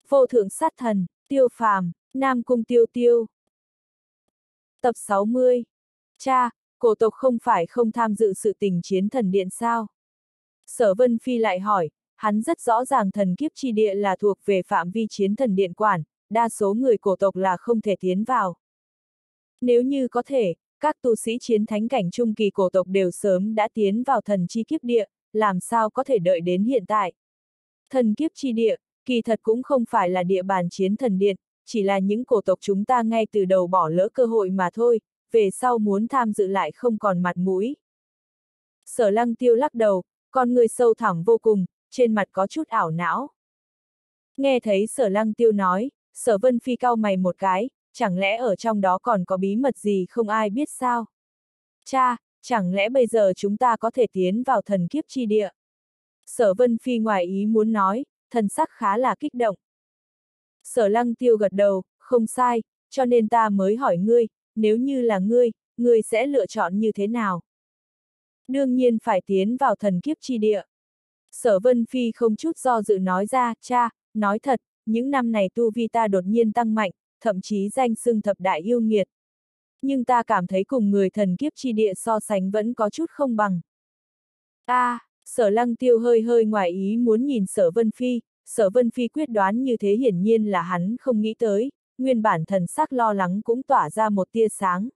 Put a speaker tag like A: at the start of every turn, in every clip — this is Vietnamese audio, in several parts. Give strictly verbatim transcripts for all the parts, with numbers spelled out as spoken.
A: Vô thượng sát thần, Tiêu Phàm, Nam Cung Tiêu Tiêu. Tập sáu mươi. Cha, cổ tộc không phải không tham dự sự tình chiến thần điện sao? Sở Vân Phi lại hỏi, hắn rất rõ ràng thần kiếp chi địa là thuộc về phạm vi chiến thần điện quản, đa số người cổ tộc là không thể tiến vào. Nếu như có thể, các tu sĩ chiến thánh cảnh trung kỳ cổ tộc đều sớm đã tiến vào thần chi kiếp địa, làm sao có thể đợi đến hiện tại. Thần kiếp chi địa, kỳ thật cũng không phải là địa bàn chiến thần điện, chỉ là những cổ tộc chúng ta ngay từ đầu bỏ lỡ cơ hội mà thôi, về sau muốn tham dự lại không còn mặt mũi. Sở Lăng Tiêu lắc đầu, con người sâu thẳm vô cùng, trên mặt có chút ảo não. Nghe thấy Sở Lăng Tiêu nói, Sở Vân Phi cau mày một cái, chẳng lẽ ở trong đó còn có bí mật gì không ai biết sao? Cha, chẳng lẽ bây giờ chúng ta có thể tiến vào thần kiếp chi địa? Sở Vân Phi ngoài ý muốn nói, thần sắc khá là kích động. Sở Lăng Tiêu gật đầu, không sai, cho nên ta mới hỏi ngươi, nếu như là ngươi, ngươi sẽ lựa chọn như thế nào? Đương nhiên phải tiến vào thần kiếp chi địa. Sở Vân Phi không chút do dự nói ra, cha, nói thật, những năm này tu vi ta đột nhiên tăng mạnh, thậm chí danh xưng thập đại yêu nghiệt. Nhưng ta cảm thấy cùng người thần kiếp chi địa so sánh vẫn có chút không bằng. A, à, Sở Lăng Tiêu hơi hơi ngoài ý muốn nhìn Sở Vân Phi, Sở Vân Phi quyết đoán như thế hiển nhiên là hắn không nghĩ tới, nguyên bản thần sắc lo lắng cũng tỏa ra một tia sáng.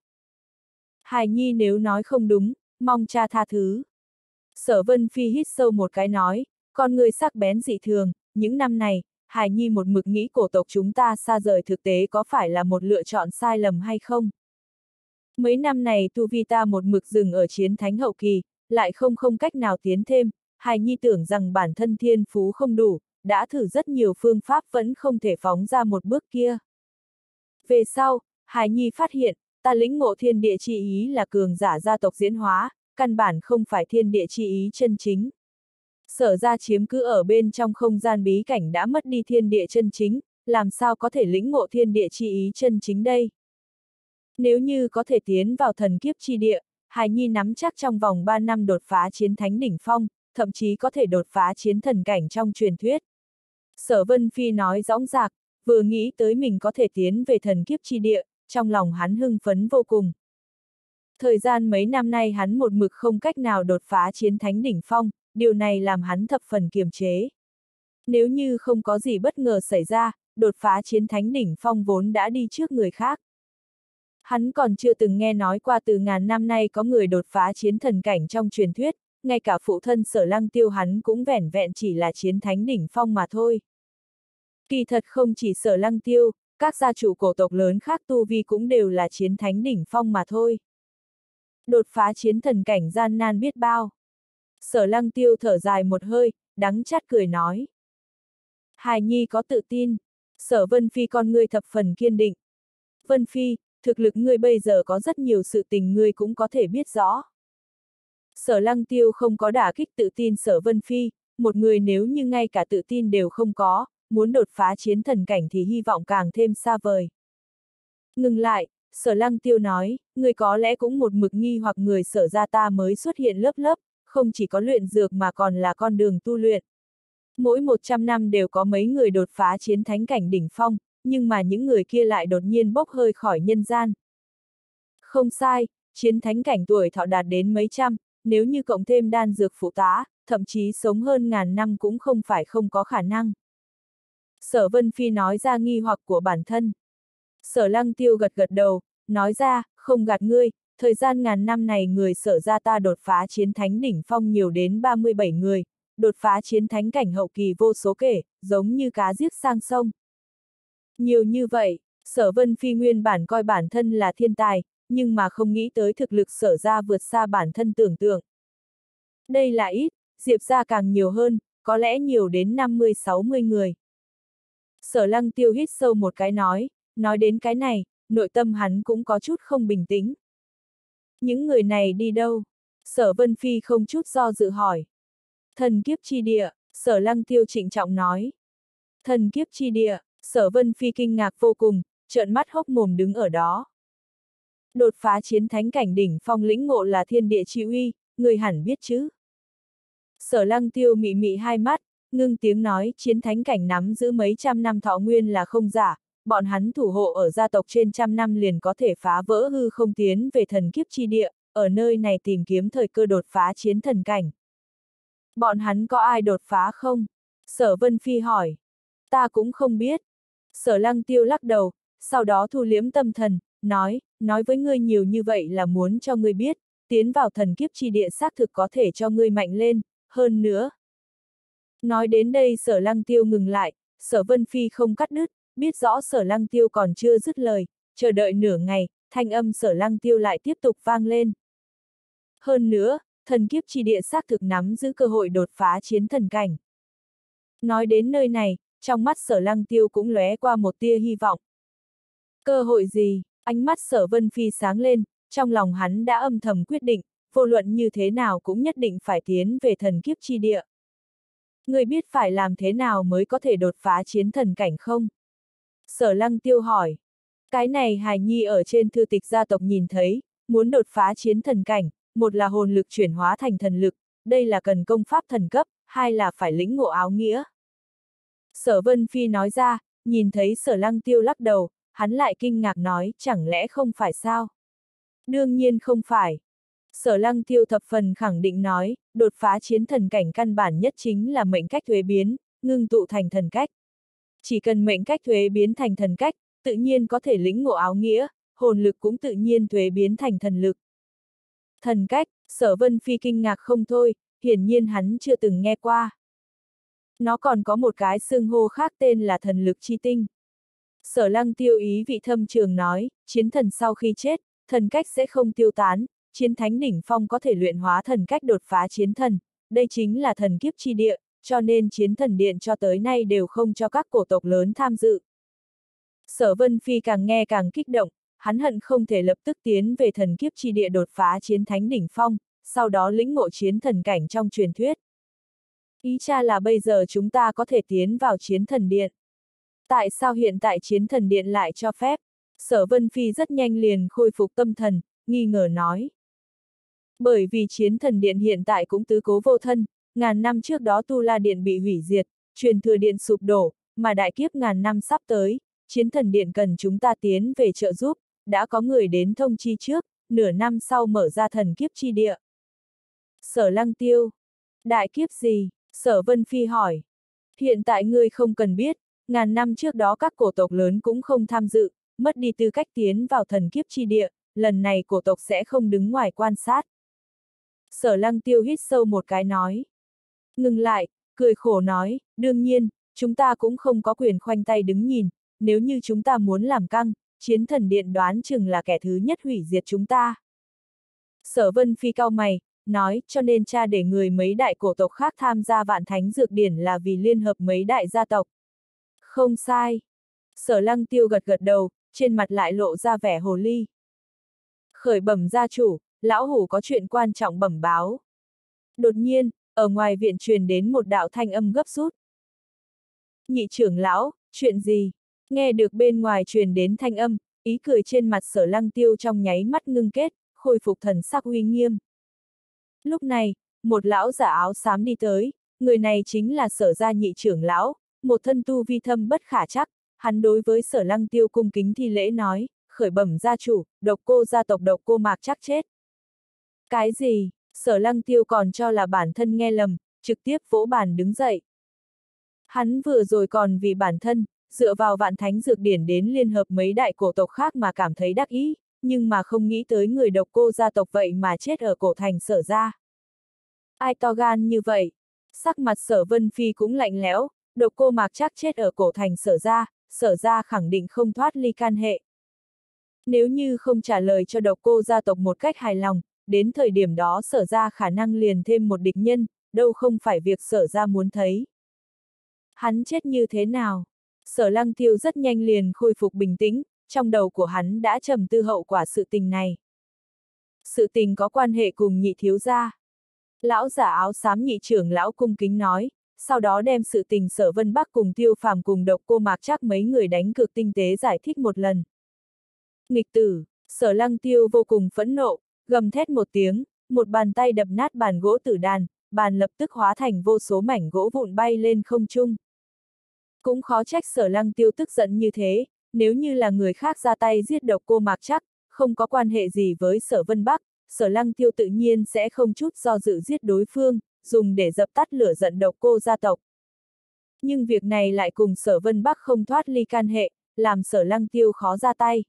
A: Hài Nhi nếu nói không đúng, mong cha tha thứ. Sở Vân Phi hít sâu một cái nói, con người sắc bén dị thường, những năm này, Hài Nhi một mực nghĩ cổ tộc chúng ta xa rời thực tế có phải là một lựa chọn sai lầm hay không? Mấy năm này tu vi ta một mực dừng ở chiến thánh hậu kỳ, lại không không cách nào tiến thêm, Hài Nhi tưởng rằng bản thân thiên phú không đủ, đã thử rất nhiều phương pháp vẫn không thể phóng ra một bước kia. Về sau, Hài Nhi phát hiện, ta lĩnh ngộ thiên địa chi ý là cường giả gia tộc diễn hóa, căn bản không phải thiên địa chi ý chân chính. Sở ra chiếm cứ ở bên trong không gian bí cảnh đã mất đi thiên địa chân chính, làm sao có thể lĩnh ngộ thiên địa chi ý chân chính đây? Nếu như có thể tiến vào thần kiếp chi địa, Hài Nhi nắm chắc trong vòng ba năm đột phá chiến thánh đỉnh phong, thậm chí có thể đột phá chiến thần cảnh trong truyền thuyết. Sở Vân Phi nói dõng dạc, vừa nghĩ tới mình có thể tiến về thần kiếp chi địa, trong lòng hắn hưng phấn vô cùng. Thời gian mấy năm nay hắn một mực không cách nào đột phá chiến thánh đỉnh phong, điều này làm hắn thập phần kiềm chế. Nếu như không có gì bất ngờ xảy ra, đột phá chiến thánh đỉnh phong vốn đã đi trước người khác. Hắn còn chưa từng nghe nói qua từ ngàn năm nay có người đột phá chiến thần cảnh trong truyền thuyết, ngay cả phụ thân Sở Lăng Tiêu hắn cũng vẻn vẹn chỉ là chiến thánh đỉnh phong mà thôi. Kỳ thật không chỉ Sở Lăng Tiêu, các gia chủ cổ tộc lớn khác tu vi cũng đều là chiến thánh đỉnh phong mà thôi. Đột phá chiến thần cảnh gian nan biết bao. Sở Lăng Tiêu thở dài một hơi, đắng chát cười nói. Hài Nhi có tự tin. Sở Vân Phi con ngươi thập phần kiên định. Vân Phi, thực lực ngươi bây giờ có rất nhiều sự tình ngươi cũng có thể biết rõ. Sở Lăng Tiêu không có đả kích tự tin Sở Vân Phi, một người nếu như ngay cả tự tin đều không có, muốn đột phá chiến thần cảnh thì hy vọng càng thêm xa vời. Ngừng lại, Sở Lăng Tiêu nói, ngươi có lẽ cũng một mực nghi hoặc người Sở ra ta mới xuất hiện lớp lớp, không chỉ có luyện dược mà còn là con đường tu luyện. Mỗi một trăm năm đều có mấy người đột phá chiến thánh cảnh đỉnh phong, nhưng mà những người kia lại đột nhiên bốc hơi khỏi nhân gian. Không sai, chiến thánh cảnh tuổi thọ đạt đến mấy trăm, nếu như cộng thêm đan dược phụ tá, thậm chí sống hơn ngàn năm cũng không phải không có khả năng. Sở Vân Phi nói ra nghi hoặc của bản thân. Sở Lăng Tiêu gật gật đầu, nói ra, không gạt ngươi, thời gian ngàn năm này người Sở ra ta đột phá chiến thánh đỉnh phong nhiều đến ba mươi bảy người, đột phá chiến thánh cảnh hậu kỳ vô số kể, giống như cá giết sang sông. Nhiều như vậy, Sở Vân Phi nguyên bản coi bản thân là thiên tài, nhưng mà không nghĩ tới thực lực Sở ra vượt xa bản thân tưởng tượng. Đây là ít, Diệp ra càng nhiều hơn, có lẽ nhiều đến năm mươi sáu mươi người. Sở Lăng Tiêu hít sâu một cái nói, nói đến cái này, nội tâm hắn cũng có chút không bình tĩnh. Những người này đi đâu? Sở Vân Phi không chút do dự hỏi. Thần kiếp chi địa, Sở Lăng Tiêu trịnh trọng nói. Thần kiếp chi địa, Sở Vân Phi kinh ngạc vô cùng, trợn mắt hốc mồm đứng ở đó. Đột phá chiến thánh cảnh đỉnh phong lĩnh ngộ là thiên địa chi uy, người hẳn biết chứ. Sở Lăng Tiêu mị mị hai mắt, ngưng tiếng nói, chiến thánh cảnh nắm giữ mấy trăm năm thọ nguyên là không giả, bọn hắn thủ hộ ở gia tộc trên trăm năm liền có thể phá vỡ hư không tiến về thần kiếp chi địa, ở nơi này tìm kiếm thời cơ đột phá chiến thần cảnh. Bọn hắn có ai đột phá không? Sở Vân Phi hỏi. Ta cũng không biết. Sở Lăng Tiêu lắc đầu, sau đó thu liễm tâm thần, nói, nói với ngươi nhiều như vậy là muốn cho ngươi biết, tiến vào thần kiếp chi địa xác thực có thể cho ngươi mạnh lên, hơn nữa. Nói đến đây Sở Lăng Tiêu ngừng lại, Sở Vân Phi không cắt đứt, biết rõ Sở Lăng Tiêu còn chưa dứt lời, chờ đợi nửa ngày, thanh âm Sở Lăng Tiêu lại tiếp tục vang lên. Hơn nữa, thần kiếp chi địa xác thực nắm giữ cơ hội đột phá chiến thần cảnh. Nói đến nơi này, trong mắt Sở Lăng Tiêu cũng lóe qua một tia hy vọng. Cơ hội gì? Ánh mắt Sở Vân Phi sáng lên, trong lòng hắn đã âm thầm quyết định, vô luận như thế nào cũng nhất định phải tiến về thần kiếp chi địa. Ngươi biết phải làm thế nào mới có thể đột phá chiến thần cảnh không? Sở Lăng Tiêu hỏi. Cái này hài nhi ở trên thư tịch gia tộc nhìn thấy, muốn đột phá chiến thần cảnh, một là hồn lực chuyển hóa thành thần lực, đây là cần công pháp thần cấp, hai là phải lĩnh ngộ áo nghĩa. Sở Vân Phi nói ra, nhìn thấy Sở Lăng Tiêu lắc đầu, hắn lại kinh ngạc nói, chẳng lẽ không phải sao? Đương nhiên không phải. Sở Lăng Tiêu thập phần khẳng định nói, đột phá chiến thần cảnh căn bản nhất chính là mệnh cách thuế biến, ngưng tụ thành thần cách. Chỉ cần mệnh cách thuế biến thành thần cách, tự nhiên có thể lĩnh ngộ áo nghĩa, hồn lực cũng tự nhiên thuế biến thành thần lực. Thần cách, Sở Vân Phi kinh ngạc không thôi, hiển nhiên hắn chưa từng nghe qua. Nó còn có một cái xưng hô khác tên là thần lực chi tinh. Sở Lăng Tiêu ý vị thâm trường nói, chiến thần sau khi chết, thần cách sẽ không tiêu tán, chiến thánh đỉnh phong có thể luyện hóa thần cách đột phá chiến thần, đây chính là thần kiếp chi địa, cho nên chiến thần điện cho tới nay đều không cho các cổ tộc lớn tham dự. Sở Vân Phi càng nghe càng kích động, hắn hận không thể lập tức tiến về thần kiếp chi địa đột phá chiến thánh đỉnh phong, sau đó lĩnh ngộ chiến thần cảnh trong truyền thuyết. Ý cha là bây giờ chúng ta có thể tiến vào chiến thần điện. Tại sao hiện tại chiến thần điện lại cho phép? Sở Vân Phi rất nhanh liền khôi phục tâm thần, nghi ngờ nói. Bởi vì chiến thần điện hiện tại cũng tứ cố vô thân, ngàn năm trước đó Tu La Điện bị hủy diệt, truyền thừa điện sụp đổ, mà đại kiếp ngàn năm sắp tới, chiến thần điện cần chúng ta tiến về trợ giúp, đã có người đến thông chi trước, nửa năm sau mở ra thần kiếp chi địa. Sở Lăng Tiêu. Đại kiếp gì? Sở Vân Phi hỏi. Hiện tại ngươi không cần biết, ngàn năm trước đó các cổ tộc lớn cũng không tham dự, mất đi tư cách tiến vào thần kiếp chi địa, lần này cổ tộc sẽ không đứng ngoài quan sát. Sở Lăng Tiêu hít sâu một cái nói. Ngừng lại, cười khổ nói, đương nhiên, chúng ta cũng không có quyền khoanh tay đứng nhìn, nếu như chúng ta muốn làm căng, chiến thần điện đoán chừng là kẻ thứ nhất hủy diệt chúng ta. Sở Vân Phi cau mày, nói, cho nên cha để người mấy đại cổ tộc khác tham gia Vạn Thánh Dược Điển là vì liên hợp mấy đại gia tộc. Không sai. Sở Lăng Tiêu gật gật đầu, trên mặt lại lộ ra vẻ hồ ly. Khởi bẩm gia chủ, lão hủ có chuyện quan trọng bẩm báo. Đột nhiên, ở ngoài viện truyền đến một đạo thanh âm gấp rút. Nhị trưởng lão, chuyện gì? Nghe được bên ngoài truyền đến thanh âm, ý cười trên mặt Sở Lăng Tiêu trong nháy mắt ngưng kết, khôi phục thần sắc uy nghiêm. Lúc này, một lão giả áo xám đi tới, người này chính là Sở gia nhị trưởng lão, một thân tu vi thâm bất khả trắc, hắn đối với Sở Lăng Tiêu cung kính thi lễ nói, khởi bẩm gia chủ, Độc Cô gia tộc Độc Cô Mạc chắc chết. Cái gì? Sở Lăng Tiêu còn cho là bản thân nghe lầm, trực tiếp vỗ bàn đứng dậy. Hắn vừa rồi còn vì bản thân, dựa vào Vạn Thánh Dược Điển đến liên hợp mấy đại cổ tộc khác mà cảm thấy đắc ý, nhưng mà không nghĩ tới người Độc Cô gia tộc vậy mà chết ở cổ thành Sở gia. Ai to gan như vậy? Sắc mặt Sở Vân Phi cũng lạnh lẽo, Độc Cô Mạc chắc chết ở cổ thành Sở gia, Sở gia khẳng định không thoát ly can hệ. Nếu như không trả lời cho Độc Cô gia tộc một cách hài lòng, đến thời điểm đó Sở gia khả năng liền thêm một địch nhân, đâu không phải việc Sở gia muốn thấy. Hắn chết như thế nào? Sở Lăng Tiêu rất nhanh liền khôi phục bình tĩnh, trong đầu của hắn đã trầm tư hậu quả sự tình này. Sự tình có quan hệ cùng nhị thiếu gia. Lão giả áo xám nhị trưởng lão cung kính nói, sau đó đem sự tình Sở Vân Bắc cùng Tiêu Phàm cùng Độc Cô Mạc chắc mấy người đánh cược tinh tế giải thích một lần. Nghịch tử, Sở Lăng Tiêu vô cùng phẫn nộ, gầm thét một tiếng, một bàn tay đập nát bàn gỗ tử đàn, bàn lập tức hóa thành vô số mảnh gỗ vụn bay lên không trung. Cũng khó trách Sở Lăng Tiêu tức giận như thế, nếu như là người khác ra tay giết độc cô Mạc Trắc, không có quan hệ gì với Sở Vân Bắc, Sở Lăng Tiêu tự nhiên sẽ không chút do dự giết đối phương, dùng để dập tắt lửa giận độc cô gia tộc. Nhưng việc này lại cùng Sở Vân Bắc không thoát ly can hệ, làm Sở Lăng Tiêu khó ra tay.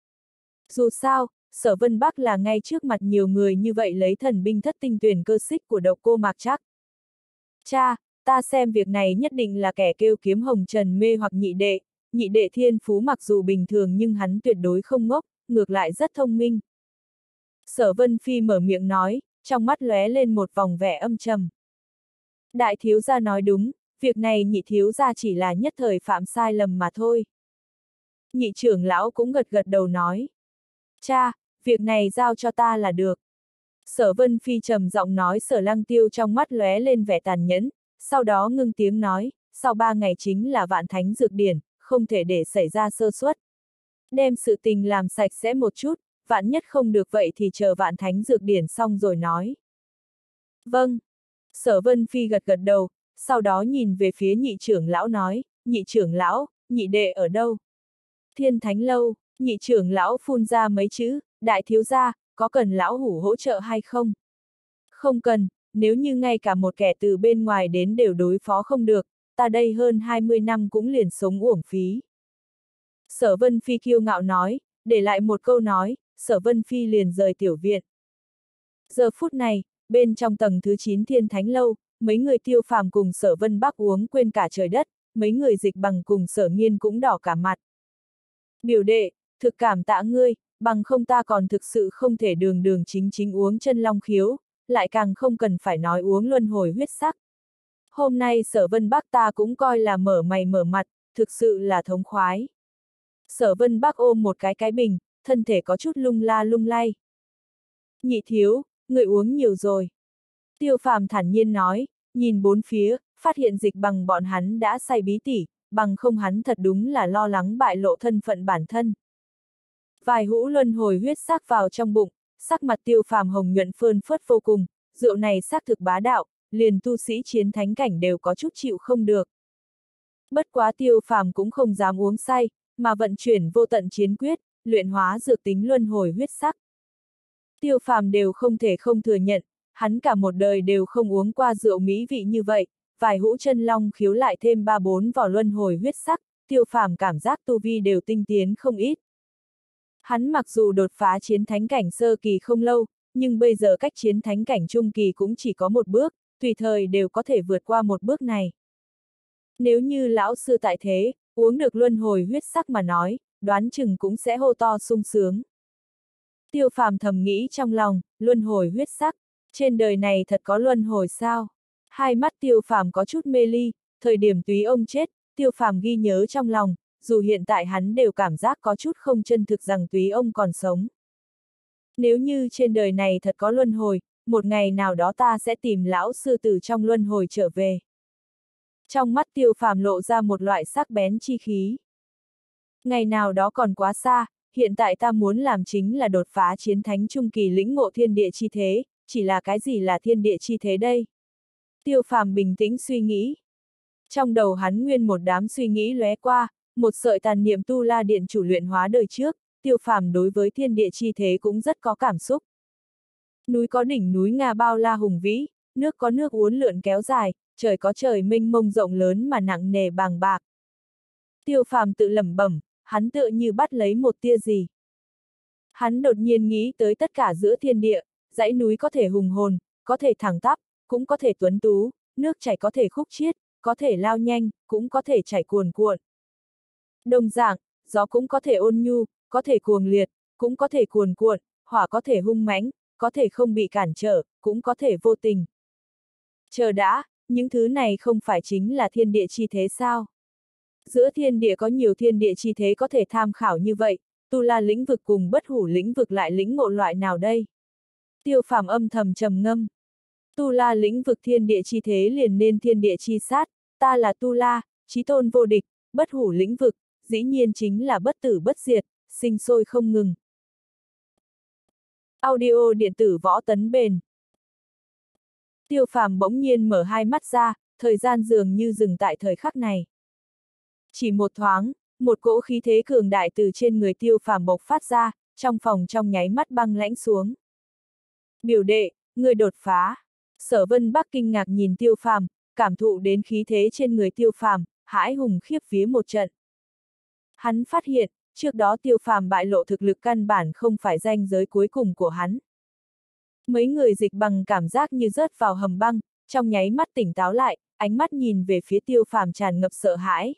A: Dù sao, Sở Vân Bắc là ngay trước mặt nhiều người như vậy lấy thần binh thất tinh tuyển cơ xích của độc cô Mạc Trắc. Cha, ta xem việc này nhất định là kẻ kêu kiếm hồng trần mê hoặc nhị đệ, nhị đệ thiên phú mặc dù bình thường nhưng hắn tuyệt đối không ngốc, ngược lại rất thông minh. Sở Vân Phi mở miệng nói, trong mắt lóe lên một vòng vẻ âm trầm. Đại thiếu gia nói đúng, việc này nhị thiếu gia chỉ là nhất thời phạm sai lầm mà thôi. Nhị trưởng lão cũng gật gật đầu nói. Cha, việc này giao cho ta là được. Sở Vân Phi trầm giọng nói. Sở Lăng Tiêu trong mắt lóe lên vẻ tàn nhẫn, sau đó ngưng tiếng nói, sau ba ngày chính là vạn thánh dược điển, không thể để xảy ra sơ suất. Đem sự tình làm sạch sẽ một chút, vạn nhất không được vậy thì chờ vạn thánh dược điển xong rồi nói. Vâng. Sở Vân Phi gật gật đầu, sau đó nhìn về phía nhị trưởng lão nói, nhị trưởng lão, nhị đệ ở đâu? Thiên Thánh Lâu. Nhị trưởng lão phun ra mấy chữ, đại thiếu gia, có cần lão hủ hỗ trợ hay không? Không cần, nếu như ngay cả một kẻ từ bên ngoài đến đều đối phó không được, ta đây hơn hai mươi năm cũng liền sống uổng phí. Sở Vân Phi kiêu ngạo nói, để lại một câu nói, Sở Vân Phi liền rời tiểu viện. Giờ phút này, bên trong tầng thứ chín Thiên Thánh Lâu, mấy người Tiêu Phàm cùng Sở Vân Bắc uống quên cả trời đất, mấy người Dịch Bằng cùng Sở Nghiên cũng đỏ cả mặt. Biểu đệ, thực cảm tạ ngươi, bằng không ta còn thực sự không thể đường đường chính chính uống chân long khiếu, lại càng không cần phải nói uống luân hồi huyết sắc. Hôm nay Sở Vân Bắc ta cũng coi là mở mày mở mặt, thực sự là thống khoái. Sở Vân Bắc ôm một cái cái bình, thân thể có chút lung la lung lay. Nhị thiếu, người uống nhiều rồi. Tiêu Phàm thản nhiên nói, nhìn bốn phía, phát hiện Dịch Bằng bọn hắn đã say bí tỉ, bằng không hắn thật đúng là lo lắng bại lộ thân phận bản thân. Vài hũ luân hồi huyết sắc vào trong bụng, sắc mặt Tiêu Phàm hồng nhuận phơn phớt vô cùng, rượu này xác thực bá đạo, liền tu sĩ chiến thánh cảnh đều có chút chịu không được. Bất quá Tiêu Phàm cũng không dám uống say, mà vận chuyển vô tận chiến quyết, luyện hóa dược tính luân hồi huyết sắc. Tiêu Phàm đều không thể không thừa nhận, hắn cả một đời đều không uống qua rượu mỹ vị như vậy, vài hũ chân long khiếu lại thêm ba bốn vỏ luân hồi huyết sắc, Tiêu Phàm cảm giác tu vi đều tinh tiến không ít. Hắn mặc dù đột phá chiến thánh cảnh sơ kỳ không lâu, nhưng bây giờ cách chiến thánh cảnh trung kỳ cũng chỉ có một bước, tùy thời đều có thể vượt qua một bước này. Nếu như lão sư tại thế, uống được luân hồi huyết sắc mà nói, đoán chừng cũng sẽ hô to sung sướng. Tiêu Phàm thầm nghĩ trong lòng, luân hồi huyết sắc, trên đời này thật có luân hồi sao? Hai mắt Tiêu Phàm có chút mê ly, thời điểm Túy ông chết, Tiêu Phàm ghi nhớ trong lòng, dù hiện tại hắn đều cảm giác có chút không chân thực rằng Túy ông còn sống. Nếu như trên đời này thật có luân hồi, một ngày nào đó ta sẽ tìm lão sư tử trong luân hồi trở về. Trong mắt Tiêu Phàm lộ ra một loại sắc bén chi khí. Ngày nào đó còn quá xa, hiện tại ta muốn làm chính là đột phá chiến thánh trung kỳ lĩnh ngộ thiên địa chi thế, chỉ là cái gì là thiên địa chi thế đây? Tiêu Phàm bình tĩnh suy nghĩ. Trong đầu hắn nguyên một đám suy nghĩ lóe qua, một sợi tàn niệm tu la điện chủ luyện hóa đời trước, Tiêu Phàm đối với thiên địa chi thế cũng rất có cảm xúc. Núi có đỉnh núi Nga bao la hùng vĩ, nước có nước uốn lượn kéo dài, trời có trời mênh mông rộng lớn mà nặng nề bàng bạc. Tiêu Phàm tự lẩm bẩm, hắn tựa như bắt lấy một tia gì. Hắn đột nhiên nghĩ tới tất cả giữa thiên địa, dãy núi có thể hùng hồn, có thể thẳng tắp, cũng có thể tuấn tú, nước chảy có thể khúc chiết, có thể lao nhanh, cũng có thể chảy cuồn cuộn. Đồng dạng, gió cũng có thể ôn nhu, có thể cuồng liệt, cũng có thể cuồn cuộn, hỏa có thể hung mãnh, có thể không bị cản trở, cũng có thể vô tình. Chờ đã, những thứ này không phải chính là thiên địa chi thế sao? Giữa thiên địa có nhiều thiên địa chi thế có thể tham khảo như vậy, tu la lĩnh vực cùng bất hủ lĩnh vực lại lĩnh ngộ loại nào đây? Tiêu Phàm âm thầm trầm ngâm. Tu la lĩnh vực thiên địa chi thế liền nên thiên địa chi sát, ta là tu la, chí tôn vô địch, bất hủ lĩnh vực, dĩ nhiên chính là bất tử bất diệt, sinh sôi không ngừng. Audio điện tử Võ Tấn Bền Tiêu Phàm bỗng nhiên mở hai mắt ra, thời gian dường như dừng tại thời khắc này. Chỉ một thoáng, một cỗ khí thế cường đại từ trên người Tiêu Phàm bộc phát ra, trong phòng trong nháy mắt băng lãnh xuống. Biểu đệ, người đột phá. Sở Vân Bắc kinh ngạc nhìn Tiêu Phàm, cảm thụ đến khí thế trên người Tiêu Phàm, hãi hùng khiếp vía một trận. Hắn phát hiện, trước đó Tiêu Phàm bại lộ thực lực căn bản không phải ranh giới cuối cùng của hắn. Mấy người Dịch Bằng cảm giác như rớt vào hầm băng, trong nháy mắt tỉnh táo lại, ánh mắt nhìn về phía Tiêu Phàm tràn ngập sợ hãi.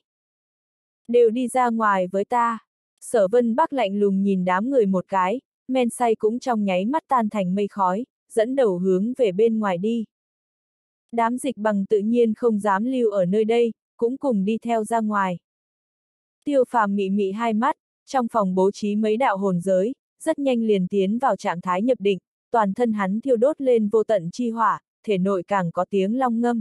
A: Đều đi ra ngoài với ta. Sở Vân Bắc lạnh lùng nhìn đám người một cái, men say cũng trong nháy mắt tan thành mây khói, dẫn đầu hướng về bên ngoài đi. Đám Dịch Bằng tự nhiên không dám lưu ở nơi đây, cũng cùng đi theo ra ngoài. Tiêu Phàm mị mị hai mắt, trong phòng bố trí mấy đạo hồn giới, rất nhanh liền tiến vào trạng thái nhập định, toàn thân hắn thiêu đốt lên vô tận chi hỏa, thể nội càng có tiếng long ngâm.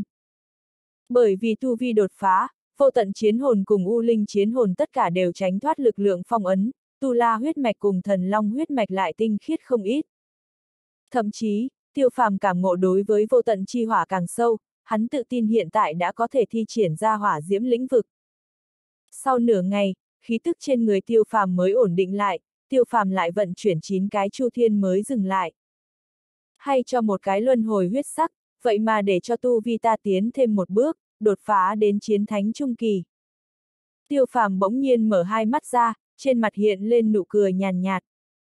A: Bởi vì tu vi đột phá, vô tận chiến hồn cùng u linh chiến hồn tất cả đều tránh thoát lực lượng phong ấn, tu la huyết mạch cùng thần long huyết mạch lại tinh khiết không ít. Thậm chí, Tiêu Phàm cảm ngộ đối với vô tận chi hỏa càng sâu, hắn tự tin hiện tại đã có thể thi triển ra hỏa diễm lĩnh vực. Sau nửa ngày, khí tức trên người Tiêu Phàm mới ổn định lại, Tiêu Phàm lại vận chuyển chín cái chu thiên mới dừng lại. Hay cho một cái luân hồi huyết sắc, vậy mà để cho tu vi ta tiến thêm một bước, đột phá đến chiến thánh trung kỳ. Tiêu Phàm bỗng nhiên mở hai mắt ra, trên mặt hiện lên nụ cười nhàn nhạt.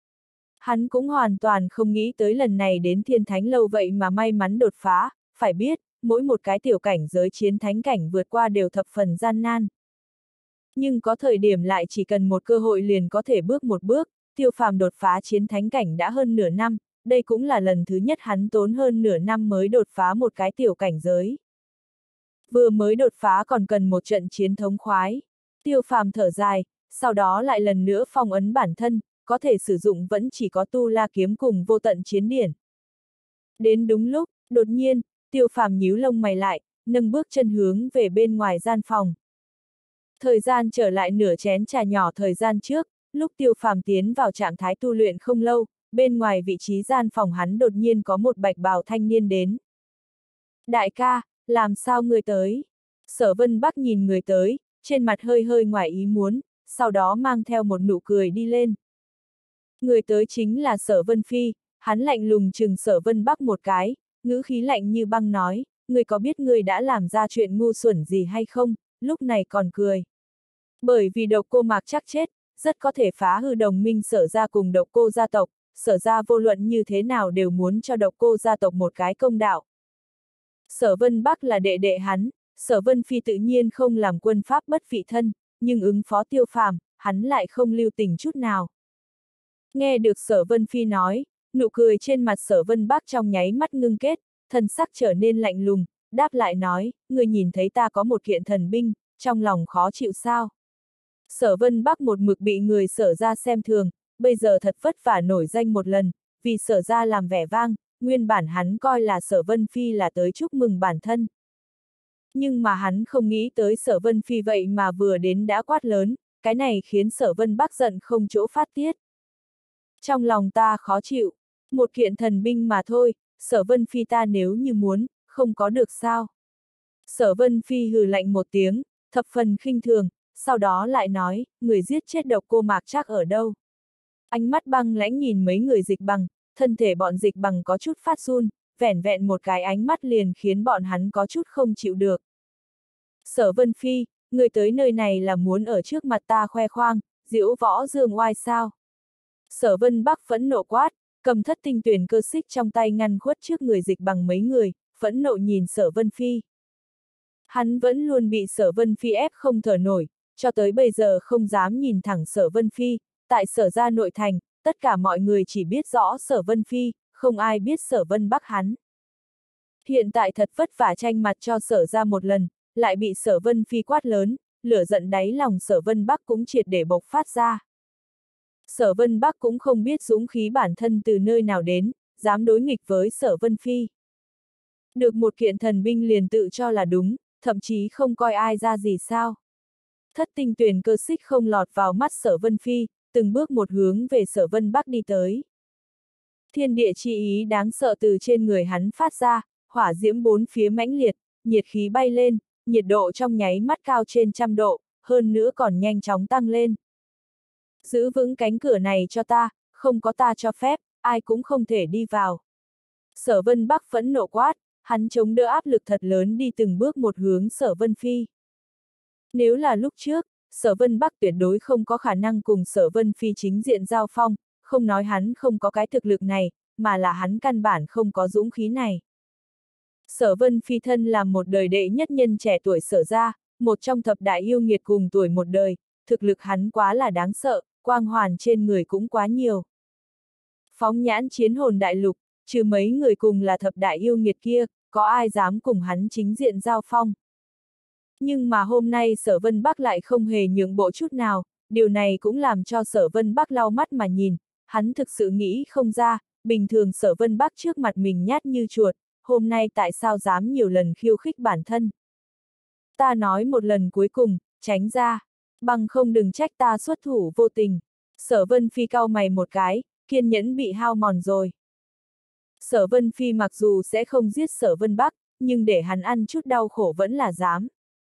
A: Hắn cũng hoàn toàn không nghĩ tới lần này đến thiên thánh lâu vậy mà may mắn đột phá, phải biết, mỗi một cái tiểu cảnh giới chiến thánh cảnh vượt qua đều thập phần gian nan. Nhưng có thời điểm lại chỉ cần một cơ hội liền có thể bước một bước, Tiêu Phàm đột phá chiến thánh cảnh đã hơn nửa năm, đây cũng là lần thứ nhất hắn tốn hơn nửa năm mới đột phá một cái tiểu cảnh giới. Vừa mới đột phá còn cần một trận chiến thống khoái. Tiêu Phàm thở dài, sau đó lại lần nữa phong ấn bản thân, có thể sử dụng vẫn chỉ có tu la kiếm cùng vô tận chiến điển. Đến đúng lúc, đột nhiên, Tiêu Phàm nhíu lông mày lại, nâng bước chân hướng về bên ngoài gian phòng. Thời gian trở lại nửa chén trà nhỏ thời gian trước, lúc Tiêu Phàm tiến vào trạng thái tu luyện không lâu, bên ngoài vị trí gian phòng hắn đột nhiên có một bạch bào thanh niên đến. Đại ca, làm sao người tới? Sở Vân Bắc nhìn người tới, trên mặt hơi hơi ngoài ý muốn, sau đó mang theo một nụ cười đi lên. Người tới chính là Sở Vân Phi, hắn lạnh lùng chừng Sở Vân Bắc một cái, ngữ khí lạnh như băng nói, người có biết người đã làm ra chuyện ngu xuẩn gì hay không, lúc này còn cười. Bởi vì Độc Cô Mạc chắc chết, rất có thể phá hư đồng minh Sở gia cùng Độc Cô gia tộc, Sở gia vô luận như thế nào đều muốn cho Độc Cô gia tộc một cái công đạo. Sở Vân Bắc là đệ đệ hắn, Sở Vân Phi tự nhiên không làm quân pháp bất vị thân, nhưng ứng phó Tiêu Phàm, hắn lại không lưu tình chút nào. Nghe được Sở Vân Phi nói, nụ cười trên mặt Sở Vân Bắc trong nháy mắt ngưng kết, thần sắc trở nên lạnh lùng, đáp lại nói, người nhìn thấy ta có một kiện thần binh, trong lòng khó chịu sao? Sở Vân Bắc một mực bị người Sở gia xem thường, bây giờ thật vất vả nổi danh một lần, vì Sở gia làm vẻ vang, nguyên bản hắn coi là Sở Vân Phi là tới chúc mừng bản thân. Nhưng mà hắn không nghĩ tới Sở Vân Phi vậy mà vừa đến đã quát lớn, cái này khiến Sở Vân Bắc giận không chỗ phát tiết. Trong lòng ta khó chịu, một kiện thần binh mà thôi, Sở Vân Phi ta nếu như muốn, không có được sao. Sở Vân Phi hừ lạnh một tiếng, thập phần khinh thường, sau đó lại nói, người giết chết Độc Cô Mạc chắc ở đâu. Ánh mắt băng lãnh nhìn mấy người Dịch Bằng, thân thể bọn Dịch Bằng có chút phát run, vẻn vẹn một cái ánh mắt liền khiến bọn hắn có chút không chịu được. Sở Vân Phi, người tới nơi này là muốn ở trước mặt ta khoe khoang, diễu võ dương oai sao? Sở Vân Bắc phẫn nộ quát, cầm thất tinh tuyển cơ xích trong tay ngăn khuất trước người Dịch Bằng mấy người, phẫn nộ nhìn Sở Vân Phi. Hắn vẫn luôn bị Sở Vân Phi ép không thở nổi, cho tới bây giờ không dám nhìn thẳng Sở Vân Phi, tại Sở gia nội thành, tất cả mọi người chỉ biết rõ Sở Vân Phi, không ai biết Sở Vân Bắc hắn. Hiện tại thật vất vả tranh mặt cho Sở gia một lần, lại bị Sở Vân Phi quát lớn, lửa giận đáy lòng Sở Vân Bắc cũng triệt để bộc phát ra. Sở Vân Bắc cũng không biết dũng khí bản thân từ nơi nào đến, dám đối nghịch với Sở Vân Phi. Được một kiện thần binh liền tự cho là đúng, thậm chí không coi ai ra gì sao. Thất tinh tuyển cơ xích không lọt vào mắt Sở Vân Phi, từng bước một hướng về Sở Vân Bắc đi tới. Thiên địa chi ý đáng sợ từ trên người hắn phát ra, hỏa diễm bốn phía mãnh liệt, nhiệt khí bay lên, nhiệt độ trong nháy mắt cao trên trăm độ, hơn nữa còn nhanh chóng tăng lên. Giữ vững cánh cửa này cho ta, không có ta cho phép, ai cũng không thể đi vào. Sở Vân Bắc phẫn nộ quát, hắn chống đỡ áp lực thật lớn đi từng bước một hướng Sở Vân Phi. Nếu là lúc trước, Sở Vân Bắc tuyệt đối không có khả năng cùng Sở Vân Phi chính diện giao phong, không nói hắn không có cái thực lực này, mà là hắn căn bản không có dũng khí này. Sở Vân Phi thân là một đời đệ nhất nhân trẻ tuổi Sở gia, một trong thập đại yêu nghiệt cùng tuổi một đời, thực lực hắn quá là đáng sợ, quang hoàn trên người cũng quá nhiều. Phóng nhãn chiến hồn đại lục, trừ mấy người cùng là thập đại yêu nghiệt kia, có ai dám cùng hắn chính diện giao phong. Nhưng mà hôm nay Sở Vân Bắc lại không hề nhượng bộ chút nào, điều này cũng làm cho Sở Vân Bắc lau mắt mà nhìn, hắn thực sự nghĩ không ra, bình thường Sở Vân Bắc trước mặt mình nhát như chuột, hôm nay tại sao dám nhiều lần khiêu khích bản thân. Ta nói một lần cuối cùng, tránh ra, bằng không đừng trách ta xuất thủ vô tình. Sở Vân Phi cau mày một cái, kiên nhẫn bị hao mòn rồi. Sở Vân Phi mặc dù sẽ không giết Sở Vân Bắc, nhưng để hắn ăn chút đau khổ vẫn là dám.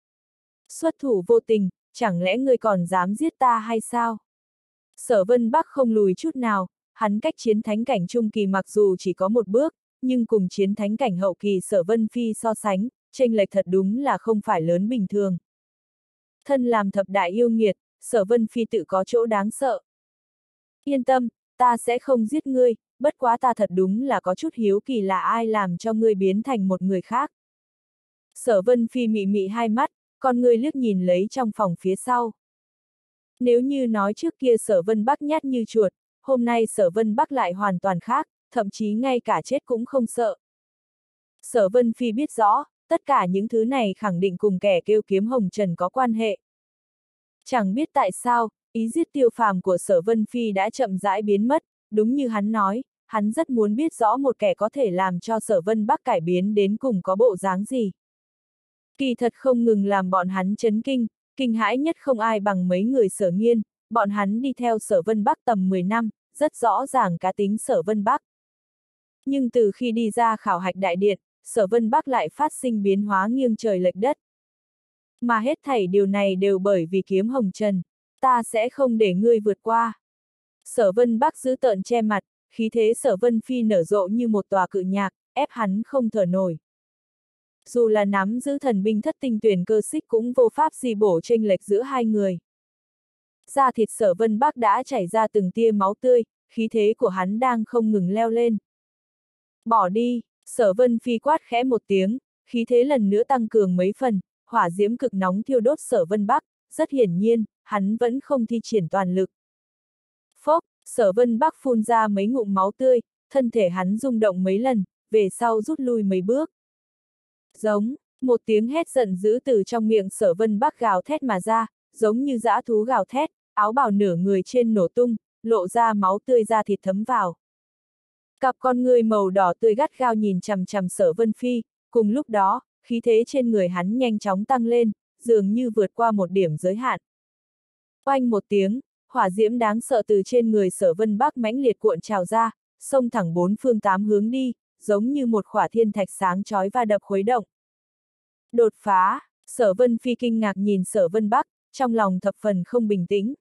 A: Xuất thủ vô tình, chẳng lẽ ngươi còn dám giết ta hay sao? Sở Vân Bắc không lùi chút nào, hắn cách chiến thánh cảnh trung kỳ mặc dù chỉ có một bước, nhưng cùng chiến thánh cảnh hậu kỳ Sở Vân Phi so sánh, chênh lệch thật đúng là không phải lớn bình thường. Thân làm thập đại yêu nghiệt, Sở Vân Phi tự có chỗ đáng sợ. Yên tâm, ta sẽ không giết ngươi, bất quá ta thật đúng là có chút hiếu kỳ là ai làm cho ngươi biến thành một người khác. Sở Vân Phi mị mị hai mắt, con ngươi liếc nhìn lấy trong phòng phía sau. Nếu như nói trước kia Sở Vân Bắc nhát như chuột, hôm nay Sở Vân Bắc lại hoàn toàn khác, thậm chí ngay cả chết cũng không sợ. Sở Vân Phi biết rõ, tất cả những thứ này khẳng định cùng kẻ kêu kiếm hồng trần có quan hệ. Chẳng biết tại sao, ý giết Tiêu Phàm của Sở Vân Phi đã chậm rãi biến mất, đúng như hắn nói, hắn rất muốn biết rõ một kẻ có thể làm cho Sở Vân Bắc cải biến đến cùng có bộ dáng gì. Kỳ thật không ngừng làm bọn hắn chấn kinh, kinh hãi nhất không ai bằng mấy người Sở Nghiên, bọn hắn đi theo Sở Vân Bắc tầm mười năm, rất rõ ràng cá tính Sở Vân Bắc. Nhưng từ khi đi ra khảo hạch đại điện, Sở Vân Bắc lại phát sinh biến hóa nghiêng trời lệch đất. Mà hết thảy điều này đều bởi vì kiếm hồng trần, ta sẽ không để ngươi vượt qua. Sở Vân Bắc giữ tợn che mặt, khí thế Sở Vân Phi nở rộ như một tòa cự nhạc, ép hắn không thở nổi. Dù là nắm giữ thần binh thất tinh tuyển cơ xích cũng vô pháp gì bổ chênh lệch giữa hai người. Da thịt Sở Vân Bắc đã chảy ra từng tia máu tươi, khí thế của hắn đang không ngừng leo lên. Bỏ đi, Sở Vân Phi quát khẽ một tiếng, khí thế lần nữa tăng cường mấy phần, hỏa diễm cực nóng thiêu đốt Sở Vân Bắc, rất hiển nhiên, hắn vẫn không thi triển toàn lực. Phốc, Sở Vân Bắc phun ra mấy ngụm máu tươi, thân thể hắn rung động mấy lần, về sau rút lui mấy bước. Giống, một tiếng hét giận dữ từ trong miệng Sở Vân Bắc gào thét mà ra, giống như dã thú gào thét, áo bào nửa người trên nổ tung, lộ ra máu tươi ra thịt thấm vào. Cặp con ngươi màu đỏ tươi gắt gao nhìn chằm chằm Sở Vân Phi, cùng lúc đó, khí thế trên người hắn nhanh chóng tăng lên, dường như vượt qua một điểm giới hạn. Oanh một tiếng, hỏa diễm đáng sợ từ trên người Sở Vân Bắc mãnh liệt cuộn trào ra, xông thẳng bốn phương tám hướng đi, giống như một khỏa thiên thạch sáng chói và đập khuấy động. Đột phá, Sở Vân Phi kinh ngạc nhìn Sở Vân Bắc, trong lòng thập phần không bình tĩnh.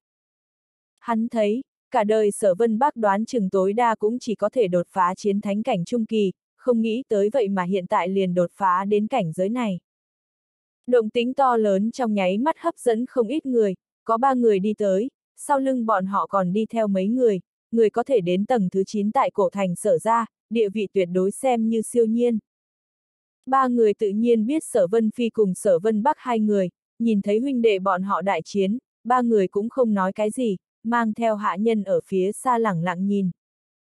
A: Hắn thấy, cả đời Sở Vân Bắc đoán chừng tối đa cũng chỉ có thể đột phá chiến thánh cảnh trung kỳ, không nghĩ tới vậy mà hiện tại liền đột phá đến cảnh giới này. Động tĩnh to lớn trong nháy mắt hấp dẫn không ít người, có ba người đi tới, sau lưng bọn họ còn đi theo mấy người, người có thể đến tầng thứ chín tại cổ thành Sở gia, địa vị tuyệt đối xem như siêu nhiên. Ba người tự nhiên biết Sở Vân Phi cùng Sở Vân Bắc hai người, nhìn thấy huynh đệ bọn họ đại chiến, ba người cũng không nói cái gì, mang theo hạ nhân ở phía xa lẳng lặng nhìn.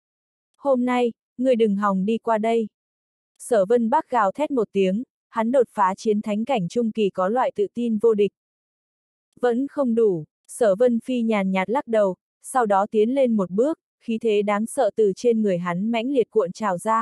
A: Hôm nay, người đừng hòng đi qua đây. Sở Vân Bắc gào thét một tiếng, hắn đột phá chiến thánh cảnh trung kỳ có loại tự tin vô địch. Vẫn không đủ, Sở Vân Phi nhàn nhạt lắc đầu, sau đó tiến lên một bước, khí thế đáng sợ từ trên người hắn mãnh liệt cuộn trào ra.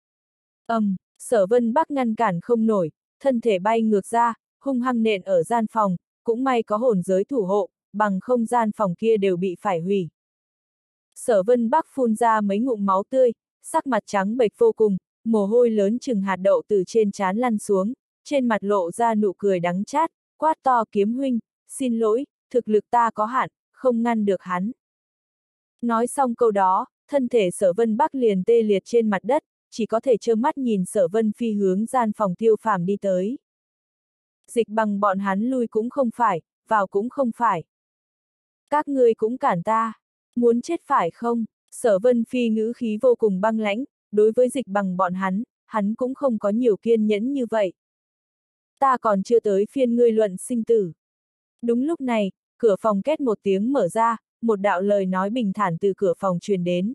A: Ầm, um, Sở Vân Bắc ngăn cản không nổi, thân thể bay ngược ra, hung hăng nện ở gian phòng, cũng may có hồn giới thủ hộ, bằng không gian phòng kia đều bị phải hủy. Sở Vân Bắc phun ra mấy ngụm máu tươi, sắc mặt trắng bệch vô cùng, mồ hôi lớn chừng hạt đậu từ trên trán lăn xuống, trên mặt lộ ra nụ cười đắng chát, quát to Kiếm huynh, xin lỗi, thực lực ta có hạn, không ngăn được hắn. Nói xong câu đó, thân thể Sở Vân Bắc liền tê liệt trên mặt đất, chỉ có thể trơ mắt nhìn Sở Vân Phi hướng gian phòng Tiêu Phàm đi tới. Dịch Bằng bọn hắn lui cũng không phải, vào cũng không phải. Các ngươi cũng cản ta, muốn chết phải không? Sở Vân Phi ngữ khí vô cùng băng lãnh, đối với Dịch Bằng bọn hắn, hắn cũng không có nhiều kiên nhẫn như vậy. Ta còn chưa tới phiên ngươi luận sinh tử. Đúng lúc này, cửa phòng két một tiếng mở ra, một đạo lời nói bình thản từ cửa phòng truyền đến.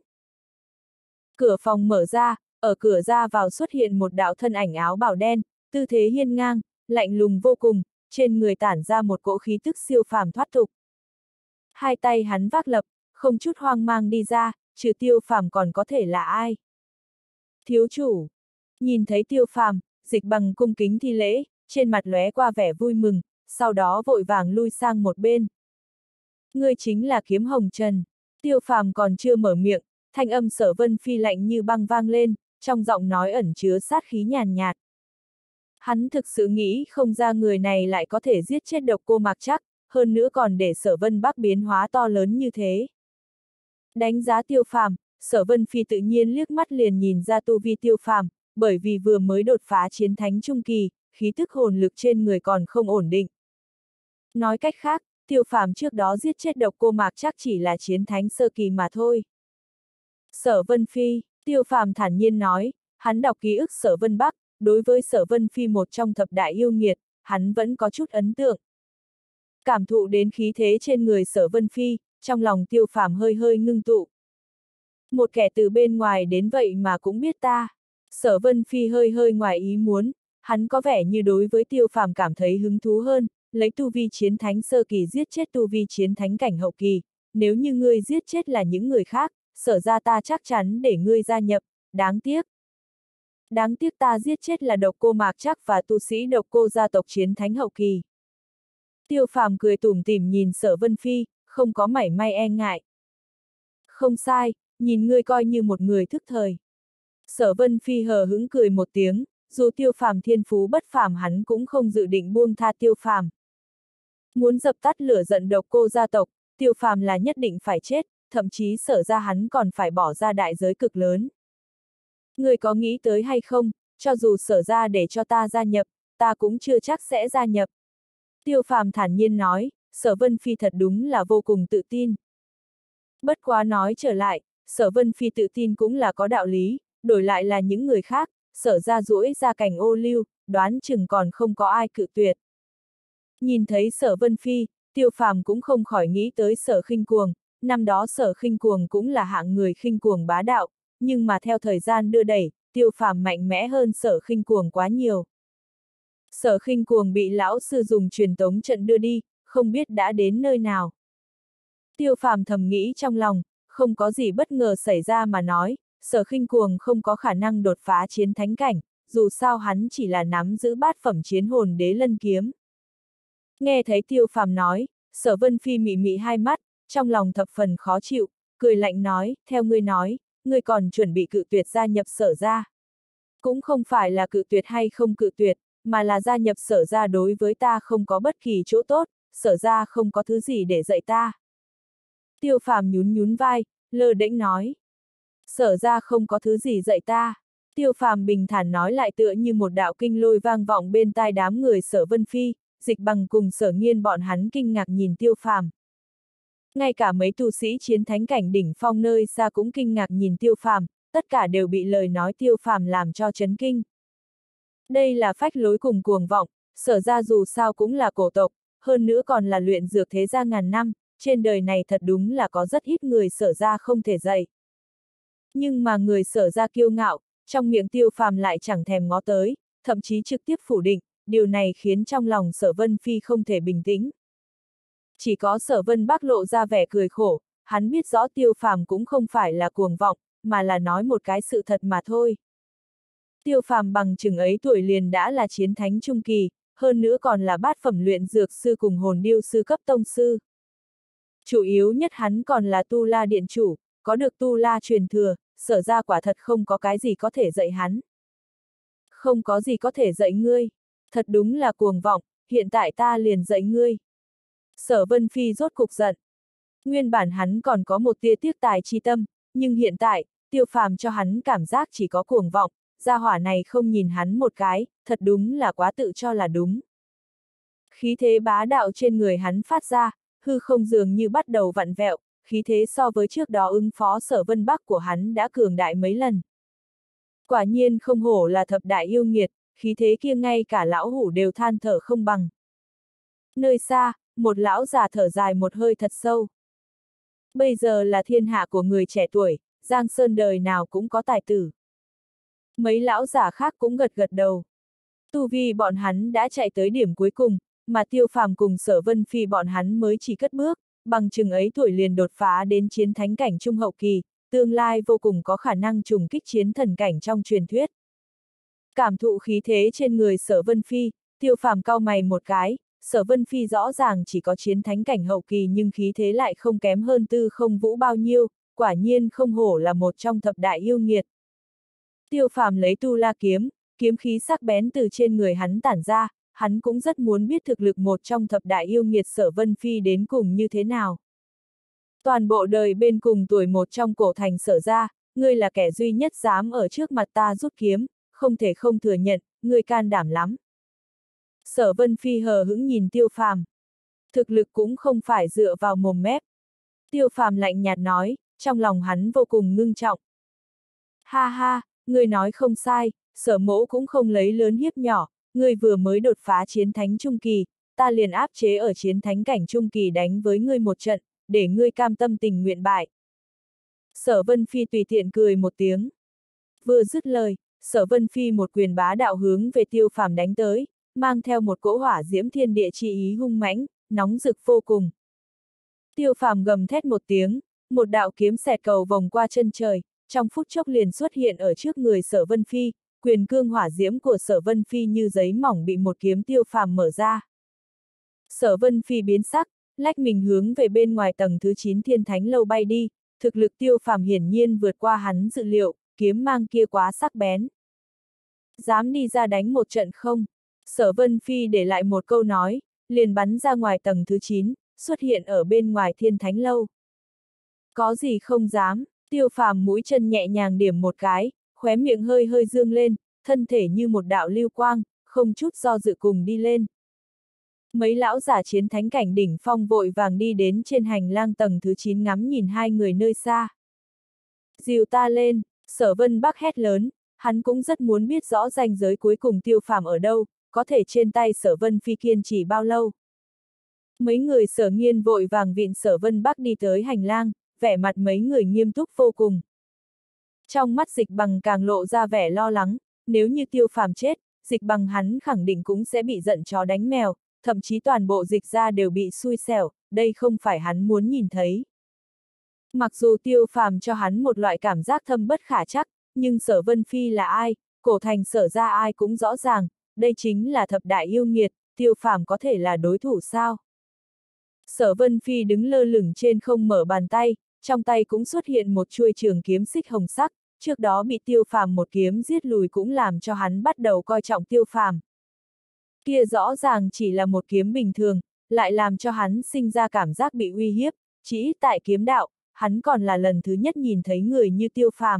A: Cửa phòng mở ra, ở cửa ra vào xuất hiện một đạo thân ảnh áo bào đen, tư thế hiên ngang, lạnh lùng vô cùng, trên người tản ra một cỗ khí tức siêu phàm thoát tục. Hai tay hắn vác lập, không chút hoang mang đi ra, trừ Tiêu Phàm còn có thể là ai? Thiếu chủ. Nhìn thấy Tiêu Phàm, Dịch Bằng cung kính thi lễ, trên mặt lóe qua vẻ vui mừng, sau đó vội vàng lui sang một bên. Ngươi chính là Kiếm Hồng Trần. Tiêu Phàm còn chưa mở miệng, thanh âm Sở Vân Phi lạnh như băng vang lên, trong giọng nói ẩn chứa sát khí nhàn nhạt. Hắn thực sự nghĩ không ra người này lại có thể giết chết Độc Cô Mạc Trác, hơn nữa còn để Sở Vân Bắc biến hóa to lớn như thế. Đánh giá Tiêu Phàm, Sở Vân Phi tự nhiên liếc mắt liền nhìn ra tu vi Tiêu Phàm, bởi vì vừa mới đột phá chiến thánh trung kỳ, khí tức hồn lực trên người còn không ổn định. Nói cách khác, Tiêu Phàm trước đó giết chết Độc Cô Mạc Trác chỉ là chiến thánh sơ kỳ mà thôi. Sở Vân Phi, Tiêu Phàm thản nhiên nói, hắn đọc ký ức Sở Vân Bắc, đối với Sở Vân Phi một trong thập đại yêu nghiệt, hắn vẫn có chút ấn tượng. Cảm thụ đến khí thế trên người Sở Vân Phi, trong lòng Tiêu Phàm hơi hơi ngưng tụ. Một kẻ từ bên ngoài đến vậy mà cũng biết ta. Sở Vân Phi hơi hơi ngoài ý muốn, hắn có vẻ như đối với Tiêu Phàm cảm thấy hứng thú hơn, lấy tu vi chiến thánh sơ kỳ giết chết tu vi chiến thánh cảnh hậu kỳ, nếu như ngươi giết chết là những người khác, Sở ra ta chắc chắn để ngươi gia nhập, đáng tiếc. Đáng tiếc ta giết chết là Độc Cô Mạc Trác và tu sĩ Độc Cô gia tộc chiến thánh hậu kỳ. Tiêu Phàm cười tủm tỉm nhìn Sở Vân Phi, không có mảy may e ngại. Không sai, nhìn ngươi coi như một người thức thời. Sở Vân Phi hờ hững cười một tiếng, dù Tiêu Phàm thiên phú bất phàm hắn cũng không dự định buông tha Tiêu Phàm. Muốn dập tắt lửa giận Độc Cô gia tộc, Tiêu Phàm là nhất định phải chết, thậm chí Sở ra hắn còn phải bỏ ra đại giới cực lớn. Ngươi có nghĩ tới hay không, cho dù Sở ra để cho ta gia nhập, ta cũng chưa chắc sẽ gia nhập. Tiêu Phàm thản nhiên nói, Sở Vân Phi thật đúng là vô cùng tự tin. Bất quá nói trở lại, Sở Vân Phi tự tin cũng là có đạo lý, đổi lại là những người khác, Sở ra duỗi ra cành ô liu, đoán chừng còn không có ai cự tuyệt. Nhìn thấy Sở Vân Phi, Tiêu Phàm cũng không khỏi nghĩ tới Sở Khinh Cuồng, năm đó Sở Khinh Cuồng cũng là hạng người khinh cuồng bá đạo, nhưng mà theo thời gian đưa đẩy, Tiêu Phàm mạnh mẽ hơn Sở Khinh Cuồng quá nhiều. Sở Khinh Cuồng bị lão sư dùng truyền tống trận đưa đi, không biết đã đến nơi nào. Tiêu Phàm thầm nghĩ trong lòng, không có gì bất ngờ xảy ra mà nói, Sở Khinh Cuồng không có khả năng đột phá chiến thánh cảnh, dù sao hắn chỉ là nắm giữ bát phẩm chiến hồn đế lân kiếm. Nghe thấy Tiêu Phàm nói, Sở Vân Phi mị mị hai mắt, trong lòng thập phần khó chịu, cười lạnh nói, theo ngươi nói, ngươi còn chuẩn bị cự tuyệt gia nhập Sở ra. Cũng không phải là cự tuyệt hay không cự tuyệt, mà là gia nhập Sở ra đối với ta không có bất kỳ chỗ tốt, Sở ra không có thứ gì để dạy ta. Tiêu Phàm nhún nhún vai, lơ đễnh nói. Sở ra không có thứ gì dạy ta. Tiêu Phàm bình thản nói lại tựa như một đạo kinh lôi vang vọng bên tai đám người Sở Vân Phi, Dịch Bằng cùng Sở Nghiên bọn hắn kinh ngạc nhìn Tiêu Phàm. Ngay cả mấy tu sĩ chiến thánh cảnh đỉnh phong nơi xa cũng kinh ngạc nhìn Tiêu Phàm, tất cả đều bị lời nói Tiêu Phàm làm cho chấn kinh. Đây là phách lối cùng cuồng vọng, Sở ra dù sao cũng là cổ tộc, hơn nữa còn là luyện dược thế gia ngàn năm, trên đời này thật đúng là có rất ít người Sở ra không thể dạy. Nhưng mà người Sở ra kiêu ngạo, trong miệng Tiêu Phàm lại chẳng thèm ngó tới, thậm chí trực tiếp phủ định, điều này khiến trong lòng Sở Vân Phi không thể bình tĩnh. Chỉ có Sở Vân Bắc lộ ra vẻ cười khổ, hắn biết rõ Tiêu Phàm cũng không phải là cuồng vọng, mà là nói một cái sự thật mà thôi. Tiêu Phàm bằng chừng ấy tuổi liền đã là chiến thánh trung kỳ, hơn nữa còn là bát phẩm luyện dược sư cùng hồn điêu sư cấp tông sư. Chủ yếu nhất hắn còn là Tu La điện chủ, có được Tu La truyền thừa, Sở ra quả thật không có cái gì có thể dạy hắn. Không có gì có thể dạy ngươi. Thật đúng là cuồng vọng, hiện tại ta liền dạy ngươi. Sở Vân Phi rốt cục giận. Nguyên bản hắn còn có một tia tiếc tài chi tâm, nhưng hiện tại, Tiêu Phàm cho hắn cảm giác chỉ có cuồng vọng, gia hỏa này không nhìn hắn một cái, thật đúng là quá tự cho là đúng. Khí thế bá đạo trên người hắn phát ra, hư không dường như bắt đầu vặn vẹo, khí thế so với trước đó ứng phó Sở Vân Bắc của hắn đã cường đại mấy lần. Quả nhiên không hổ là thập đại yêu nghiệt, khí thế kia ngay cả lão hủ đều than thở không bằng. Nơi xa, một lão già thở dài một hơi thật sâu. Bây giờ là thiên hạ của người trẻ tuổi, Giang Sơn đời nào cũng có tài tử. Mấy lão giả khác cũng gật gật đầu. Tu vi bọn hắn đã chạy tới điểm cuối cùng, mà Tiêu Phàm cùng Sở Vân Phi bọn hắn mới chỉ cất bước, bằng chừng ấy tuổi liền đột phá đến chiến thánh cảnh trung hậu kỳ, tương lai vô cùng có khả năng trùng kích chiến thần cảnh trong truyền thuyết. Cảm thụ khí thế trên người Sở Vân Phi, Tiêu Phàm cau mày một cái, Sở Vân Phi rõ ràng chỉ có chiến thánh cảnh hậu kỳ nhưng khí thế lại không kém hơn Tư Không Vũ bao nhiêu, quả nhiên không hổ là một trong thập đại yêu nghiệt. Tiêu Phàm lấy tu la kiếm, kiếm khí sắc bén từ trên người hắn tản ra, hắn cũng rất muốn biết thực lực một trong thập đại yêu nghiệt Sở Vân Phi đến cùng như thế nào. Toàn bộ đời bên cùng tuổi một trong cổ thành Sở gia, ngươi là kẻ duy nhất dám ở trước mặt ta rút kiếm, không thể không thừa nhận, ngươi can đảm lắm. Sở Vân Phi hờ hững nhìn Tiêu Phàm. Thực lực cũng không phải dựa vào mồm mép. Tiêu Phàm lạnh nhạt nói, trong lòng hắn vô cùng ngưng trọng. Ha ha, ngươi nói không sai, Sở mỗ cũng không lấy lớn hiếp nhỏ, ngươi vừa mới đột phá chiến thánh trung kỳ, ta liền áp chế ở chiến thánh cảnh trung kỳ đánh với ngươi một trận, để ngươi cam tâm tình nguyện bại. Sở Vân Phi tùy tiện cười một tiếng. Vừa dứt lời, Sở Vân Phi một quyền bá đạo hướng về Tiêu Phàm đánh tới, mang theo một cỗ hỏa diễm thiên địa chi ý hung mãnh, nóng rực vô cùng. Tiêu Phàm gầm thét một tiếng, một đạo kiếm xẹt cầu vòng qua chân trời, trong phút chốc liền xuất hiện ở trước người Sở Vân Phi, quyền cương hỏa diễm của Sở Vân Phi như giấy mỏng bị một kiếm Tiêu Phàm mở ra. Sở Vân Phi biến sắc, lách mình hướng về bên ngoài tầng thứ chín Thiên Thánh lâu bay đi, thực lực Tiêu Phàm hiển nhiên vượt qua hắn dự liệu, kiếm mang kia quá sắc bén. Dám đi ra đánh một trận không? Sở Vân Phi để lại một câu nói, liền bắn ra ngoài tầng thứ chín, xuất hiện ở bên ngoài Thiên Thánh lâu. Có gì không dám, Tiêu Phàm mũi chân nhẹ nhàng điểm một cái, khóe miệng hơi hơi dương lên, thân thể như một đạo lưu quang, không chút do dự cùng đi lên. Mấy lão giả chiến thánh cảnh đỉnh phong vội vàng đi đến trên hành lang tầng thứ chín ngắm nhìn hai người nơi xa. Dìu ta lên, Sở Vân Bắc hét lớn, hắn cũng rất muốn biết rõ ranh giới cuối cùng Tiêu Phàm ở đâu, có thể trên tay Sở Vân Phi kiên trì bao lâu. Mấy người Sở Nghiên vội vàng vịn Sở Vân Bắc đi tới hành lang, vẻ mặt mấy người nghiêm túc vô cùng. Trong mắt Dịch Bằng càng lộ ra vẻ lo lắng, nếu như Tiêu Phàm chết, Dịch Bằng hắn khẳng định cũng sẽ bị giận chó đánh mèo, thậm chí toàn bộ Dịch gia đều bị xui xẻo, đây không phải hắn muốn nhìn thấy. Mặc dù Tiêu Phàm cho hắn một loại cảm giác thâm bất khả trắc, nhưng Sở Vân Phi là ai, cổ thành Sở gia ai cũng rõ ràng, đây chính là thập đại yêu nghiệt, Tiêu Phàm có thể là đối thủ sao? Sở Vân Phi đứng lơ lửng trên không mở bàn tay, trong tay cũng xuất hiện một chuôi trường kiếm xích hồng sắc, trước đó bị Tiêu Phàm một kiếm giết lùi cũng làm cho hắn bắt đầu coi trọng Tiêu Phàm. Kia rõ ràng chỉ là một kiếm bình thường, lại làm cho hắn sinh ra cảm giác bị uy hiếp, chỉ ít tại kiếm đạo, hắn còn là lần thứ nhất nhìn thấy người như Tiêu Phàm.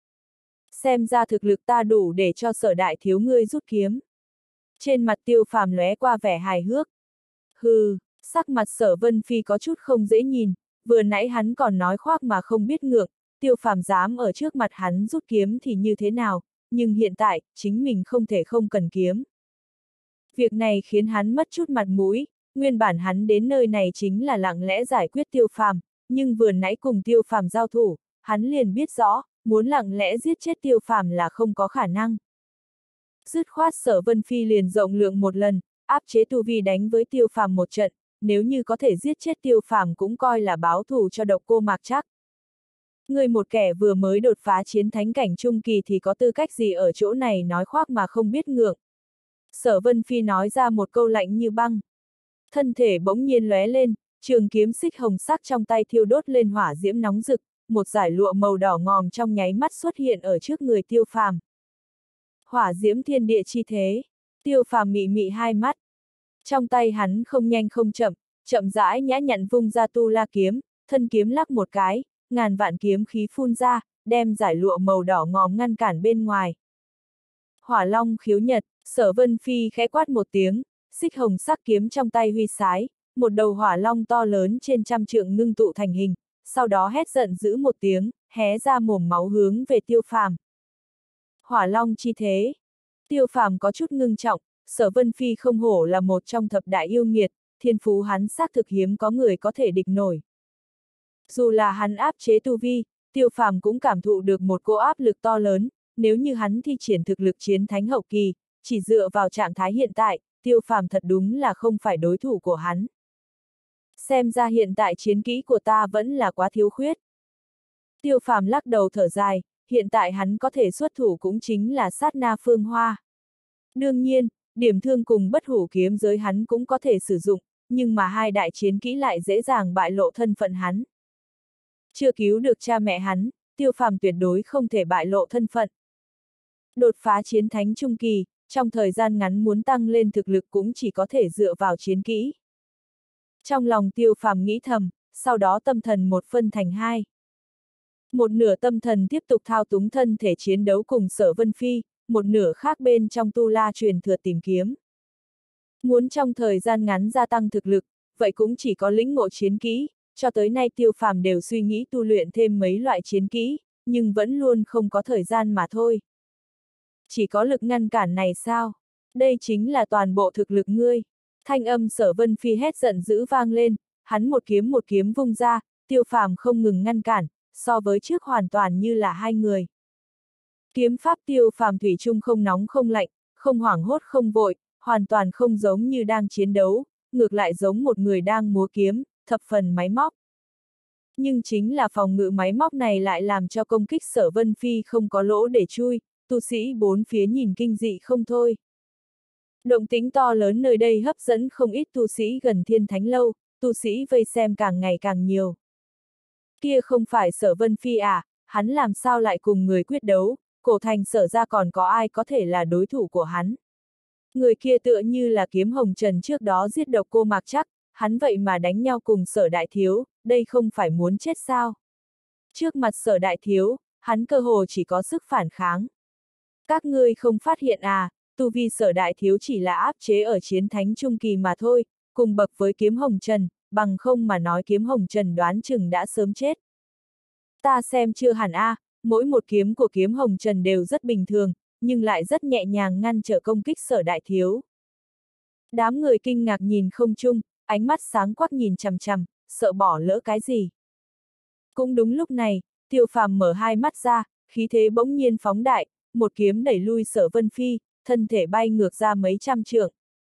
A: Xem ra thực lực ta đủ để cho Sở đại thiếu ngươi rút kiếm. Trên mặt Tiêu Phàm lóe qua vẻ hài hước. Hừ, sắc mặt Sở Vân Phi có chút không dễ nhìn, vừa nãy hắn còn nói khoác mà không biết ngượng, Tiêu Phàm dám ở trước mặt hắn rút kiếm thì như thế nào, nhưng hiện tại, chính mình không thể không cần kiếm. Việc này khiến hắn mất chút mặt mũi, nguyên bản hắn đến nơi này chính là lặng lẽ giải quyết Tiêu Phàm, nhưng vừa nãy cùng Tiêu Phàm giao thủ, hắn liền biết rõ, muốn lặng lẽ giết chết Tiêu Phàm là không có khả năng. Dứt khoát Sở Vân Phi liền rộng lượng một lần, áp chế tu vi đánh với Tiêu Phàm một trận, nếu như có thể giết chết Tiêu Phàm cũng coi là báo thù cho Độc Cô Mạc Trác. Người một kẻ vừa mới đột phá chiến thánh cảnh trung kỳ thì có tư cách gì ở chỗ này nói khoác mà không biết ngượng. Sở Vân Phi nói ra một câu lạnh như băng. Thân thể bỗng nhiên lóe lên, trường kiếm xích hồng sắc trong tay thiêu đốt lên hỏa diễm nóng rực, một dải lụa màu đỏ ngòm trong nháy mắt xuất hiện ở trước người Tiêu Phàm. Hỏa diễm thiên địa chi thế. Tiêu Phàm mị mị hai mắt. Trong tay hắn không nhanh không chậm, chậm rãi nhã nhặn vung ra tu la kiếm, thân kiếm lắc một cái, ngàn vạn kiếm khí phun ra, đem giải lụa màu đỏ ngòm ngăn cản bên ngoài. Hỏa long khiếu nhật, Sở Vân Phi khẽ quát một tiếng, xích hồng sắc kiếm trong tay huy sái, một đầu hỏa long to lớn trên trăm trượng ngưng tụ thành hình, sau đó hét giận dữ một tiếng, hé ra mồm máu hướng về Tiêu Phàm. Hỏa long chi thế. Tiêu Phàm có chút ngưng trọng, Sở Vân Phi không hổ là một trong thập đại yêu nghiệt, thiên phú hắn xác thực hiếm có người có thể địch nổi. Dù là hắn áp chế tu vi, Tiêu Phàm cũng cảm thụ được một cỗ áp lực to lớn, nếu như hắn thi triển thực lực chiến thánh hậu kỳ, chỉ dựa vào trạng thái hiện tại, Tiêu Phàm thật đúng là không phải đối thủ của hắn. Xem ra hiện tại chiến kỹ của ta vẫn là quá thiếu khuyết. Tiêu Phàm lắc đầu thở dài, hiện tại hắn có thể xuất thủ cũng chính là sát na phương hoa. Đương nhiên, điểm thương cùng bất hủ kiếm giới hắn cũng có thể sử dụng, nhưng mà hai đại chiến kỹ lại dễ dàng bại lộ thân phận hắn. Chưa cứu được cha mẹ hắn, Tiêu Phàm tuyệt đối không thể bại lộ thân phận. Đột phá chiến thánh trung kỳ, trong thời gian ngắn muốn tăng lên thực lực cũng chỉ có thể dựa vào chiến kỹ. Trong lòng Tiêu Phàm nghĩ thầm, sau đó tâm thần một phân thành hai. Một nửa tâm thần tiếp tục thao túng thân thể chiến đấu cùng Sở Vân Phi, một nửa khác bên trong tu la truyền thừa tìm kiếm. Muốn trong thời gian ngắn gia tăng thực lực, vậy cũng chỉ có lĩnh ngộ chiến kỹ, cho tới nay Tiêu Phàm đều suy nghĩ tu luyện thêm mấy loại chiến kỹ, nhưng vẫn luôn không có thời gian mà thôi. Chỉ có lực ngăn cản này sao? Đây chính là toàn bộ thực lực ngươi. Thanh âm Sở Vân Phi hét giận dữ vang lên, hắn một kiếm một kiếm vung ra, Tiêu Phàm không ngừng ngăn cản, so với trước hoàn toàn như là hai người. Kiếm pháp Tiêu Phàm thủy chung không nóng không lạnh, không hoảng hốt không vội, hoàn toàn không giống như đang chiến đấu, ngược lại giống một người đang múa kiếm, thập phần máy móc. Nhưng chính là phòng ngự máy móc này lại làm cho công kích Sở Vân Phi không có lỗ để chui, tu sĩ bốn phía nhìn kinh dị không thôi. Động tĩnh to lớn nơi đây hấp dẫn không ít tu sĩ gần Thiên Thánh Lâu, tu sĩ vây xem càng ngày càng nhiều. Kia không phải Sở Vân Phi à, hắn làm sao lại cùng người quyết đấu, cổ thành Sở ra còn có ai có thể là đối thủ của hắn. Người kia tựa như là Kiếm Hồng Trần trước đó giết độc cô Mạc Trắc, hắn vậy mà đánh nhau cùng Sở Đại Thiếu, đây không phải muốn chết sao. Trước mặt Sở Đại Thiếu, hắn cơ hồ chỉ có sức phản kháng. Các ngươi không phát hiện à, tu vi Sở Đại Thiếu chỉ là áp chế ở chiến thánh trung kỳ mà thôi, cùng bậc với Kiếm Hồng Trần, bằng không mà nói Kiếm Hồng Trần đoán chừng đã sớm chết. Ta xem chưa hẳn a, à, mỗi một kiếm của Kiếm Hồng Trần đều rất bình thường, nhưng lại rất nhẹ nhàng ngăn trở công kích Sở Đại Thiếu. Đám người kinh ngạc nhìn không chung, ánh mắt sáng quắc nhìn chằm chằm, sợ bỏ lỡ cái gì. Cũng đúng lúc này, Tiêu Phàm mở hai mắt ra, khí thế bỗng nhiên phóng đại, một kiếm đẩy lui Sở Vân Phi, thân thể bay ngược ra mấy trăm trượng.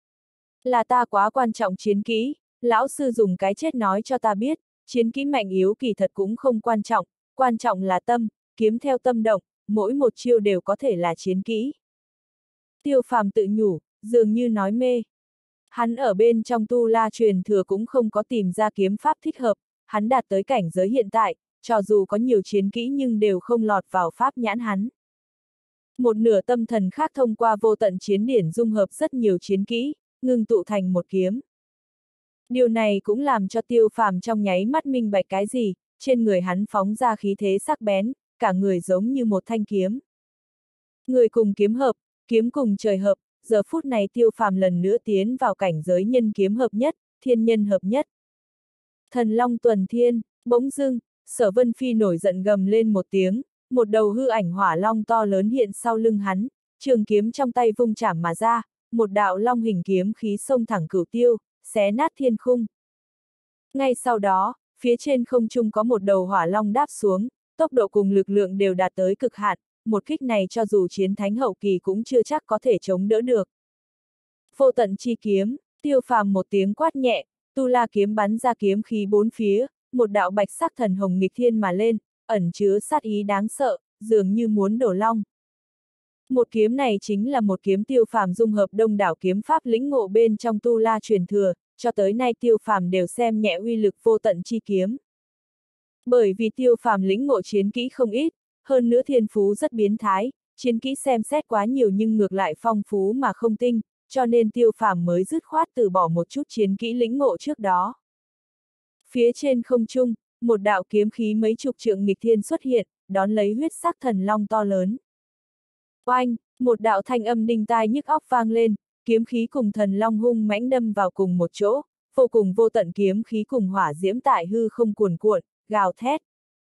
A: Là ta quá quan trọng chiến kỹ, lão sư dùng cái chết nói cho ta biết, chiến kỹ mạnh yếu kỳ thật cũng không quan trọng, quan trọng là tâm, kiếm theo tâm động, mỗi một chiêu đều có thể là chiến kỹ. Tiêu Phàm tự nhủ, dường như nói mê. Hắn ở bên trong tu la truyền thừa cũng không có tìm ra kiếm pháp thích hợp, hắn đạt tới cảnh giới hiện tại, cho dù có nhiều chiến kỹ nhưng đều không lọt vào pháp nhãn hắn. Một nửa tâm thần khác thông qua vô tận chiến điển dung hợp rất nhiều chiến kỹ, ngưng tụ thành một kiếm. Điều này cũng làm cho Tiêu Phàm trong nháy mắt minh bạch cái gì, trên người hắn phóng ra khí thế sắc bén, cả người giống như một thanh kiếm. Người cùng kiếm hợp, kiếm cùng trời hợp, giờ phút này Tiêu Phàm lần nữa tiến vào cảnh giới nhân kiếm hợp nhất, thiên nhân hợp nhất. Thần long tuần thiên, bỗng dưng, Sở Vân Phi nổi giận gầm lên một tiếng, một đầu hư ảnh hỏa long to lớn hiện sau lưng hắn, trường kiếm trong tay vung chảm mà ra, một đạo long hình kiếm khí xông thẳng cửu tiêu, xé nát thiên khung. Ngay sau đó, phía trên không trung có một đầu hỏa long đáp xuống, tốc độ cùng lực lượng đều đạt tới cực hạn, một kích này cho dù chiến thánh hậu kỳ cũng chưa chắc có thể chống đỡ được. Vô tận chi kiếm, Tiêu Phàm một tiếng quát nhẹ, tu la kiếm bắn ra kiếm khí bốn phía, một đạo bạch sắc thần hồng nghịch thiên mà lên, ẩn chứa sát ý đáng sợ, dường như muốn đổ long. Một kiếm này chính là một kiếm Tiêu Phàm dung hợp đông đảo kiếm pháp lĩnh ngộ bên trong tu la truyền thừa, cho tới nay Tiêu Phàm đều xem nhẹ uy lực vô tận chi kiếm. Bởi vì Tiêu Phàm lĩnh ngộ chiến kỹ không ít, hơn nữa thiên phú rất biến thái, chiến kỹ xem xét quá nhiều nhưng ngược lại phong phú mà không tinh, cho nên Tiêu Phàm mới dứt khoát từ bỏ một chút chiến kỹ lĩnh ngộ trước đó. Phía trên không trung, một đạo kiếm khí mấy chục trượng nghịch thiên xuất hiện, đón lấy huyết sắc thần long to lớn. Oanh, một đạo thanh âm đinh tai nhức óc vang lên, kiếm khí cùng thần long hung mãnh đâm vào cùng một chỗ, vô cùng vô tận kiếm khí cùng hỏa diễm tại hư không cuồn cuộn, gào thét.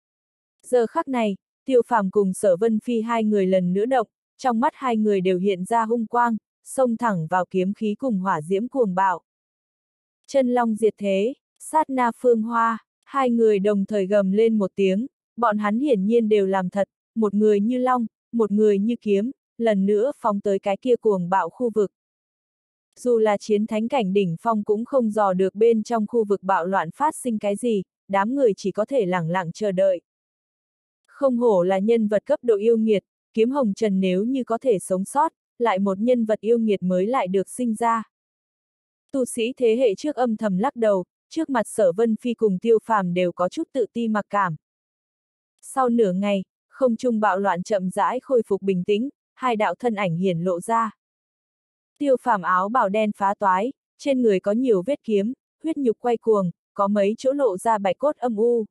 A: Giờ khắc này, Tiêu Phàm cùng Sở Vân Phi hai người lần nữa động, trong mắt hai người đều hiện ra hung quang, xông thẳng vào kiếm khí cùng hỏa diễm cuồng bạo. Chân long diệt thế, sát na phương hoa, hai người đồng thời gầm lên một tiếng, bọn hắn hiển nhiên đều làm thật, một người như long, một người như kiếm, lần nữa phóng tới cái kia cuồng bạo khu vực. Dù là chiến thánh cảnh đỉnh phong cũng không dò được bên trong khu vực bạo loạn phát sinh cái gì, đám người chỉ có thể lẳng lặng chờ đợi. Không hổ là nhân vật cấp độ yêu nghiệt, Kiếm Hồng Trần nếu như có thể sống sót, lại một nhân vật yêu nghiệt mới lại được sinh ra. Tu sĩ thế hệ trước âm thầm lắc đầu, trước mặt Sở Vân Phi cùng Tiêu Phàm đều có chút tự ti mặc cảm. Sau nửa ngày, không trung bạo loạn chậm rãi khôi phục bình tĩnh, hai đạo thân ảnh hiển lộ ra. Tiêu Phàm áo bào đen phá toái, trên người có nhiều vết kiếm, huyết nhục quay cuồng, có mấy chỗ lộ ra bạch cốt âm u.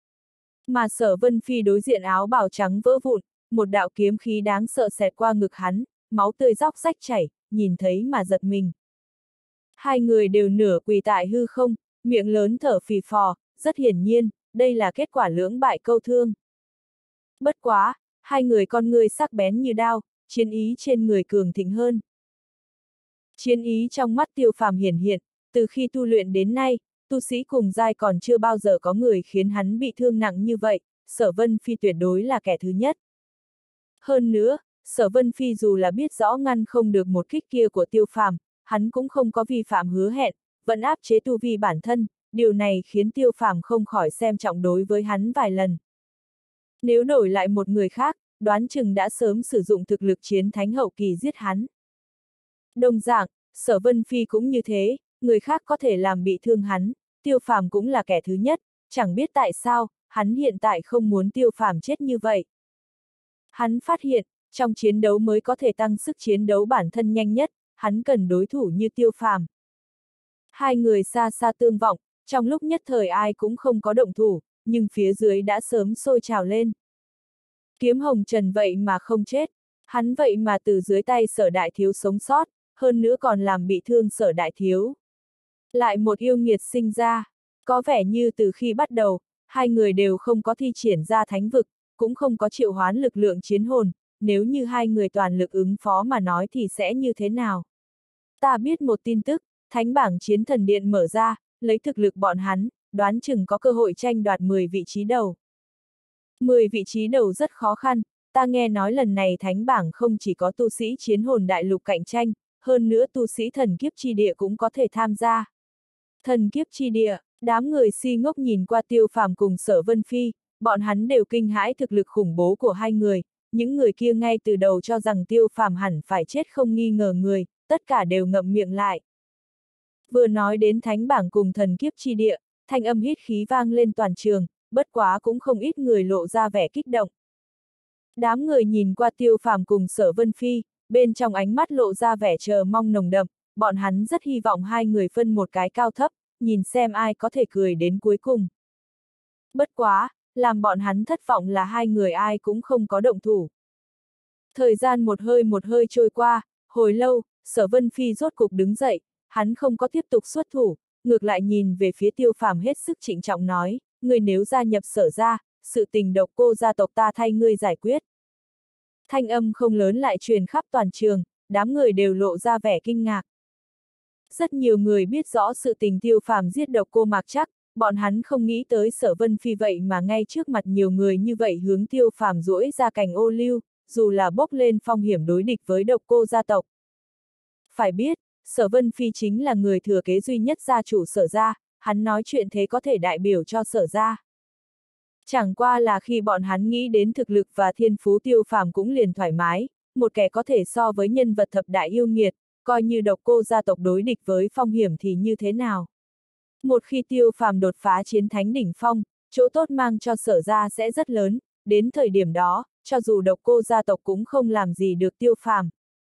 A: Mà Sở Vân Phi đối diện áo bào trắng vỡ vụn, một đạo kiếm khí đáng sợ xẹt qua ngực hắn, máu tươi róc rách chảy, nhìn thấy mà giật mình. Hai người đều nửa quỳ tại hư không, miệng lớn thở phì phò, rất hiển nhiên, đây là kết quả lưỡng bại câu thương. Bất quá, hai người con người sắc bén như đao, chiến ý trên người cường thịnh hơn. Chiến ý trong mắt Tiêu Phàm hiển hiện, từ khi tu luyện đến nay, tu sĩ cùng giai còn chưa bao giờ có người khiến hắn bị thương nặng như vậy, Sở Vân Phi tuyệt đối là kẻ thứ nhất. Hơn nữa, Sở Vân Phi dù là biết rõ ngăn không được một kích kia của Tiêu Phàm, hắn cũng không có vi phạm hứa hẹn, vẫn áp chế tu vi bản thân, điều này khiến Tiêu Phàm không khỏi xem trọng đối với hắn vài lần. Nếu đổi lại một người khác, đoán chừng đã sớm sử dụng thực lực chiến thánh hậu kỳ giết hắn. Đồng dạng, Sở Vân Phi cũng như thế, người khác có thể làm bị thương hắn, Tiêu Phàm cũng là kẻ thứ nhất, chẳng biết tại sao, hắn hiện tại không muốn Tiêu Phàm chết như vậy. Hắn phát hiện, trong chiến đấu mới có thể tăng sức chiến đấu bản thân nhanh nhất, hắn cần đối thủ như Tiêu Phàm. Hai người xa xa tương vọng, trong lúc nhất thời ai cũng không có động thủ, nhưng phía dưới đã sớm sôi trào lên. Kiếm Hồng Trần vậy mà không chết, hắn vậy mà từ dưới tay Sở Đại Thiếu sống sót, hơn nữa còn làm bị thương Sở Đại Thiếu. Lại một yêu nghiệt sinh ra, có vẻ như từ khi bắt đầu, hai người đều không có thi triển ra thánh vực, cũng không có triệu hoán lực lượng chiến hồn, nếu như hai người toàn lực ứng phó mà nói thì sẽ như thế nào? Ta biết một tin tức, Thánh bảng Chiến Thần Điện mở ra, lấy thực lực bọn hắn, đoán chừng có cơ hội tranh đoạt mười vị trí đầu. mười vị trí đầu rất khó khăn, ta nghe nói lần này Thánh bảng không chỉ có tu sĩ chiến hồn đại lục cạnh tranh, hơn nữa tu sĩ thần kiếp chi địa cũng có thể tham gia. Thần kiếp chi địa, đám người si ngốc nhìn qua Tiêu Phàm cùng Sở Vân Phi, bọn hắn đều kinh hãi thực lực khủng bố của hai người, những người kia ngay từ đầu cho rằng Tiêu Phàm hẳn phải chết không nghi ngờ người, tất cả đều ngậm miệng lại. Vừa nói đến Thánh bảng cùng thần kiếp chi địa, thanh âm hít khí vang lên toàn trường, bất quá cũng không ít người lộ ra vẻ kích động. Đám người nhìn qua Tiêu Phàm cùng Sở Vân Phi, bên trong ánh mắt lộ ra vẻ chờ mong nồng đậm, bọn hắn rất hy vọng hai người phân một cái cao thấp, nhìn xem ai có thể cười đến cuối cùng. Bất quá, làm bọn hắn thất vọng là hai người ai cũng không có động thủ. Thời gian một hơi một hơi trôi qua, hồi lâu, Sở Vân Phi rốt cục đứng dậy, hắn không có tiếp tục xuất thủ, ngược lại nhìn về phía Tiêu Phàm hết sức trịnh trọng nói, người nếu gia nhập Sở gia, sự tình Độc Cô gia tộc ta thay ngươi giải quyết. Thanh âm không lớn lại truyền khắp toàn trường, đám người đều lộ ra vẻ kinh ngạc. Rất nhiều người biết rõ sự tình Tiêu Phàm giết Độc Cô Mạc Trắc, bọn hắn không nghĩ tới Sở Vân Phi vậy mà ngay trước mặt nhiều người như vậy hướng Tiêu Phàm duỗi ra cành ô liu, dù là bốc lên phong hiểm đối địch với Độc Cô gia tộc. Phải biết, Sở Vân Phi chính là người thừa kế duy nhất gia chủ Sở gia, hắn nói chuyện thế có thể đại biểu cho Sở gia. Chẳng qua là khi bọn hắn nghĩ đến thực lực và thiên phú Tiêu Phàm cũng liền thoải mái, một kẻ có thể so với nhân vật thập đại yêu nghiệt, coi như Độc Cô gia tộc đối địch với phong hiểm thì như thế nào. Một khi Tiêu Phàm đột phá chiến thánh đỉnh phong, chỗ tốt mang cho Sở gia sẽ rất lớn, đến thời điểm đó, cho dù độc cô gia tộc cũng không làm gì được Tiêu Phàm.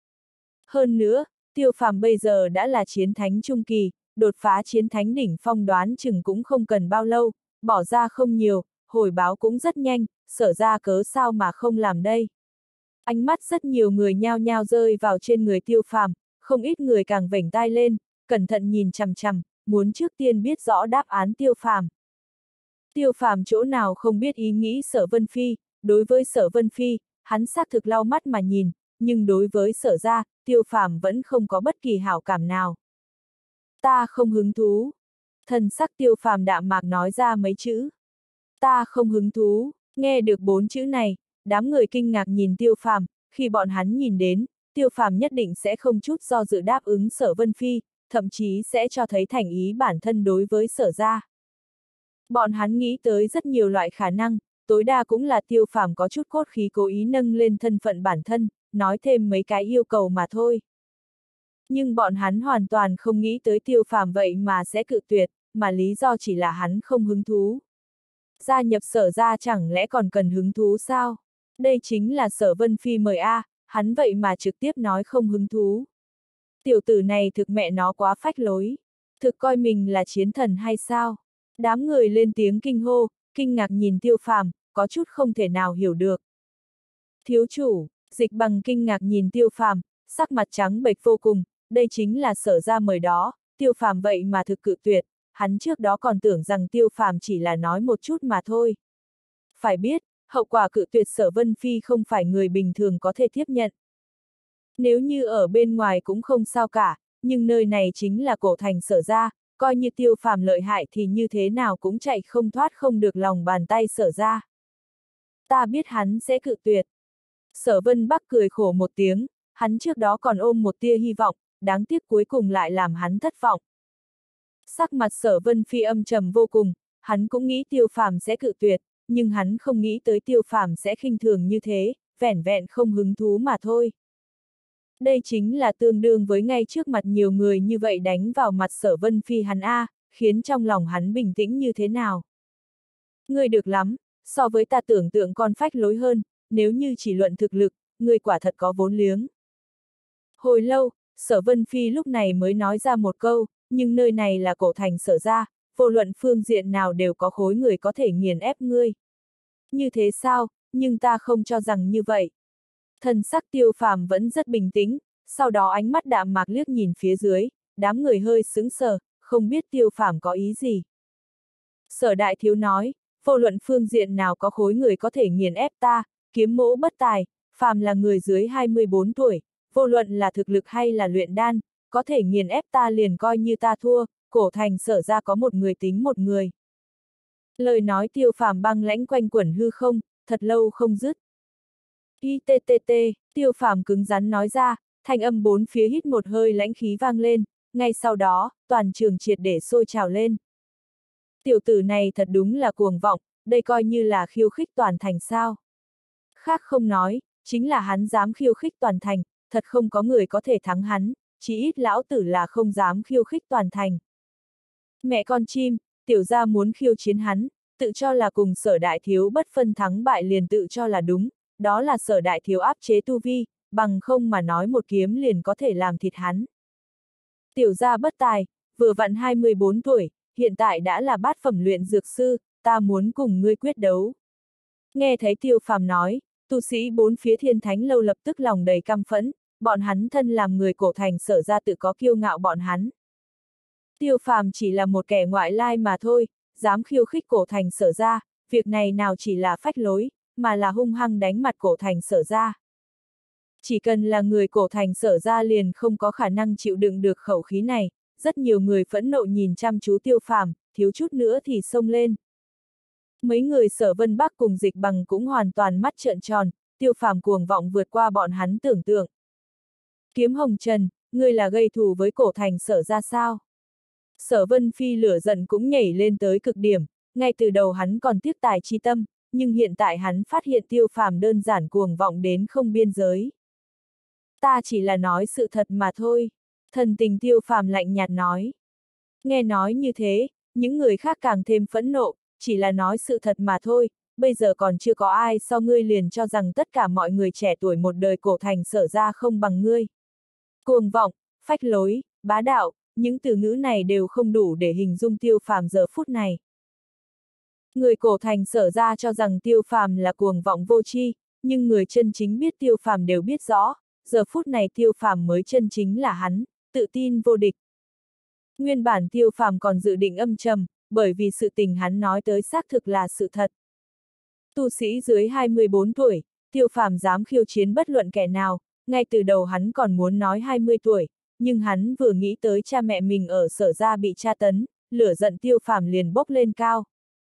A: Hơn nữa, Tiêu Phàm bây giờ đã là chiến thánh trung kỳ, đột phá chiến thánh đỉnh phong đoán chừng cũng không cần bao lâu, bỏ ra không nhiều, hồi báo cũng rất nhanh, Sở ra cớ sao mà không làm đây. Ánh mắt rất nhiều người nhao nhao rơi vào trên người Tiêu Phàm, không ít người càng vểnh tai lên, cẩn thận nhìn chằm chằm, muốn trước tiên biết rõ đáp án Tiêu Phàm. Tiêu Phàm chỗ nào không biết ý nghĩ Sở Vân Phi, đối với Sở Vân Phi, hắn xác thực lau mắt mà nhìn, nhưng đối với Sở ra, Tiêu Phàm vẫn không có bất kỳ hảo cảm nào. Ta không hứng thú. Thần sắc Tiêu Phàm đạm mạc nói ra mấy chữ. Ta không hứng thú. Nghe được bốn chữ này, đám người kinh ngạc nhìn Tiêu Phàm, khi bọn hắn nhìn đến, Tiêu Phàm nhất định sẽ không chút do dự đáp ứng Sở Vân Phi, thậm chí sẽ cho thấy thành ý bản thân đối với Sở ra. Bọn hắn nghĩ tới rất nhiều loại khả năng, tối đa cũng là Tiêu Phàm có chút cốt khí cố ý nâng lên thân phận bản thân, nói thêm mấy cái yêu cầu mà thôi. Nhưng bọn hắn hoàn toàn không nghĩ tới Tiêu Phàm vậy mà sẽ cự tuyệt, mà lý do chỉ là hắn không hứng thú. Gia nhập Sở ra chẳng lẽ còn cần hứng thú sao? Đây chính là Sở Vân Phi mời a, à, hắn vậy mà trực tiếp nói không hứng thú. Tiểu tử này thực mẹ nó quá phách lối. Thực coi mình là chiến thần hay sao? Đám người lên tiếng kinh hô, kinh ngạc nhìn Tiêu Phàm, có chút không thể nào hiểu được. Thiếu chủ, Dịch Bằng kinh ngạc nhìn Tiêu Phàm, sắc mặt trắng bệch vô cùng, đây chính là Sở ra mời đó, Tiêu Phàm vậy mà thực cự tuyệt, hắn trước đó còn tưởng rằng Tiêu Phàm chỉ là nói một chút mà thôi. Phải biết, hậu quả cự tuyệt Sở Vân Phi không phải người bình thường có thể tiếp nhận. Nếu như ở bên ngoài cũng không sao cả, nhưng nơi này chính là cổ thành Sở ra, coi như Tiêu Phàm lợi hại thì như thế nào cũng chạy không thoát không được lòng bàn tay Sở ra. Ta biết hắn sẽ cự tuyệt. Sở Vân Bắc cười khổ một tiếng, hắn trước đó còn ôm một tia hy vọng, đáng tiếc cuối cùng lại làm hắn thất vọng. Sắc mặt Sở Vân Phi âm trầm vô cùng, hắn cũng nghĩ Tiêu Phàm sẽ cự tuyệt, nhưng hắn không nghĩ tới Tiêu Phàm sẽ khinh thường như thế, vẻn vẹn không hứng thú mà thôi. Đây chính là tương đương với ngay trước mặt nhiều người như vậy đánh vào mặt Sở Vân Phi hắn a, khiến trong lòng hắn bình tĩnh như thế nào. Ngươi được lắm, so với ta tưởng tượng còn phách lối hơn, nếu như chỉ luận thực lực, ngươi quả thật có vốn liếng. Hồi lâu, Sở Vân Phi lúc này mới nói ra một câu, nhưng nơi này là cổ thành Sở ra, vô luận phương diện nào đều có khối người có thể nghiền ép ngươi. Như thế sao, nhưng ta không cho rằng như vậy. Thần sắc Tiêu Phàm vẫn rất bình tĩnh, sau đó ánh mắt đạm mạc liếc nhìn phía dưới, đám người hơi sững sờ, không biết Tiêu Phàm có ý gì. Sở đại thiếu nói, vô luận phương diện nào có khối người có thể nghiền ép ta, kiếm mỗ bất tài, phàm là người dưới hai mươi bốn tuổi, vô luận là thực lực hay là luyện đan, có thể nghiền ép ta liền coi như ta thua, cổ thành Sở ra có một người tính một người. Lời nói Tiêu Phàm băng lãnh quanh quẩn hư không, thật lâu không dứt. I T T T, Tiêu Phàm cứng rắn nói ra, thanh âm bốn phía hít một hơi lãnh khí vang lên, ngay sau đó, toàn trường triệt để sôi trào lên. Tiểu tử này thật đúng là cuồng vọng, đây coi như là khiêu khích toàn thành sao. Khác không nói, chính là hắn dám khiêu khích toàn thành, thật không có người có thể thắng hắn, chỉ ít lão tử là không dám khiêu khích toàn thành. Mẹ con chim, tiểu gia muốn khiêu chiến hắn, tự cho là cùng Sở đại thiếu bất phân thắng bại liền tự cho là đúng, đó là Sở đại thiếu áp chế tu vi, bằng không mà nói một kiếm liền có thể làm thịt hắn. Tiểu gia bất tài, vừa vặn hai mươi bốn tuổi, hiện tại đã là bát phẩm luyện dược sư, ta muốn cùng ngươi quyết đấu. Nghe thấy Tiêu Phàm nói, tu sĩ bốn phía Thiên Thánh lâu lập tức lòng đầy căm phẫn, bọn hắn thân làm người cổ thành Sở ra tự có kiêu ngạo bọn hắn. Tiêu Phàm chỉ là một kẻ ngoại lai mà thôi, dám khiêu khích cổ thành Sở ra, việc này nào chỉ là phách lối, mà là hung hăng đánh mặt cổ thành Sở ra. Chỉ cần là người cổ thành Sở ra liền không có khả năng chịu đựng được khẩu khí này, rất nhiều người phẫn nộ nhìn chăm chú Tiêu Phàm, thiếu chút nữa thì xông lên. Mấy người Sở Vân Bắc cùng Dịch Bằng cũng hoàn toàn mắt trợn tròn, Tiêu Phàm cuồng vọng vượt qua bọn hắn tưởng tượng. Kiếm Hồng Trần, ngươi là gây thù với cổ thành Sở ra sao? Sở Vân Phi lửa giận cũng nhảy lên tới cực điểm, ngay từ đầu hắn còn tiếc tài chi tâm, nhưng hiện tại hắn phát hiện Tiêu Phàm đơn giản cuồng vọng đến không biên giới. Ta chỉ là nói sự thật mà thôi, thần tình Tiêu Phàm lạnh nhạt nói. Nghe nói như thế, những người khác càng thêm phẫn nộ, chỉ là nói sự thật mà thôi, bây giờ còn chưa có ai so ngươi liền cho rằng tất cả mọi người trẻ tuổi một đời cổ thành Sở ra không bằng ngươi. Cuồng vọng, phách lối, bá đạo, những từ ngữ này đều không đủ để hình dung Tiêu Phàm giờ phút này. Người cổ thành Sở ra cho rằng Tiêu Phàm là cuồng vọng vô tri, nhưng người chân chính biết Tiêu Phàm đều biết rõ, giờ phút này Tiêu Phàm mới chân chính là hắn, tự tin vô địch. Nguyên bản Tiêu Phàm còn dự định âm trầm, bởi vì sự tình hắn nói tới xác thực là sự thật. Tu sĩ dưới hai mươi bốn tuổi, Tiêu Phàm dám khiêu chiến bất luận kẻ nào, ngay từ đầu hắn còn muốn nói hai mươi tuổi, nhưng hắn vừa nghĩ tới cha mẹ mình ở Sở ra bị tra tấn, lửa giận Tiêu Phàm liền bốc lên cao.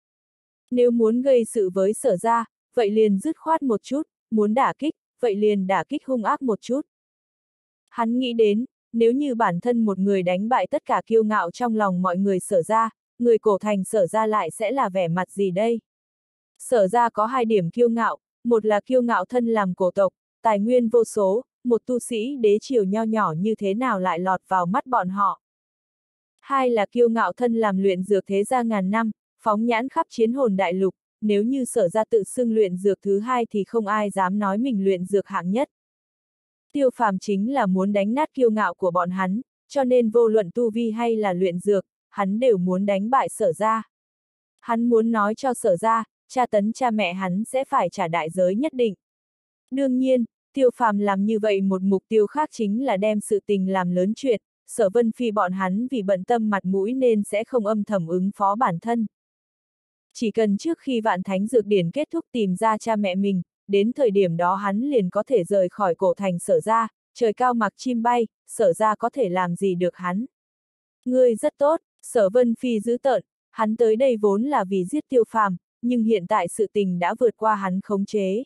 A: Nếu muốn gây sự với Sở ra, vậy liền dứt khoát một chút, muốn đả kích, vậy liền đả kích hung ác một chút. Hắn nghĩ đến, nếu như bản thân một người đánh bại tất cả kiêu ngạo trong lòng mọi người Sở ra, người cổ thành Sở ra lại sẽ là vẻ mặt gì đây? Sở ra có hai điểm kiêu ngạo, một là kiêu ngạo thân làm cổ tộc, tài nguyên vô số, một tu sĩ đế triều nho nhỏ như thế nào lại lọt vào mắt bọn họ. Hai là kiêu ngạo thân làm luyện dược thế gia ngàn năm, phóng nhãn khắp chiến hồn đại lục, nếu như Sở ra tự xưng luyện dược thứ hai thì không ai dám nói mình luyện dược hạng nhất. Tiêu Phàm chính là muốn đánh nát kiêu ngạo của bọn hắn, cho nên vô luận tu vi hay là luyện dược, hắn đều muốn đánh bại Sở ra. Hắn muốn nói cho Sở ra, tra tấn cha mẹ hắn sẽ phải trả đại giới nhất định. Đương nhiên, Tiêu Phàm làm như vậy một mục tiêu khác chính là đem sự tình làm lớn chuyện, Sở Vân Phi bọn hắn vì bận tâm mặt mũi nên sẽ không âm thầm ứng phó bản thân. Chỉ cần trước khi Vạn Thánh Dược Điển kết thúc tìm ra cha mẹ mình, đến thời điểm đó hắn liền có thể rời khỏi cổ thành Sở ra, trời cao mặc chim bay, Sở ra có thể làm gì được hắn. Ngươi rất tốt, Sở Vân Phi dữ tợn, hắn tới đây vốn là vì giết Tiêu Phàm, nhưng hiện tại sự tình đã vượt qua hắn khống chế.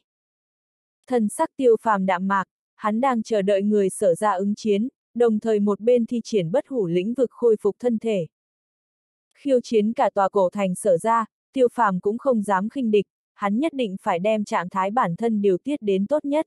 A: Thần sắc Tiêu Phàm đạm mạc, hắn đang chờ đợi người Sở ra ứng chiến, đồng thời một bên thi triển bất hủ lĩnh vực khôi phục thân thể. Khiêu chiến cả tòa cổ thành Sở ra, Tiêu Phàm cũng không dám khinh địch, hắn nhất định phải đem trạng thái bản thân điều tiết đến tốt nhất.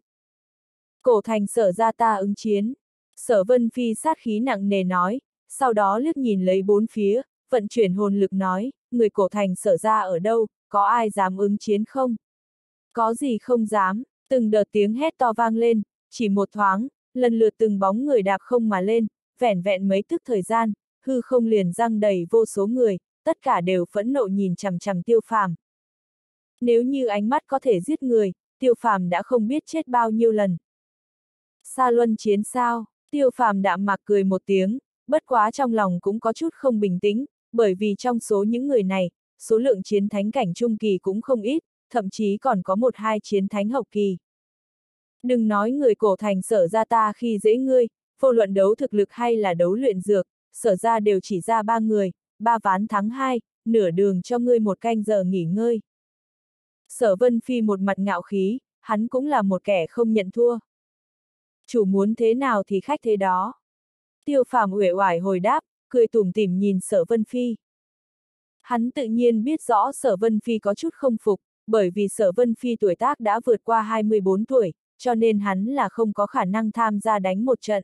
A: Cổ thành Sở ra ta ứng chiến. Sở Vân Phi sát khí nặng nề nói, sau đó liếc nhìn lấy bốn phía, vận chuyển hồn lực nói, người cổ thành Sở ra ở đâu, có ai dám ứng chiến không? Có gì không dám, từng đợt tiếng hét to vang lên, chỉ một thoáng, lần lượt từng bóng người đạp không mà lên, vẻn vẹn mấy tức thời gian, hư không liền răng đầy vô số người, tất cả đều phẫn nộ nhìn chằm chằm Tiêu Phàm. Nếu như ánh mắt có thể giết người, Tiêu Phàm đã không biết chết bao nhiêu lần. Sa luân chiến sao? Tiêu Phàm đạm mạc cười một tiếng, bất quá trong lòng cũng có chút không bình tĩnh, bởi vì trong số những người này, số lượng chiến thánh cảnh trung kỳ cũng không ít, thậm chí còn có một hai chiến thánh hậu kỳ. Đừng nói người cổ thành Sở ra ta khi dễ ngươi, vô luận đấu thực lực hay là đấu luyện dược, Sở ra đều chỉ ra ba người, ba ván thắng hai, nửa đường cho ngươi một canh giờ nghỉ ngơi. Sở Vân Phi một mặt ngạo khí, hắn cũng là một kẻ không nhận thua. Chủ muốn thế nào thì khách thế đó. Tiêu Phàm uể oải hồi đáp, cười tủm tỉm nhìn Sở Vân Phi. Hắn tự nhiên biết rõ Sở Vân Phi có chút không phục, bởi vì Sở Vân Phi tuổi tác đã vượt qua hai mươi bốn tuổi, cho nên hắn là không có khả năng tham gia đánh một trận.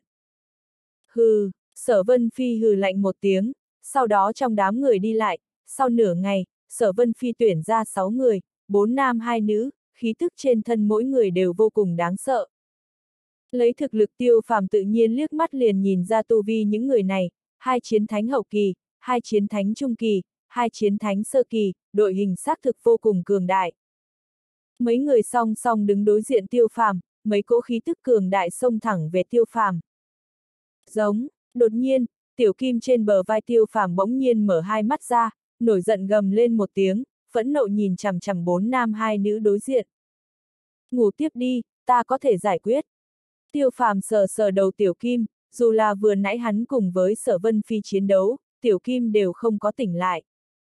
A: Hừ, Sở Vân Phi hừ lạnh một tiếng, sau đó trong đám người đi lại, sau nửa ngày, Sở Vân Phi tuyển ra sáu người, bốn nam hai nữ, khí tức trên thân mỗi người đều vô cùng đáng sợ. Lấy thực lực Tiêu Phàm tự nhiên liếc mắt liền nhìn ra tu vi những người này, hai chiến thánh hậu kỳ, hai chiến thánh trung kỳ, hai chiến thánh sơ kỳ, đội hình xác thực vô cùng cường đại. Mấy người song song đứng đối diện Tiêu Phàm, mấy cỗ khí tức cường đại xông thẳng về Tiêu Phàm. Giống, đột nhiên, Tiểu Kim trên bờ vai Tiêu Phàm bỗng nhiên mở hai mắt ra, nổi giận gầm lên một tiếng, phẫn nộ nhìn chằm chằm bốn nam hai nữ đối diện. Ngủ tiếp đi, ta có thể giải quyết. Tiêu Phàm sờ sờ đầu Tiểu Kim, dù là vừa nãy hắn cùng với Sở Vân Phi chiến đấu, Tiểu Kim đều không có tỉnh lại.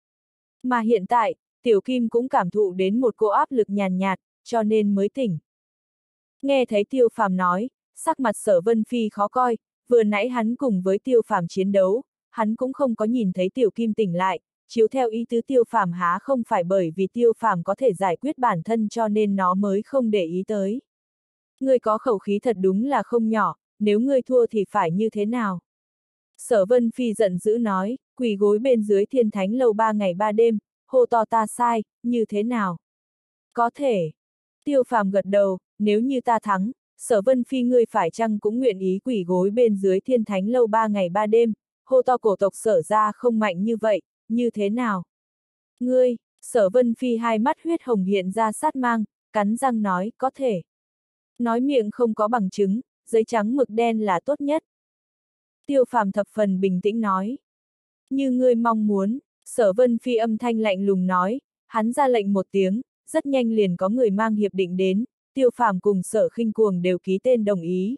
A: Mà hiện tại, Tiểu Kim cũng cảm thụ đến một cỗ áp lực nhàn nhạt, cho nên mới tỉnh. Nghe thấy Tiêu Phàm nói, sắc mặt Sở Vân Phi khó coi, vừa nãy hắn cùng với Tiêu Phàm chiến đấu, hắn cũng không có nhìn thấy Tiểu Kim tỉnh lại, chiếu theo ý tứ Tiêu Phàm há không phải bởi vì Tiêu Phàm có thể giải quyết bản thân cho nên nó mới không để ý tới. Ngươi có khẩu khí thật đúng là không nhỏ, nếu ngươi thua thì phải như thế nào? Sở Vân Phi giận dữ nói, quỳ gối bên dưới Thiên Thánh lâu ba ngày ba đêm, hô to ta sai, như thế nào? Có thể. Tiêu Phàm gật đầu, nếu như ta thắng, Sở Vân Phi ngươi phải chăng cũng nguyện ý quỳ gối bên dưới Thiên Thánh lâu ba ngày ba đêm, hô to cổ tộc Sở ra không mạnh như vậy, như thế nào? Ngươi, Sở Vân Phi hai mắt huyết hồng hiện ra sát mang, cắn răng nói, có thể. Nói miệng không có bằng chứng, giấy trắng mực đen là tốt nhất. Tiêu Phàm thập phần bình tĩnh nói. Như ngươi mong muốn, Sở Vân Phi âm thanh lạnh lùng nói, hắn ra lệnh một tiếng, rất nhanh liền có người mang hiệp định đến, Tiêu Phàm cùng Sở Khinh Cuồng đều ký tên đồng ý.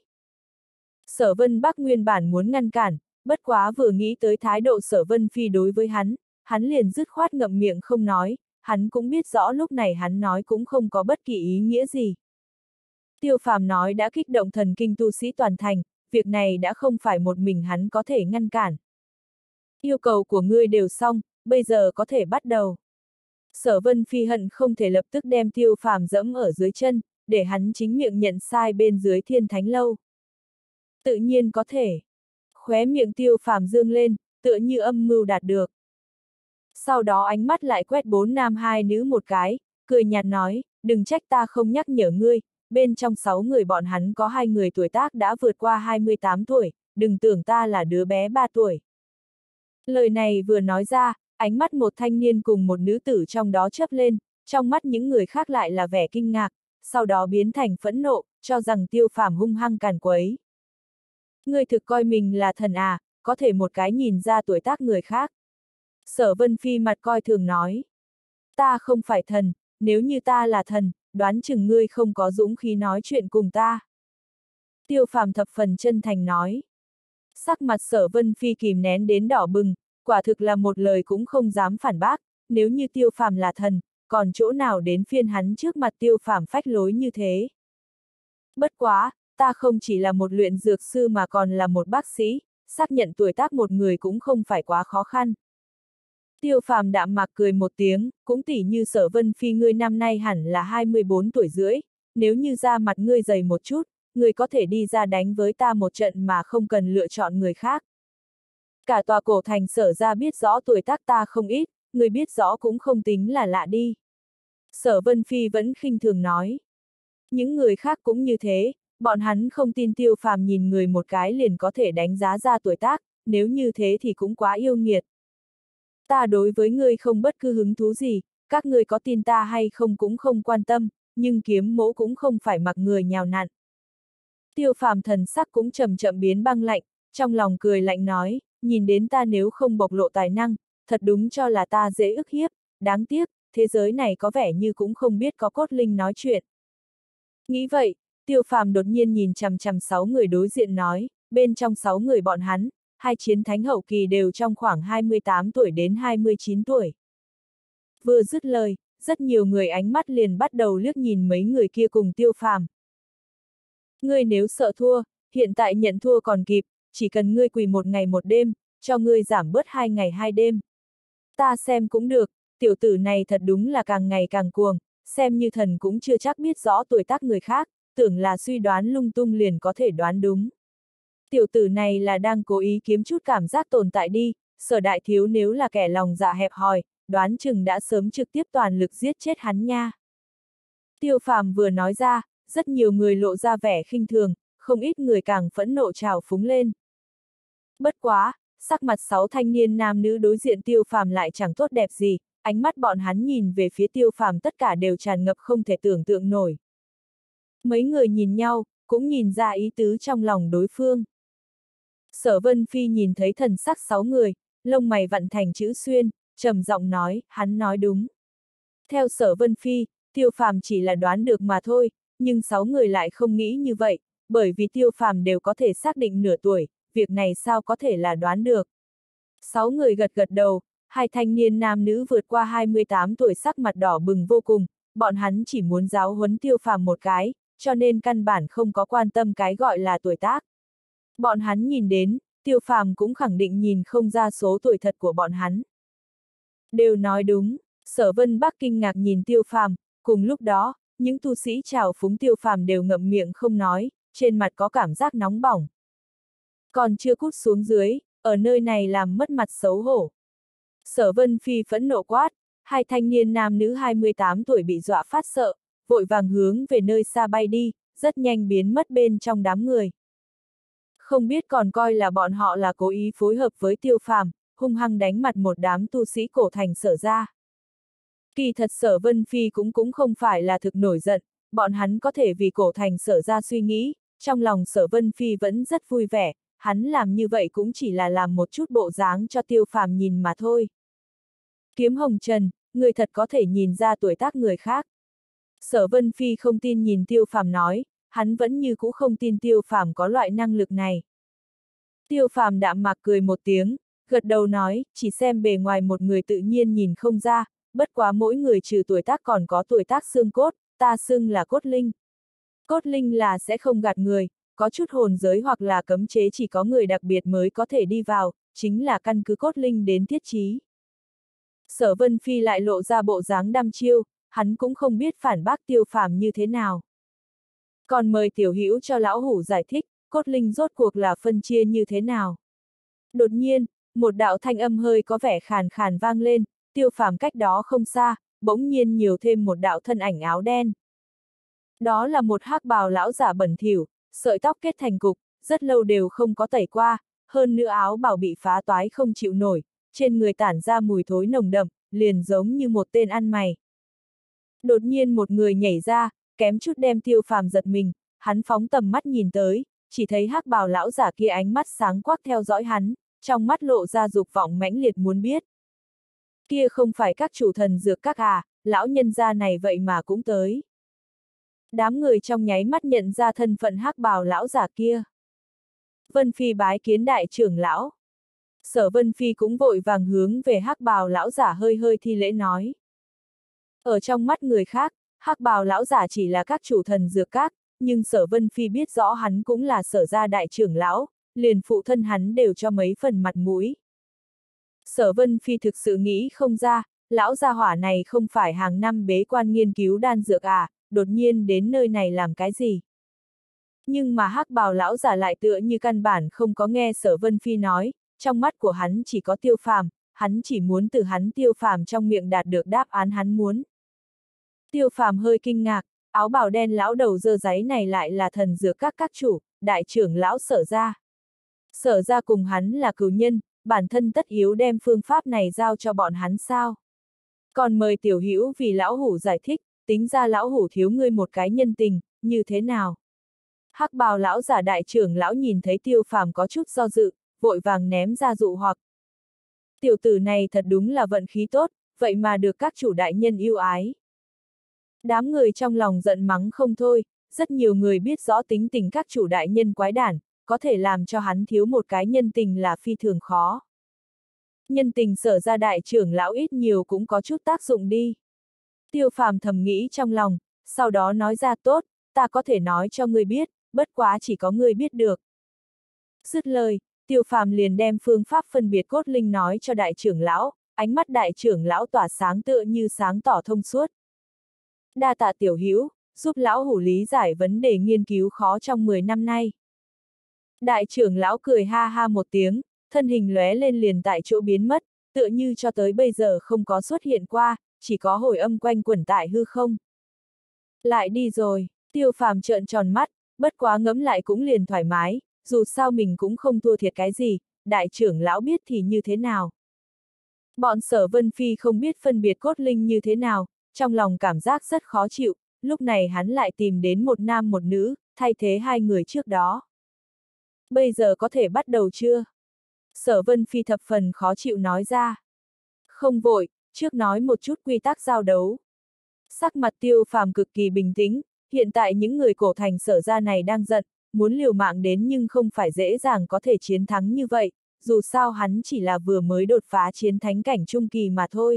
A: Sở Vân Bắc nguyên bản muốn ngăn cản, bất quá vừa nghĩ tới thái độ Sở Vân Phi đối với hắn, hắn liền dứt khoát ngậm miệng không nói, hắn cũng biết rõ lúc này hắn nói cũng không có bất kỳ ý nghĩa gì. Tiêu Phàm nói đã kích động thần kinh tu sĩ toàn thành, việc này đã không phải một mình hắn có thể ngăn cản. Yêu cầu của ngươi đều xong, bây giờ có thể bắt đầu. Sở Vân Phi hận không thể lập tức đem Tiêu Phàm dẫm ở dưới chân, để hắn chính miệng nhận sai bên dưới Thiên Thánh lâu. Tự nhiên có thể. Khóe miệng Tiêu Phàm dương lên, tựa như âm mưu đạt được. Sau đó ánh mắt lại quét bốn nam hai nữ một cái, cười nhạt nói, đừng trách ta không nhắc nhở ngươi, bên trong sáu người bọn hắn có hai người tuổi tác đã vượt qua hai mươi tám tuổi, đừng tưởng ta là đứa bé ba tuổi. Lời này vừa nói ra, ánh mắt một thanh niên cùng một nữ tử trong đó chớp lên, trong mắt những người khác lại là vẻ kinh ngạc, sau đó biến thành phẫn nộ, cho rằng Tiêu Phàm hung hăng càn quấy. Ngươi thực coi mình là thần à, có thể một cái nhìn ra tuổi tác người khác. Sở Vân Phi mặt coi thường nói. Ta không phải thần, nếu như ta là thần, đoán chừng ngươi không có dũng khí nói chuyện cùng ta. Tiêu Phàm thập phần chân thành nói. Sắc mặt Sở Vân Phi kìm nén đến đỏ bừng, quả thực là một lời cũng không dám phản bác, nếu như Tiêu Phàm là thần, còn chỗ nào đến phiên hắn trước mặt Tiêu Phàm phách lối như thế. Bất quá, ta không chỉ là một luyện dược sư mà còn là một bác sĩ, xác nhận tuổi tác một người cũng không phải quá khó khăn. Tiêu Phàm đạm mạc cười một tiếng, cũng tỉ như Sở Vân Phi ngươi năm nay hẳn là hai mươi bốn tuổi rưỡi, nếu như da mặt ngươi dày một chút, ngươi có thể đi ra đánh với ta một trận mà không cần lựa chọn người khác. Cả tòa cổ thành Sở ra biết rõ tuổi tác ta không ít, ngươi biết rõ cũng không tính là lạ đi. Sở Vân Phi vẫn khinh thường nói. Những người khác cũng như thế, bọn hắn không tin Tiêu Phàm nhìn người một cái liền có thể đánh giá ra tuổi tác, nếu như thế thì cũng quá yêu nghiệt. Ta đối với ngươi không bất cứ hứng thú gì, các ngươi có tin ta hay không cũng không quan tâm, nhưng kiếm mẫu cũng không phải mặc người nhào nặn. Tiêu Phàm thần sắc cũng chậm chậm biến băng lạnh, trong lòng cười lạnh nói, nhìn đến ta nếu không bộc lộ tài năng, thật đúng cho là ta dễ ức hiếp, đáng tiếc, thế giới này có vẻ như cũng không biết có cốt linh nói chuyện. Nghĩ vậy, Tiêu Phàm đột nhiên nhìn chằm chằm sáu người đối diện nói, bên trong sáu người bọn hắn, hai chiến thánh hậu kỳ đều trong khoảng hai mươi tám tuổi đến hai mươi chín tuổi. Vừa dứt lời, rất nhiều người ánh mắt liền bắt đầu liếc nhìn mấy người kia cùng Tiêu Phàm. Ngươi nếu sợ thua, hiện tại nhận thua còn kịp, chỉ cần ngươi quỳ một ngày một đêm, cho ngươi giảm bớt hai ngày hai đêm. Ta xem cũng được, tiểu tử này thật đúng là càng ngày càng cuồng, xem như thần cũng chưa chắc biết rõ tuổi tác người khác, tưởng là suy đoán lung tung liền có thể đoán đúng. Tiểu tử này là đang cố ý kiếm chút cảm giác tồn tại đi, Sở đại thiếu nếu là kẻ lòng dạ hẹp hòi, đoán chừng đã sớm trực tiếp toàn lực giết chết hắn nha. Tiêu Phàm vừa nói ra, rất nhiều người lộ ra vẻ khinh thường, không ít người càng phẫn nộ trào phúng lên. Bất quá, sắc mặt sáu thanh niên nam nữ đối diện Tiêu Phàm lại chẳng tốt đẹp gì, ánh mắt bọn hắn nhìn về phía Tiêu Phàm tất cả đều tràn ngập không thể tưởng tượng nổi. Mấy người nhìn nhau, cũng nhìn ra ý tứ trong lòng đối phương. Sở Vân Phi nhìn thấy thần sắc sáu người, lông mày vặn thành chữ xuyên, trầm giọng nói, hắn nói đúng. Theo Sở Vân Phi, Tiêu Phàm chỉ là đoán được mà thôi, nhưng sáu người lại không nghĩ như vậy, bởi vì Tiêu Phàm đều có thể xác định nửa tuổi, việc này sao có thể là đoán được. Sáu người gật gật đầu, hai thanh niên nam nữ vượt qua hai mươi tám tuổi sắc mặt đỏ bừng vô cùng, bọn hắn chỉ muốn giáo huấn Tiêu Phàm một cái, cho nên căn bản không có quan tâm cái gọi là tuổi tác. Bọn hắn nhìn đến, Tiêu Phàm cũng khẳng định nhìn không ra số tuổi thật của bọn hắn. Đều nói đúng, Sở Vân Bắc kinh ngạc nhìn Tiêu Phàm, cùng lúc đó, những tu sĩ trào phúng Tiêu Phàm đều ngậm miệng không nói, trên mặt có cảm giác nóng bỏng. Còn chưa cút xuống dưới, ở nơi này làm mất mặt xấu hổ. Sở Vân Phi phẫn nộ quát, Hai thanh niên nam nữ hai mươi tám tuổi bị dọa phát sợ, vội vàng hướng về nơi xa bay đi, rất nhanh biến mất bên trong đám người. Không biết còn coi là bọn họ là cố ý phối hợp với Tiêu Phàm, hung hăng đánh mặt một đám tu sĩ cổ thành Sở gia. Kỳ thật Sở Vân Phi cũng cũng không phải là thực nổi giận, bọn hắn có thể vì cổ thành Sở gia suy nghĩ, trong lòng Sở Vân Phi vẫn rất vui vẻ, hắn làm như vậy cũng chỉ là làm một chút bộ dáng cho Tiêu Phàm nhìn mà thôi. Kiếm Hồng Trần, người thật có thể nhìn ra tuổi tác người khác. Sở Vân Phi không tin nhìn Tiêu Phàm nói, hắn vẫn như cũ không tin Tiêu Phàm có loại năng lực này. Tiêu Phàm đạm mạc cười một tiếng, gật đầu nói, chỉ xem bề ngoài một người tự nhiên nhìn không ra, bất quá mỗi người trừ tuổi tác còn có tuổi tác xương cốt, ta xưng là cốt linh. Cốt linh là sẽ không gạt người, có chút hồn giới hoặc là cấm chế chỉ có người đặc biệt mới có thể đi vào, chính là căn cứ cốt linh đến thiết trí. Sở Vân Phi lại lộ ra bộ dáng đăm chiêu, hắn cũng không biết phản bác Tiêu Phàm như thế nào. Còn mời tiểu hữu cho lão hủ giải thích, cốt linh rốt cuộc là phân chia như thế nào. Đột nhiên, một đạo thanh âm hơi có vẻ khàn khàn vang lên, Tiêu Phàm cách đó không xa, bỗng nhiên nhiều thêm một đạo thân ảnh áo đen. Đó là một hắc bào lão giả bẩn thỉu, sợi tóc kết thành cục, rất lâu đều không có tẩy qua, hơn nữa áo bào bị phá toái không chịu nổi, trên người tản ra mùi thối nồng đậm, liền giống như một tên ăn mày. Đột nhiên một người nhảy ra, kém chút đem Tiêu Phàm giật mình, hắn phóng tầm mắt nhìn tới, chỉ thấy hắc bào lão giả kia ánh mắt sáng quắc theo dõi hắn, trong mắt lộ ra dục vọng mãnh liệt muốn biết. Kia không phải các chủ thần dược các à, lão nhân gia này vậy mà cũng tới. Đám người trong nháy mắt nhận ra thân phận hắc bào lão giả kia. Vân Phi bái kiến đại trưởng lão. Sở Vân Phi cũng vội vàng hướng về hắc bào lão giả hơi hơi thi lễ nói. Ở trong mắt người khác, hắc bào lão giả chỉ là các chủ thần dược các, nhưng Sở Vân Phi biết rõ hắn cũng là Sở gia đại trưởng lão, liền phụ thân hắn đều cho mấy phần mặt mũi. Sở Vân Phi thực sự nghĩ không ra, lão gia hỏa này không phải hàng năm bế quan nghiên cứu đan dược à, đột nhiên đến nơi này làm cái gì? Nhưng mà hắc bào lão giả lại tựa như căn bản không có nghe Sở Vân Phi nói, trong mắt của hắn chỉ có Tiêu Phàm, hắn chỉ muốn từ hắn Tiêu Phàm trong miệng đạt được đáp án hắn muốn. Tiêu Phàm hơi kinh ngạc, áo bào đen lão đầu dơ giấy này lại là thần dược các các chủ, đại trưởng lão Sở gia. Sở gia cùng hắn là cừu nhân, bản thân tất yếu đem phương pháp này giao cho bọn hắn sao? Còn mời tiểu hữu vì lão hủ giải thích, tính ra lão hủ thiếu ngươi một cái nhân tình, như thế nào? Hắc bào lão giả đại trưởng lão nhìn thấy Tiêu Phàm có chút do dự, vội vàng ném ra dụ hoặc. Tiểu tử này thật đúng là vận khí tốt, vậy mà được các chủ đại nhân yêu ái. Đám người trong lòng giận mắng không thôi, rất nhiều người biết rõ tính tình các chủ đại nhân quái đản, có thể làm cho hắn thiếu một cái nhân tình là phi thường khó. Nhân tình Sở gia đại trưởng lão ít nhiều cũng có chút tác dụng đi. Tiêu Phàm thầm nghĩ trong lòng, sau đó nói ra tốt, ta có thể nói cho ngươi biết, bất quá chỉ có ngươi biết được. Dứt lời, Tiêu Phàm liền đem phương pháp phân biệt cốt linh nói cho đại trưởng lão, ánh mắt đại trưởng lão tỏa sáng tựa như sáng tỏ thông suốt. Đa tạ tiểu hữu, giúp lão hủ lý giải vấn đề nghiên cứu khó trong mười năm nay. Đại trưởng lão cười ha ha một tiếng, thân hình lóe lên liền tại chỗ biến mất, tựa như cho tới bây giờ không có xuất hiện qua, chỉ có hồi âm quanh quẩn tại hư không. Lại đi rồi, Tiêu Phàm trợn tròn mắt, bất quá ngẫm lại cũng liền thoải mái, dù sao mình cũng không thua thiệt cái gì, đại trưởng lão biết thì như thế nào. Bọn Sở Vân Phi không biết phân biệt cốt linh như thế nào, trong lòng cảm giác rất khó chịu, lúc này hắn lại tìm đến một nam một nữ, thay thế hai người trước đó. Bây giờ có thể bắt đầu chưa? Sở Vân Phi thập phần khó chịu nói ra. Không vội, trước nói một chút quy tắc giao đấu. Sắc mặt Tiêu Phàm cực kỳ bình tĩnh, hiện tại những người cổ thành Sở gia này đang giận, muốn liều mạng đến nhưng không phải dễ dàng có thể chiến thắng như vậy, dù sao hắn chỉ là vừa mới đột phá chiến thánh cảnh trung kỳ mà thôi.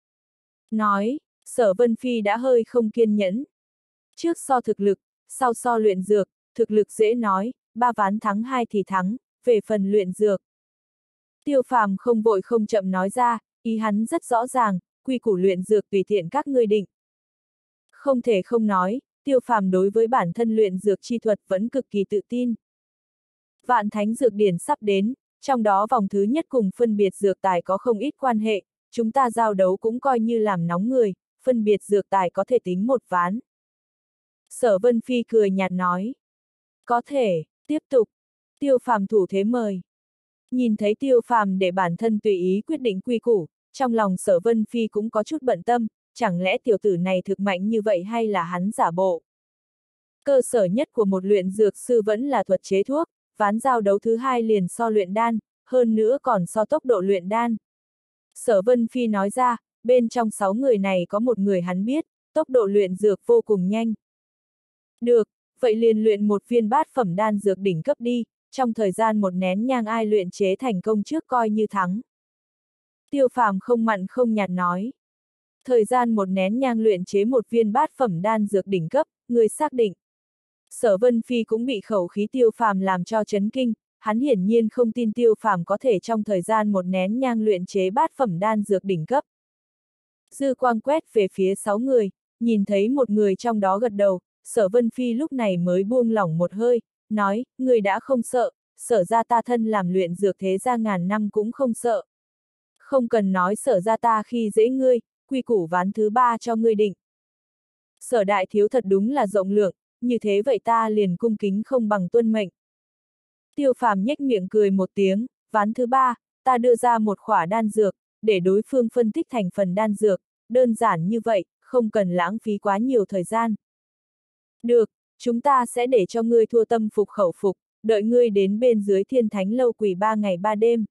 A: Nói, Sở Vân Phi đã hơi không kiên nhẫn. Trước so thực lực, sau so luyện dược, thực lực dễ nói, ba ván thắng hai thì thắng, về phần luyện dược. Tiêu Phàm không vội không chậm nói ra, ý hắn rất rõ ràng, quy củ luyện dược tùy tiện các ngươi định. Không thể không nói, Tiêu Phàm đối với bản thân luyện dược chi thuật vẫn cực kỳ tự tin. Vạn Thánh Dược Điển sắp đến, trong đó vòng thứ nhất cùng phân biệt dược tài có không ít quan hệ, chúng ta giao đấu cũng coi như làm nóng người, phân biệt dược tài có thể tính một ván. Sở Vân Phi cười nhạt nói. Có thể, tiếp tục. Tiêu Phàm thủ thế mời. Nhìn thấy Tiêu Phàm để bản thân tùy ý quyết định quy củ, trong lòng Sở Vân Phi cũng có chút bận tâm, chẳng lẽ tiểu tử này thực mạnh như vậy hay là hắn giả bộ. Cơ sở nhất của một luyện dược sư vẫn là thuật chế thuốc, ván giao đấu thứ hai liền so luyện đan, hơn nữa còn so tốc độ luyện đan. Sở Vân Phi nói ra, bên trong sáu người này có một người hắn biết, tốc độ luyện dược vô cùng nhanh. Được, vậy liền luyện một viên bát phẩm đan dược đỉnh cấp đi, trong thời gian một nén nhang ai luyện chế thành công trước coi như thắng. Tiêu Phàm không mặn không nhạt nói. Thời gian một nén nhang luyện chế một viên bát phẩm đan dược đỉnh cấp, người xác định. Sở Vân Phi cũng bị khẩu khí Tiêu Phàm làm cho chấn kinh, hắn hiển nhiên không tin Tiêu Phàm có thể trong thời gian một nén nhang luyện chế bát phẩm đan dược đỉnh cấp. Dư quang quét về phía sáu người, nhìn thấy một người trong đó gật đầu, Sở Vân Phi lúc này mới buông lỏng một hơi, nói, người đã không sợ, Sở ra ta thân làm luyện dược thế gia ngàn năm cũng không sợ. Không cần nói Sở ra ta khi dễ ngươi, quy củ ván thứ ba cho ngươi định. Sở đại thiếu thật đúng là rộng lượng, như thế vậy ta liền cung kính không bằng tuân mệnh. Tiêu Phàm nhếch miệng cười một tiếng, ván thứ ba, ta đưa ra một khỏa đan dược, để đối phương phân tích thành phần đan dược, đơn giản như vậy, không cần lãng phí quá nhiều thời gian. Được, chúng ta sẽ để cho ngươi thua tâm phục khẩu phục, đợi ngươi đến bên dưới Thiên Thánh lâu quỳ ba ngày ba đêm.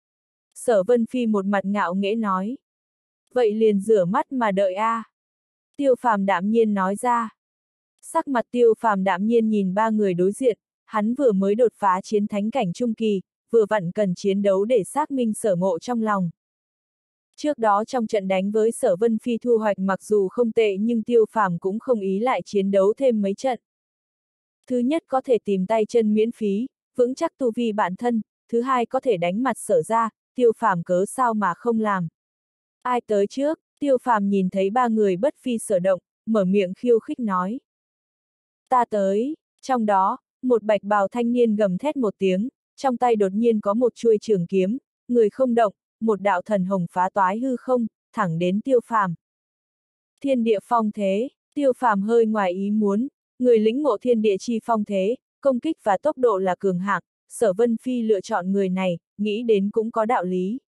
A: Sở Vân Phi một mặt ngạo nghễ nói. Vậy liền rửa mắt mà đợi a. À. Tiêu Phàm đạm nhiên nói ra. Sắc mặt Tiêu Phàm đạm nhiên nhìn ba người đối diện, hắn vừa mới đột phá chiến thánh cảnh trung kỳ, vừa vặn cần chiến đấu để xác minh sở ngộ trong lòng. Trước đó trong trận đánh với Sở Vân Phi thu hoạch mặc dù không tệ nhưng Tiêu Phàm cũng không ý lại chiến đấu thêm mấy trận. Thứ nhất có thể tìm tay chân miễn phí, vững chắc tu vi bản thân, thứ hai có thể đánh mặt Sở ra, Tiêu Phàm cớ sao mà không làm. Ai tới trước, Tiêu Phàm nhìn thấy ba người bất phi sở động, mở miệng khiêu khích nói. Ta tới, trong đó, một bạch bào thanh niên gầm thét một tiếng, trong tay đột nhiên có một chuôi trường kiếm, người không động, một đạo thần hồng phá toái hư không, thẳng đến Tiêu Phàm. Thiên địa phong thế, Tiêu Phàm hơi ngoài ý muốn, người lĩnh ngộ thiên địa chi phong thế, công kích và tốc độ là cường hạng, Sở Vân Phi lựa chọn người này, nghĩ đến cũng có đạo lý.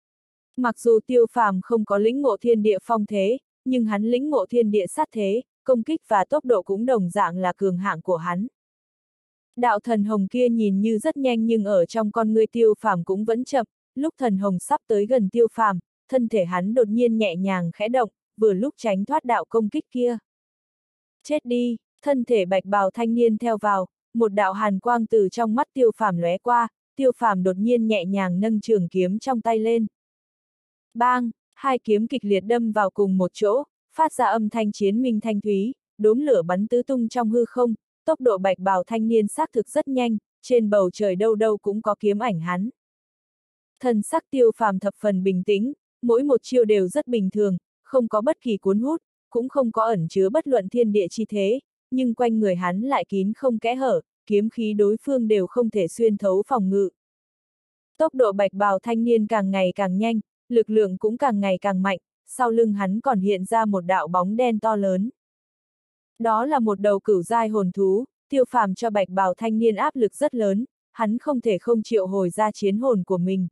A: Mặc dù Tiêu Phàm không có lĩnh ngộ thiên địa phong thế, nhưng hắn lĩnh ngộ thiên địa sát thế, công kích và tốc độ cũng đồng dạng là cường hạng của hắn. Đạo thần hồng kia nhìn như rất nhanh nhưng ở trong con ngươi Tiêu Phàm cũng vẫn chậm, lúc thần hồng sắp tới gần Tiêu Phàm, thân thể hắn đột nhiên nhẹ nhàng khẽ động, vừa lúc tránh thoát đạo công kích kia. Chết đi, thân thể bạch bào thanh niên theo vào, một đạo hàn quang từ trong mắt Tiêu Phàm lóe qua, Tiêu Phàm đột nhiên nhẹ nhàng nâng trường kiếm trong tay lên. Bang, hai kiếm kịch liệt đâm vào cùng một chỗ, phát ra âm thanh chiến minh thanh thúy, đốm lửa bắn tứ tung trong hư không, tốc độ bạch bào thanh niên xác thực rất nhanh, trên bầu trời đâu đâu cũng có kiếm ảnh hắn. Thần sắc Tiêu Phàm thập phần bình tĩnh, mỗi một chiêu đều rất bình thường, không có bất kỳ cuốn hút, cũng không có ẩn chứa bất luận thiên địa chi thế, nhưng quanh người hắn lại kín không kẽ hở, kiếm khí đối phương đều không thể xuyên thấu phòng ngự. Tốc độ bạch bào thanh niên càng ngày càng nhanh, lực lượng cũng càng ngày càng mạnh, sau lưng hắn còn hiện ra một đạo bóng đen to lớn. Đó là một đầu cửu giai hồn thú, Tiêu Phàm cho bạch bào thanh niên áp lực rất lớn, hắn không thể không triệu hồi ra chiến hồn của mình.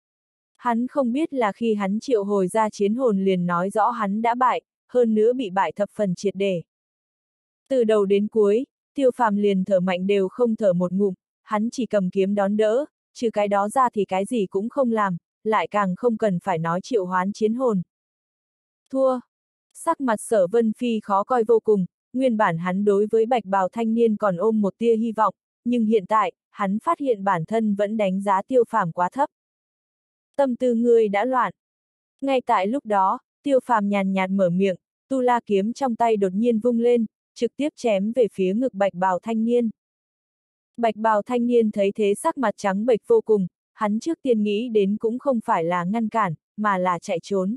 A: Hắn không biết là khi hắn triệu hồi ra chiến hồn liền nói rõ hắn đã bại, hơn nữa bị bại thập phần triệt để. Từ đầu đến cuối, Tiêu Phàm liền thở mạnh đều không thở một ngụm, hắn chỉ cầm kiếm đón đỡ, trừ cái đó ra thì cái gì cũng không làm, lại càng không cần phải nói triệu hoán chiến hồn. Thua. Sắc mặt Sở Vân Phi khó coi vô cùng, nguyên bản hắn đối với bạch bào thanh niên còn ôm một tia hy vọng, nhưng hiện tại, hắn phát hiện bản thân vẫn đánh giá Tiêu Phàm quá thấp. Tâm tư ngươi đã loạn. Ngay tại lúc đó, Tiêu Phàm nhàn nhạt mở miệng, tu la kiếm trong tay đột nhiên vung lên, trực tiếp chém về phía ngực bạch bào thanh niên. Bạch bào thanh niên thấy thế sắc mặt trắng bệch vô cùng, hắn trước tiên nghĩ đến cũng không phải là ngăn cản, mà là chạy trốn.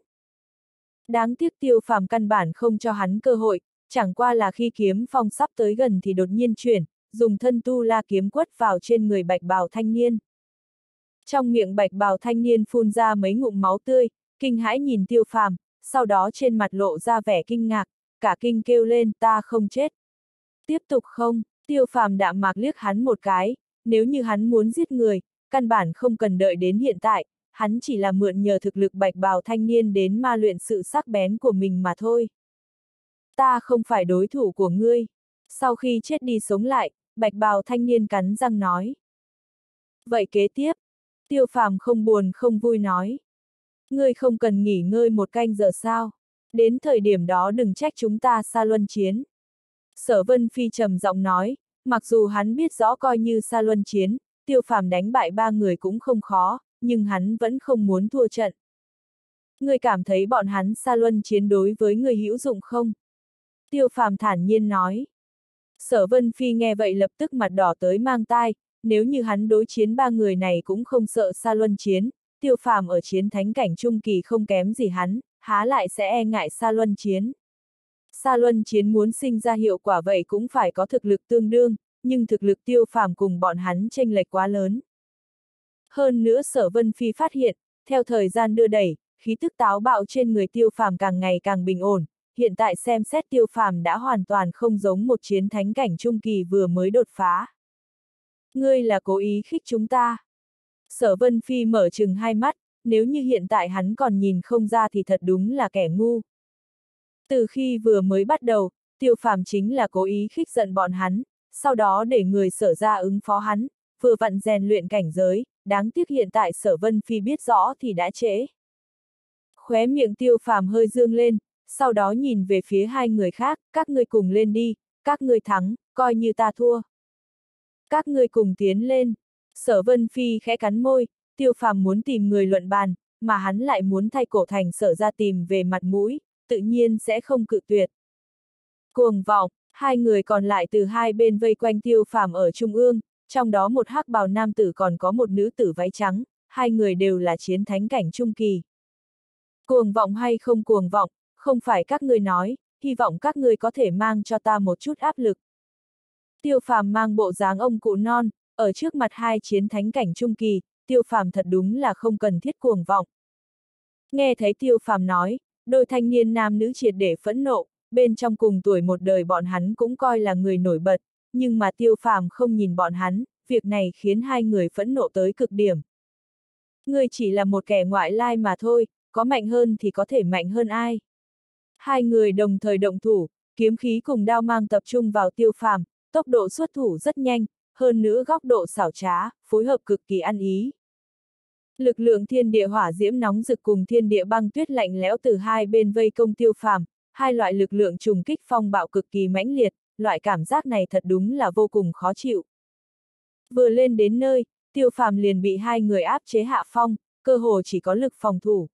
A: Đáng tiếc Tiêu Phàm căn bản không cho hắn cơ hội, chẳng qua là khi kiếm phong sắp tới gần thì đột nhiên chuyển, dùng thân tu la kiếm quất vào trên người bạch bào thanh niên. Trong miệng bạch bào thanh niên phun ra mấy ngụm máu tươi, kinh hãi nhìn Tiêu Phàm, sau đó trên mặt lộ ra vẻ kinh ngạc, cả kinh kêu lên ta không chết. Tiếp tục không? Tiêu Phàm đạm mạc liếc hắn một cái, nếu như hắn muốn giết người, căn bản không cần đợi đến hiện tại, hắn chỉ là mượn nhờ thực lực bạch bào thanh niên đến ma luyện sự sắc bén của mình mà thôi. Ta không phải đối thủ của ngươi. Sau khi chết đi sống lại, bạch bào thanh niên cắn răng nói. Vậy kế tiếp, Tiêu Phàm không buồn không vui nói. Ngươi không cần nghỉ ngơi một canh giờ sao? Đến thời điểm đó đừng trách chúng ta xa luân chiến. Sở Vân Phi trầm giọng nói, mặc dù hắn biết rõ coi như xa luân chiến, Tiêu Phàm đánh bại ba người cũng không khó, nhưng hắn vẫn không muốn thua trận. Ngươi cảm thấy bọn hắn xa luân chiến đối với ngươi hữu dụng không? Tiêu Phàm thản nhiên nói. Sở Vân Phi nghe vậy lập tức mặt đỏ tới mang tai, nếu như hắn đối chiến ba người này cũng không sợ xa luân chiến, Tiêu Phàm ở chiến thánh cảnh trung kỳ không kém gì hắn, há lại sẽ e ngại xa luân chiến. Xa luân chiến muốn sinh ra hiệu quả vậy cũng phải có thực lực tương đương, nhưng thực lực Tiêu Phàm cùng bọn hắn chênh lệch quá lớn. Hơn nữa Sở Vân Phi phát hiện, theo thời gian đưa đẩy, khí tức táo bạo trên người Tiêu Phàm càng ngày càng bình ổn, hiện tại xem xét Tiêu Phàm đã hoàn toàn không giống một chiến thánh cảnh trung kỳ vừa mới đột phá. Ngươi là cố ý khích chúng ta. Sở Vân Phi mở trừng hai mắt, nếu như hiện tại hắn còn nhìn không ra thì thật đúng là kẻ ngu. Từ khi vừa mới bắt đầu, Tiêu Phàm chính là cố ý khích giận bọn hắn, sau đó để người Sở ra ứng phó hắn, vừa vặn rèn luyện cảnh giới, đáng tiếc hiện tại Sở Vân Phi biết rõ thì đã trễ. Khóe miệng Tiêu Phàm hơi dương lên, sau đó nhìn về phía hai người khác, các ngươi cùng lên đi, các ngươi thắng, coi như ta thua. Các ngươi cùng tiến lên. Sở Vân Phi khẽ cắn môi, Tiêu Phàm muốn tìm người luận bàn, mà hắn lại muốn thay Cổ Thành Sở ra tìm về mặt mũi, tự nhiên sẽ không cự tuyệt. Cuồng vọng, hai người còn lại từ hai bên vây quanh Tiêu Phàm ở trung ương, trong đó một hắc bào nam tử còn có một nữ tử váy trắng, hai người đều là chiến thánh cảnh trung kỳ. Cuồng vọng hay không cuồng vọng, không phải các ngươi nói, hy vọng các ngươi có thể mang cho ta một chút áp lực. Tiêu Phàm mang bộ dáng ông cụ non, ở trước mặt hai chiến thánh cảnh trung kỳ, Tiêu Phàm thật đúng là không cần thiết cuồng vọng. Nghe thấy Tiêu Phàm nói, đôi thanh niên nam nữ triệt để phẫn nộ, bên trong cùng tuổi một đời bọn hắn cũng coi là người nổi bật, nhưng mà Tiêu Phàm không nhìn bọn hắn, việc này khiến hai người phẫn nộ tới cực điểm. Ngươi chỉ là một kẻ ngoại lai mà thôi, có mạnh hơn thì có thể mạnh hơn ai. Hai người đồng thời động thủ, kiếm khí cùng đao mang tập trung vào Tiêu Phàm, tốc độ xuất thủ rất nhanh, hơn nữa góc độ xảo trá, phối hợp cực kỳ ăn ý. Lực lượng thiên địa hỏa diễm nóng rực cùng thiên địa băng tuyết lạnh lẽo từ hai bên vây công Tiêu Phàm, hai loại lực lượng trùng kích phong bạo cực kỳ mãnh liệt, loại cảm giác này thật đúng là vô cùng khó chịu. Vừa lên đến nơi, Tiêu Phàm liền bị hai người áp chế hạ phong, cơ hồ chỉ có lực phòng thủ.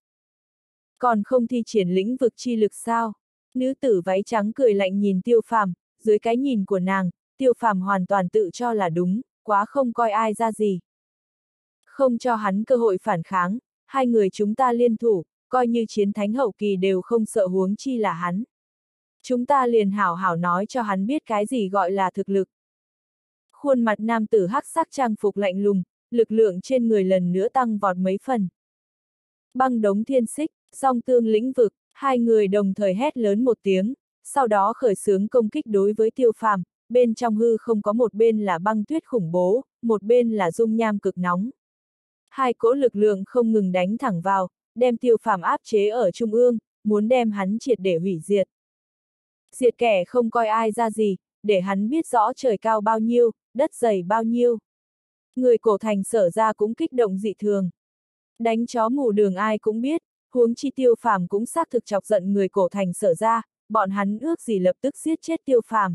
A: Còn không thi triển lĩnh vực chi lực sao? Nữ tử váy trắng cười lạnh nhìn Tiêu Phàm, dưới cái nhìn của nàng, Tiêu Phàm hoàn toàn tự cho là đúng, quá không coi ai ra gì. Không cho hắn cơ hội phản kháng, hai người chúng ta liên thủ, coi như chiến thánh hậu kỳ đều không sợ huống chi là hắn. Chúng ta liền hảo hảo nói cho hắn biết cái gì gọi là thực lực. Khuôn mặt nam tử hắc sắc trang phục lạnh lùng, lực lượng trên người lần nữa tăng vọt mấy phần. Băng đống thiên xích, song tương lĩnh vực, hai người đồng thời hét lớn một tiếng, sau đó khởi xướng công kích đối với Tiêu Phàm, bên trong hư không có một bên là băng tuyết khủng bố, một bên là dung nham cực nóng. Hai cỗ lực lượng không ngừng đánh thẳng vào, đem Tiêu Phàm áp chế ở trung ương, muốn đem hắn triệt để hủy diệt. Diệt kẻ không coi ai ra gì, để hắn biết rõ trời cao bao nhiêu, đất dày bao nhiêu. Người Cổ Thành Sở ra cũng kích động dị thường. Đánh chó mù đường ai cũng biết, huống chi Tiêu Phàm cũng xác thực chọc giận người Cổ Thành Sở ra, bọn hắn ước gì lập tức giết chết Tiêu Phàm.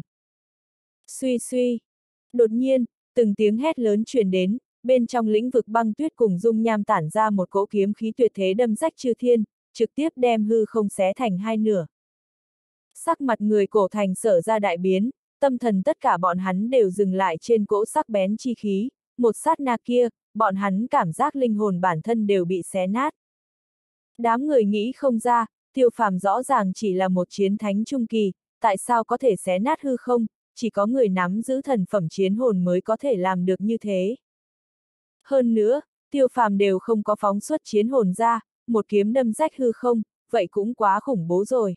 A: Suy suy. Đột nhiên, từng tiếng hét lớn truyền đến, bên trong lĩnh vực băng tuyết cùng dung nham tản ra một cỗ kiếm khí tuyệt thế đâm rách chư thiên, trực tiếp đem hư không xé thành hai nửa. Sắc mặt người Cổ Thành Sở ra đại biến, tâm thần tất cả bọn hắn đều dừng lại trên cỗ sắc bén chi khí, một sát na kia, bọn hắn cảm giác linh hồn bản thân đều bị xé nát. Đám người nghĩ không ra, Tiêu Phàm rõ ràng chỉ là một chiến thánh trung kỳ, tại sao có thể xé nát hư không, chỉ có người nắm giữ thần phẩm chiến hồn mới có thể làm được như thế. Hơn nữa, Tiêu Phàm đều không có phóng xuất chiến hồn ra, một kiếm đâm rách hư không, vậy cũng quá khủng bố rồi.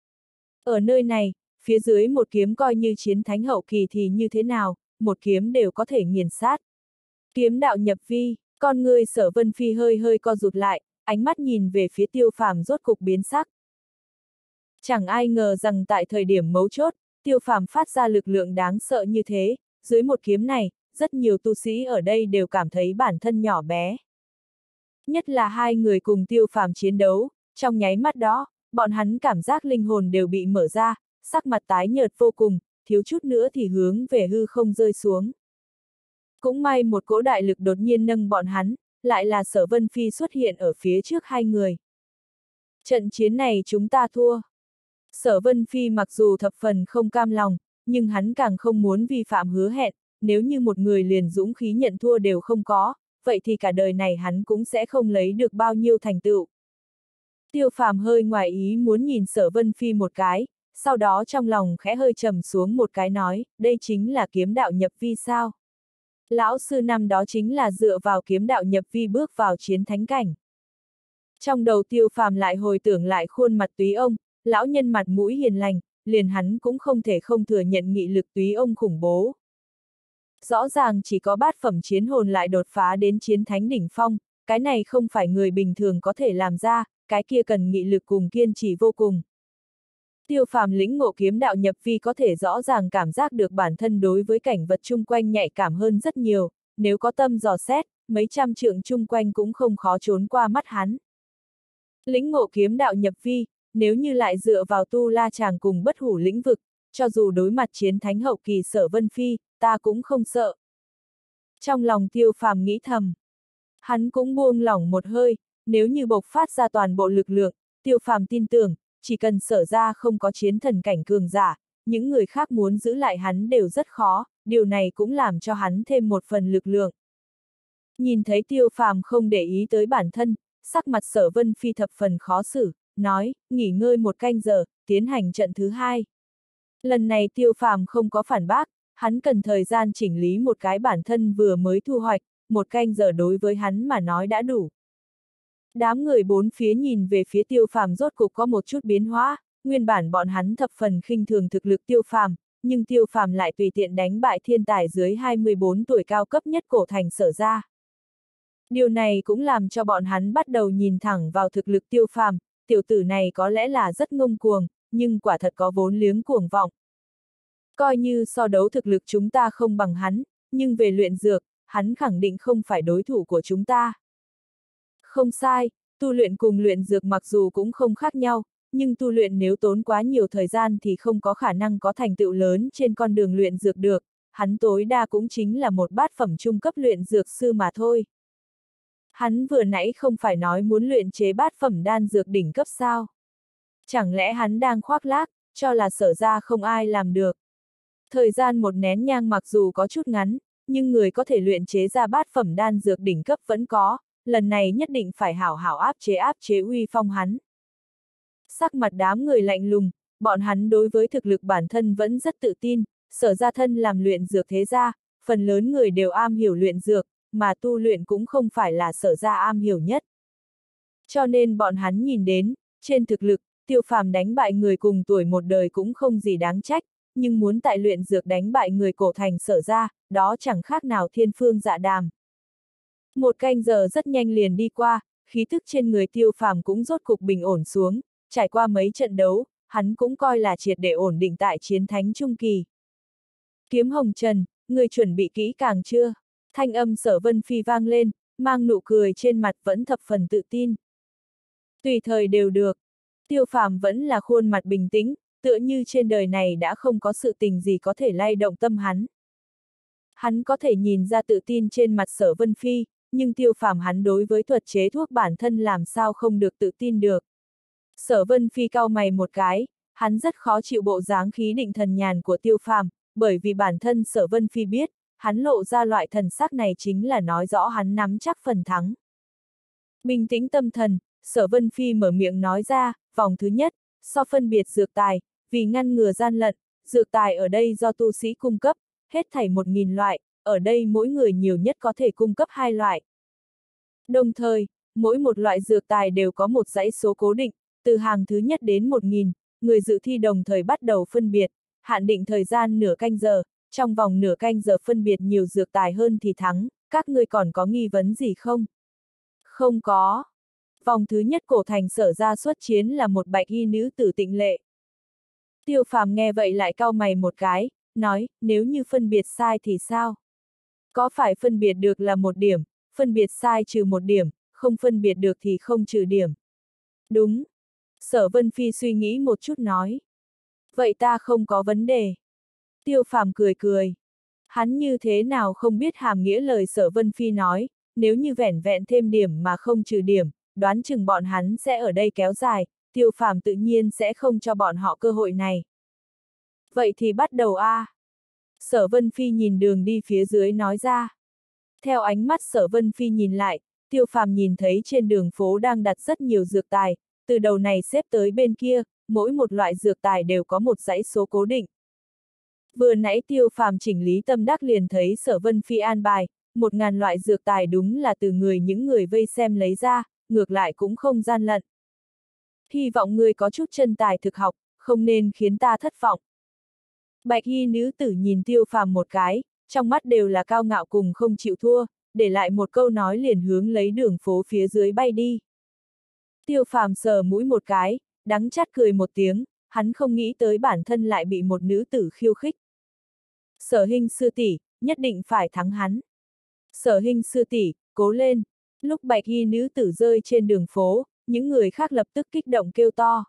A: Ở nơi này, phía dưới một kiếm coi như chiến thánh hậu kỳ thì như thế nào, một kiếm đều có thể nghiền sát. Kiếm đạo nhập vi, con người Sở Vân Phi hơi hơi co rụt lại, ánh mắt nhìn về phía Tiêu Phàm rốt cục biến sắc. Chẳng ai ngờ rằng tại thời điểm mấu chốt, Tiêu Phàm phát ra lực lượng đáng sợ như thế, dưới một kiếm này, rất nhiều tu sĩ ở đây đều cảm thấy bản thân nhỏ bé. Nhất là hai người cùng Tiêu Phàm chiến đấu, trong nháy mắt đó, bọn hắn cảm giác linh hồn đều bị mở ra, sắc mặt tái nhợt vô cùng, thiếu chút nữa thì hướng về hư không rơi xuống. Cũng may một cỗ đại lực đột nhiên nâng bọn hắn, lại là Sở Vân Phi xuất hiện ở phía trước hai người. Trận chiến này chúng ta thua. Sở Vân Phi mặc dù thập phần không cam lòng, nhưng hắn càng không muốn vi phạm hứa hẹn, nếu như một người liền dũng khí nhận thua đều không có, vậy thì cả đời này hắn cũng sẽ không lấy được bao nhiêu thành tựu. Tiêu Phàm hơi ngoài ý muốn nhìn Sở Vân Phi một cái, sau đó trong lòng khẽ hơi trầm xuống một cái nói, đây chính là kiếm đạo nhập vi sao? Lão sư năm đó chính là dựa vào kiếm đạo nhập vi bước vào chiến thánh cảnh. Trong đầu Tiêu Phàm lại hồi tưởng lại khuôn mặt Túy ông, lão nhân mặt mũi hiền lành, liền hắn cũng không thể không thừa nhận nghị lực Túy ông khủng bố. Rõ ràng chỉ có bát phẩm chiến hồn lại đột phá đến chiến thánh đỉnh phong, cái này không phải người bình thường có thể làm ra, cái kia cần nghị lực cùng kiên trì vô cùng. Tiêu Phàm lĩnh ngộ kiếm đạo nhập vi có thể rõ ràng cảm giác được bản thân đối với cảnh vật chung quanh nhạy cảm hơn rất nhiều, nếu có tâm dò xét, mấy trăm trượng chung quanh cũng không khó trốn qua mắt hắn. Lĩnh ngộ kiếm đạo nhập vi, nếu như lại dựa vào tu la chàng cùng bất hủ lĩnh vực, cho dù đối mặt chiến thánh hậu kỳ Sở Vân Phi, ta cũng không sợ. Trong lòng Tiêu Phàm nghĩ thầm, hắn cũng buông lỏng một hơi, nếu như bộc phát ra toàn bộ lực lượng, Tiêu Phàm tin tưởng, chỉ cần Sở ra không có chiến thần cảnh cường giả, những người khác muốn giữ lại hắn đều rất khó, điều này cũng làm cho hắn thêm một phần lực lượng. Nhìn thấy Tiêu Phàm không để ý tới bản thân, sắc mặt Sở Vân Phi thập phần khó xử, nói, nghỉ ngơi một canh giờ, tiến hành trận thứ hai. Lần này Tiêu Phàm không có phản bác, hắn cần thời gian chỉnh lý một cái bản thân vừa mới thu hoạch, một canh giờ đối với hắn mà nói đã đủ. Đám người bốn phía nhìn về phía Tiêu Phàm rốt cục có một chút biến hóa, nguyên bản bọn hắn thập phần khinh thường thực lực Tiêu Phàm, nhưng Tiêu Phàm lại tùy tiện đánh bại thiên tài dưới hai mươi bốn tuổi cao cấp nhất cổ thành Sở ra. Điều này cũng làm cho bọn hắn bắt đầu nhìn thẳng vào thực lực Tiêu Phàm, tiểu tử này có lẽ là rất ngông cuồng, nhưng quả thật có vốn liếng cuồng vọng. Coi như so đấu thực lực chúng ta không bằng hắn, nhưng về luyện dược, hắn khẳng định không phải đối thủ của chúng ta. Không sai, tu luyện cùng luyện dược mặc dù cũng không khác nhau, nhưng tu luyện nếu tốn quá nhiều thời gian thì không có khả năng có thành tựu lớn trên con đường luyện dược được, hắn tối đa cũng chính là một bát phẩm trung cấp luyện dược sư mà thôi. Hắn vừa nãy không phải nói muốn luyện chế bát phẩm đan dược đỉnh cấp sao? Chẳng lẽ hắn đang khoác lác, cho là Sở ra không ai làm được? Thời gian một nén nhang mặc dù có chút ngắn, nhưng người có thể luyện chế ra bát phẩm đan dược đỉnh cấp vẫn có, lần này nhất định phải hảo hảo áp chế áp chế uy phong hắn. Sắc mặt đám người lạnh lùng, bọn hắn đối với thực lực bản thân vẫn rất tự tin, Sở ra thân làm luyện dược thế gia, phần lớn người đều am hiểu luyện dược, mà tu luyện cũng không phải là Sở ra am hiểu nhất. Cho nên bọn hắn nhìn đến, trên thực lực, Tiêu Phàm đánh bại người cùng tuổi một đời cũng không gì đáng trách, nhưng muốn tại luyện dược đánh bại người cổ thành Sở ra, đó chẳng khác nào thiên phương dạ đàm. Một canh giờ rất nhanh liền đi qua, khí thức trên người Tiêu Phàm cũng rốt cục bình ổn xuống, trải qua mấy trận đấu, hắn cũng coi là triệt để ổn định tại chiến thánh trung kỳ. Kiếm Hồng Trần, người chuẩn bị kỹ càng chưa? Thanh âm Sở Vân Phi vang lên, mang nụ cười trên mặt vẫn thập phần tự tin. Tùy thời đều được. Tiêu Phàm vẫn là khuôn mặt bình tĩnh, tựa như trên đời này đã không có sự tình gì có thể lay động tâm hắn. Hắn có thể nhìn ra tự tin trên mặt Sở Vân Phi, nhưng Tiêu Phàm hắn đối với thuật chế thuốc bản thân làm sao không được tự tin được. Sở Vân Phi cau mày một cái, hắn rất khó chịu bộ dáng khí định thần nhàn của Tiêu Phàm, bởi vì bản thân Sở Vân Phi biết, hắn lộ ra loại thần sắc này chính là nói rõ hắn nắm chắc phần thắng. Bình tĩnh tâm thần, Sở Vân Phi mở miệng nói ra, vòng thứ nhất, so phân biệt dược tài, vì ngăn ngừa gian lận, dược tài ở đây do tu sĩ cung cấp, hết thảy một nghìn loại, ở đây mỗi người nhiều nhất có thể cung cấp hai loại. Đồng thời, mỗi một loại dược tài đều có một dãy số cố định, từ hàng thứ nhất đến một nghìn, người dự thi đồng thời bắt đầu phân biệt, hạn định thời gian nửa canh giờ, trong vòng nửa canh giờ phân biệt nhiều dược tài hơn thì thắng, các ngươi còn có nghi vấn gì không? Không có. Vòng thứ nhất cổ thành Sở ra xuất chiến là một bạch y nữ tử Tịnh Lệ. Tiêu Phàm nghe vậy lại cau mày một cái, nói, nếu như phân biệt sai thì sao? Có phải phân biệt được là một điểm, phân biệt sai trừ một điểm, không phân biệt được thì không trừ điểm. Đúng. Sở Vân Phi suy nghĩ một chút nói. Vậy ta không có vấn đề. Tiêu Phàm cười cười. Hắn như thế nào không biết hàm nghĩa lời Sở Vân Phi nói, nếu như vẻn vẹn thêm điểm mà không trừ điểm, đoán chừng bọn hắn sẽ ở đây kéo dài, Tiêu Phàm tự nhiên sẽ không cho bọn họ cơ hội này. Vậy thì bắt đầu a. À. Sở Vân Phi nhìn đường đi phía dưới nói ra. Theo ánh mắt Sở Vân Phi nhìn lại, Tiêu Phàm nhìn thấy trên đường phố đang đặt rất nhiều dược tài, từ đầu này xếp tới bên kia, mỗi một loại dược tài đều có một dãy số cố định. Vừa nãy Tiêu Phàm chỉnh lý tâm đắc liền thấy Sở Vân Phi an bài, một ngàn loại dược tài đúng là từ người những người vây xem lấy ra, ngược lại cũng không gian lận. Hy vọng ngươi có chút chân tài thực học, không nên khiến ta thất vọng. Bạch y nữ tử nhìn Tiêu Phàm một cái, trong mắt đều là cao ngạo cùng không chịu thua, để lại một câu nói liền hướng lấy đường phố phía dưới bay đi. Tiêu Phàm sờ mũi một cái, đắng chát cười một tiếng, hắn không nghĩ tới bản thân lại bị một nữ tử khiêu khích. Sở Hinh sư tỷ, nhất định phải thắng hắn. Sở Hinh sư tỷ, cố lên. Lúc bạch y nữ tử rơi trên đường phố, những người khác lập tức kích động kêu to.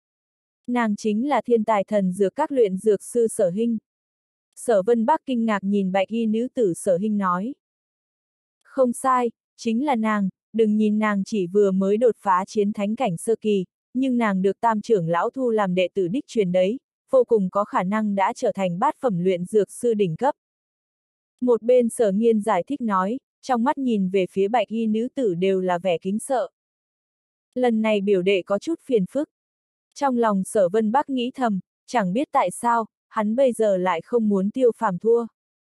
A: Nàng chính là thiên tài thần dược các luyện dược sư Sở Hinh. Sở Vân Bắc kinh ngạc nhìn bạch y nữ tử Sở Hinh nói. Không sai, chính là nàng, đừng nhìn nàng chỉ vừa mới đột phá chiến thánh cảnh sơ kỳ, nhưng nàng được tam trưởng lão thu làm đệ tử đích truyền đấy, vô cùng có khả năng đã trở thành bát phẩm luyện dược sư đỉnh cấp. Một bên Sở Nghiên giải thích nói, trong mắt nhìn về phía bạch y nữ tử đều là vẻ kính sợ. Lần này biểu đệ có chút phiền phức. Trong lòng Sở Vân Bắc nghĩ thầm, chẳng biết tại sao, hắn bây giờ lại không muốn Tiêu Phàm thua.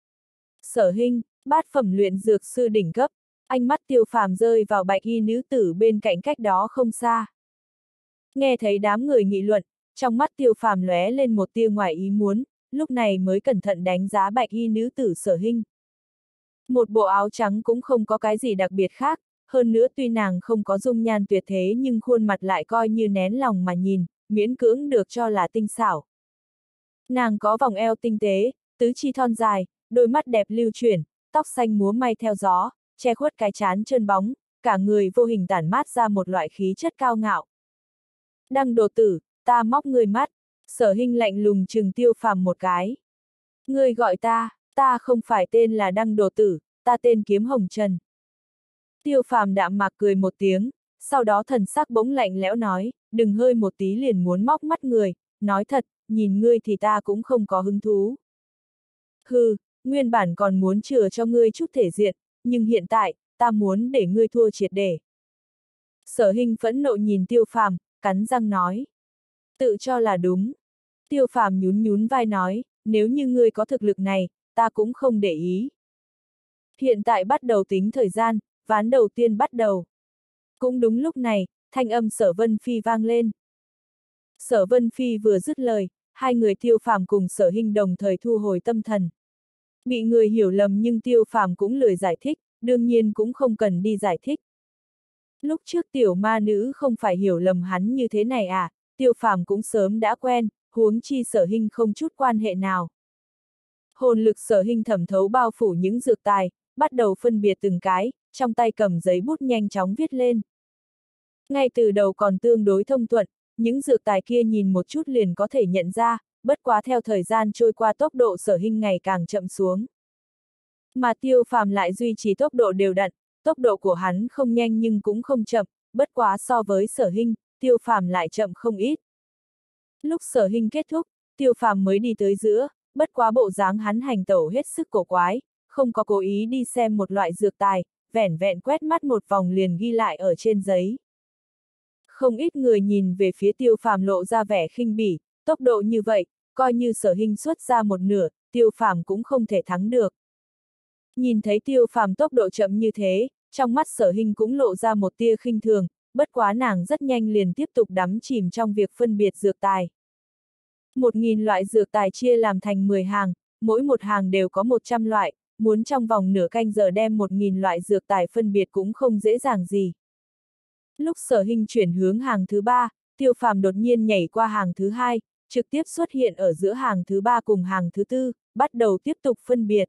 A: Sở Hinh, bát phẩm luyện dược sư đỉnh cấp, ánh mắt Tiêu Phàm rơi vào bạch y nữ tử bên cạnh cách đó không xa. Nghe thấy đám người nghị luận, trong mắt Tiêu Phàm lóe lên một tia ngoài ý muốn, lúc này mới cẩn thận đánh giá bạch y nữ tử Sở Hinh. Một bộ áo trắng cũng không có cái gì đặc biệt khác, hơn nữa tuy nàng không có dung nhan tuyệt thế nhưng khuôn mặt lại coi như nén lòng mà nhìn, miễn cưỡng được cho là tinh xảo. Nàng có vòng eo tinh tế, tứ chi thon dài, đôi mắt đẹp lưu chuyển, tóc xanh múa may theo gió, che khuất cái trán trơn bóng, cả người vô hình tản mát ra một loại khí chất cao ngạo. Đăng đồ tử, ta móc ngươi mắt. Sở Hinh lạnh lùng trừng Tiêu Phàm một cái. Ngươi gọi ta, ta không phải tên là Đăng đồ tử, ta tên Kiếm Hồng Trần. Tiêu Phàm đạm mạc cười một tiếng, sau đó thần sắc bỗng lạnh lẽo nói, đừng hơi một tí liền muốn móc mắt người, nói thật, nhìn ngươi thì ta cũng không có hứng thú. Hừ, nguyên bản còn muốn chừa cho ngươi chút thể diện, nhưng hiện tại, ta muốn để ngươi thua triệt để. Sở Hinh phẫn nộ nhìn Tiêu Phàm, cắn răng nói. Tự cho là đúng. Tiêu Phàm nhún nhún vai nói, nếu như ngươi có thực lực này, ta cũng không để ý. Hiện tại bắt đầu tính thời gian, ván đầu tiên bắt đầu. Cũng đúng lúc này, thanh âm Sở Vân Phi vang lên. Sở Vân Phi vừa dứt lời, hai người Tiêu Phàm cùng Sở Hinh đồng thời thu hồi tâm thần. Bị người hiểu lầm nhưng Tiêu Phàm cũng lười giải thích, đương nhiên cũng không cần đi giải thích. Lúc trước tiểu ma nữ không phải hiểu lầm hắn như thế này à, Tiêu Phàm cũng sớm đã quen, huống chi Sở Hinh không chút quan hệ nào. Hồn lực Sở Hinh thẩm thấu bao phủ những dược tài, bắt đầu phân biệt từng cái, trong tay cầm giấy bút nhanh chóng viết lên. Ngay từ đầu còn tương đối thông thuận, những dược tài kia nhìn một chút liền có thể nhận ra, bất quá theo thời gian trôi qua tốc độ Sở Hinh ngày càng chậm xuống. Mà Tiêu Phàm lại duy trì tốc độ đều đặn, tốc độ của hắn không nhanh nhưng cũng không chậm, bất quá so với Sở Hinh, Tiêu Phàm lại chậm không ít. Lúc Sở Hinh kết thúc, Tiêu Phàm mới đi tới giữa, bất quá bộ dáng hắn hành tẩu hết sức cổ quái, không có cố ý đi xem một loại dược tài, vẻn vẹn quét mắt một vòng liền ghi lại ở trên giấy. Không ít người nhìn về phía Tiêu Phàm lộ ra vẻ khinh bỉ, tốc độ như vậy, coi như Sở Hinh xuất ra một nửa, Tiêu Phàm cũng không thể thắng được. Nhìn thấy Tiêu Phàm tốc độ chậm như thế, trong mắt Sở Hinh cũng lộ ra một tia khinh thường, bất quá nàng rất nhanh liền tiếp tục đắm chìm trong việc phân biệt dược tài. Một nghìn loại dược tài chia làm thành mười hàng, mỗi một hàng đều có một trăm loại, muốn trong vòng nửa canh giờ đem một nghìn loại dược tài phân biệt cũng không dễ dàng gì. Lúc Sở Hinh chuyển hướng hàng thứ ba, Tiêu Phàm đột nhiên nhảy qua hàng thứ hai, trực tiếp xuất hiện ở giữa hàng thứ ba cùng hàng thứ tư, bắt đầu tiếp tục phân biệt.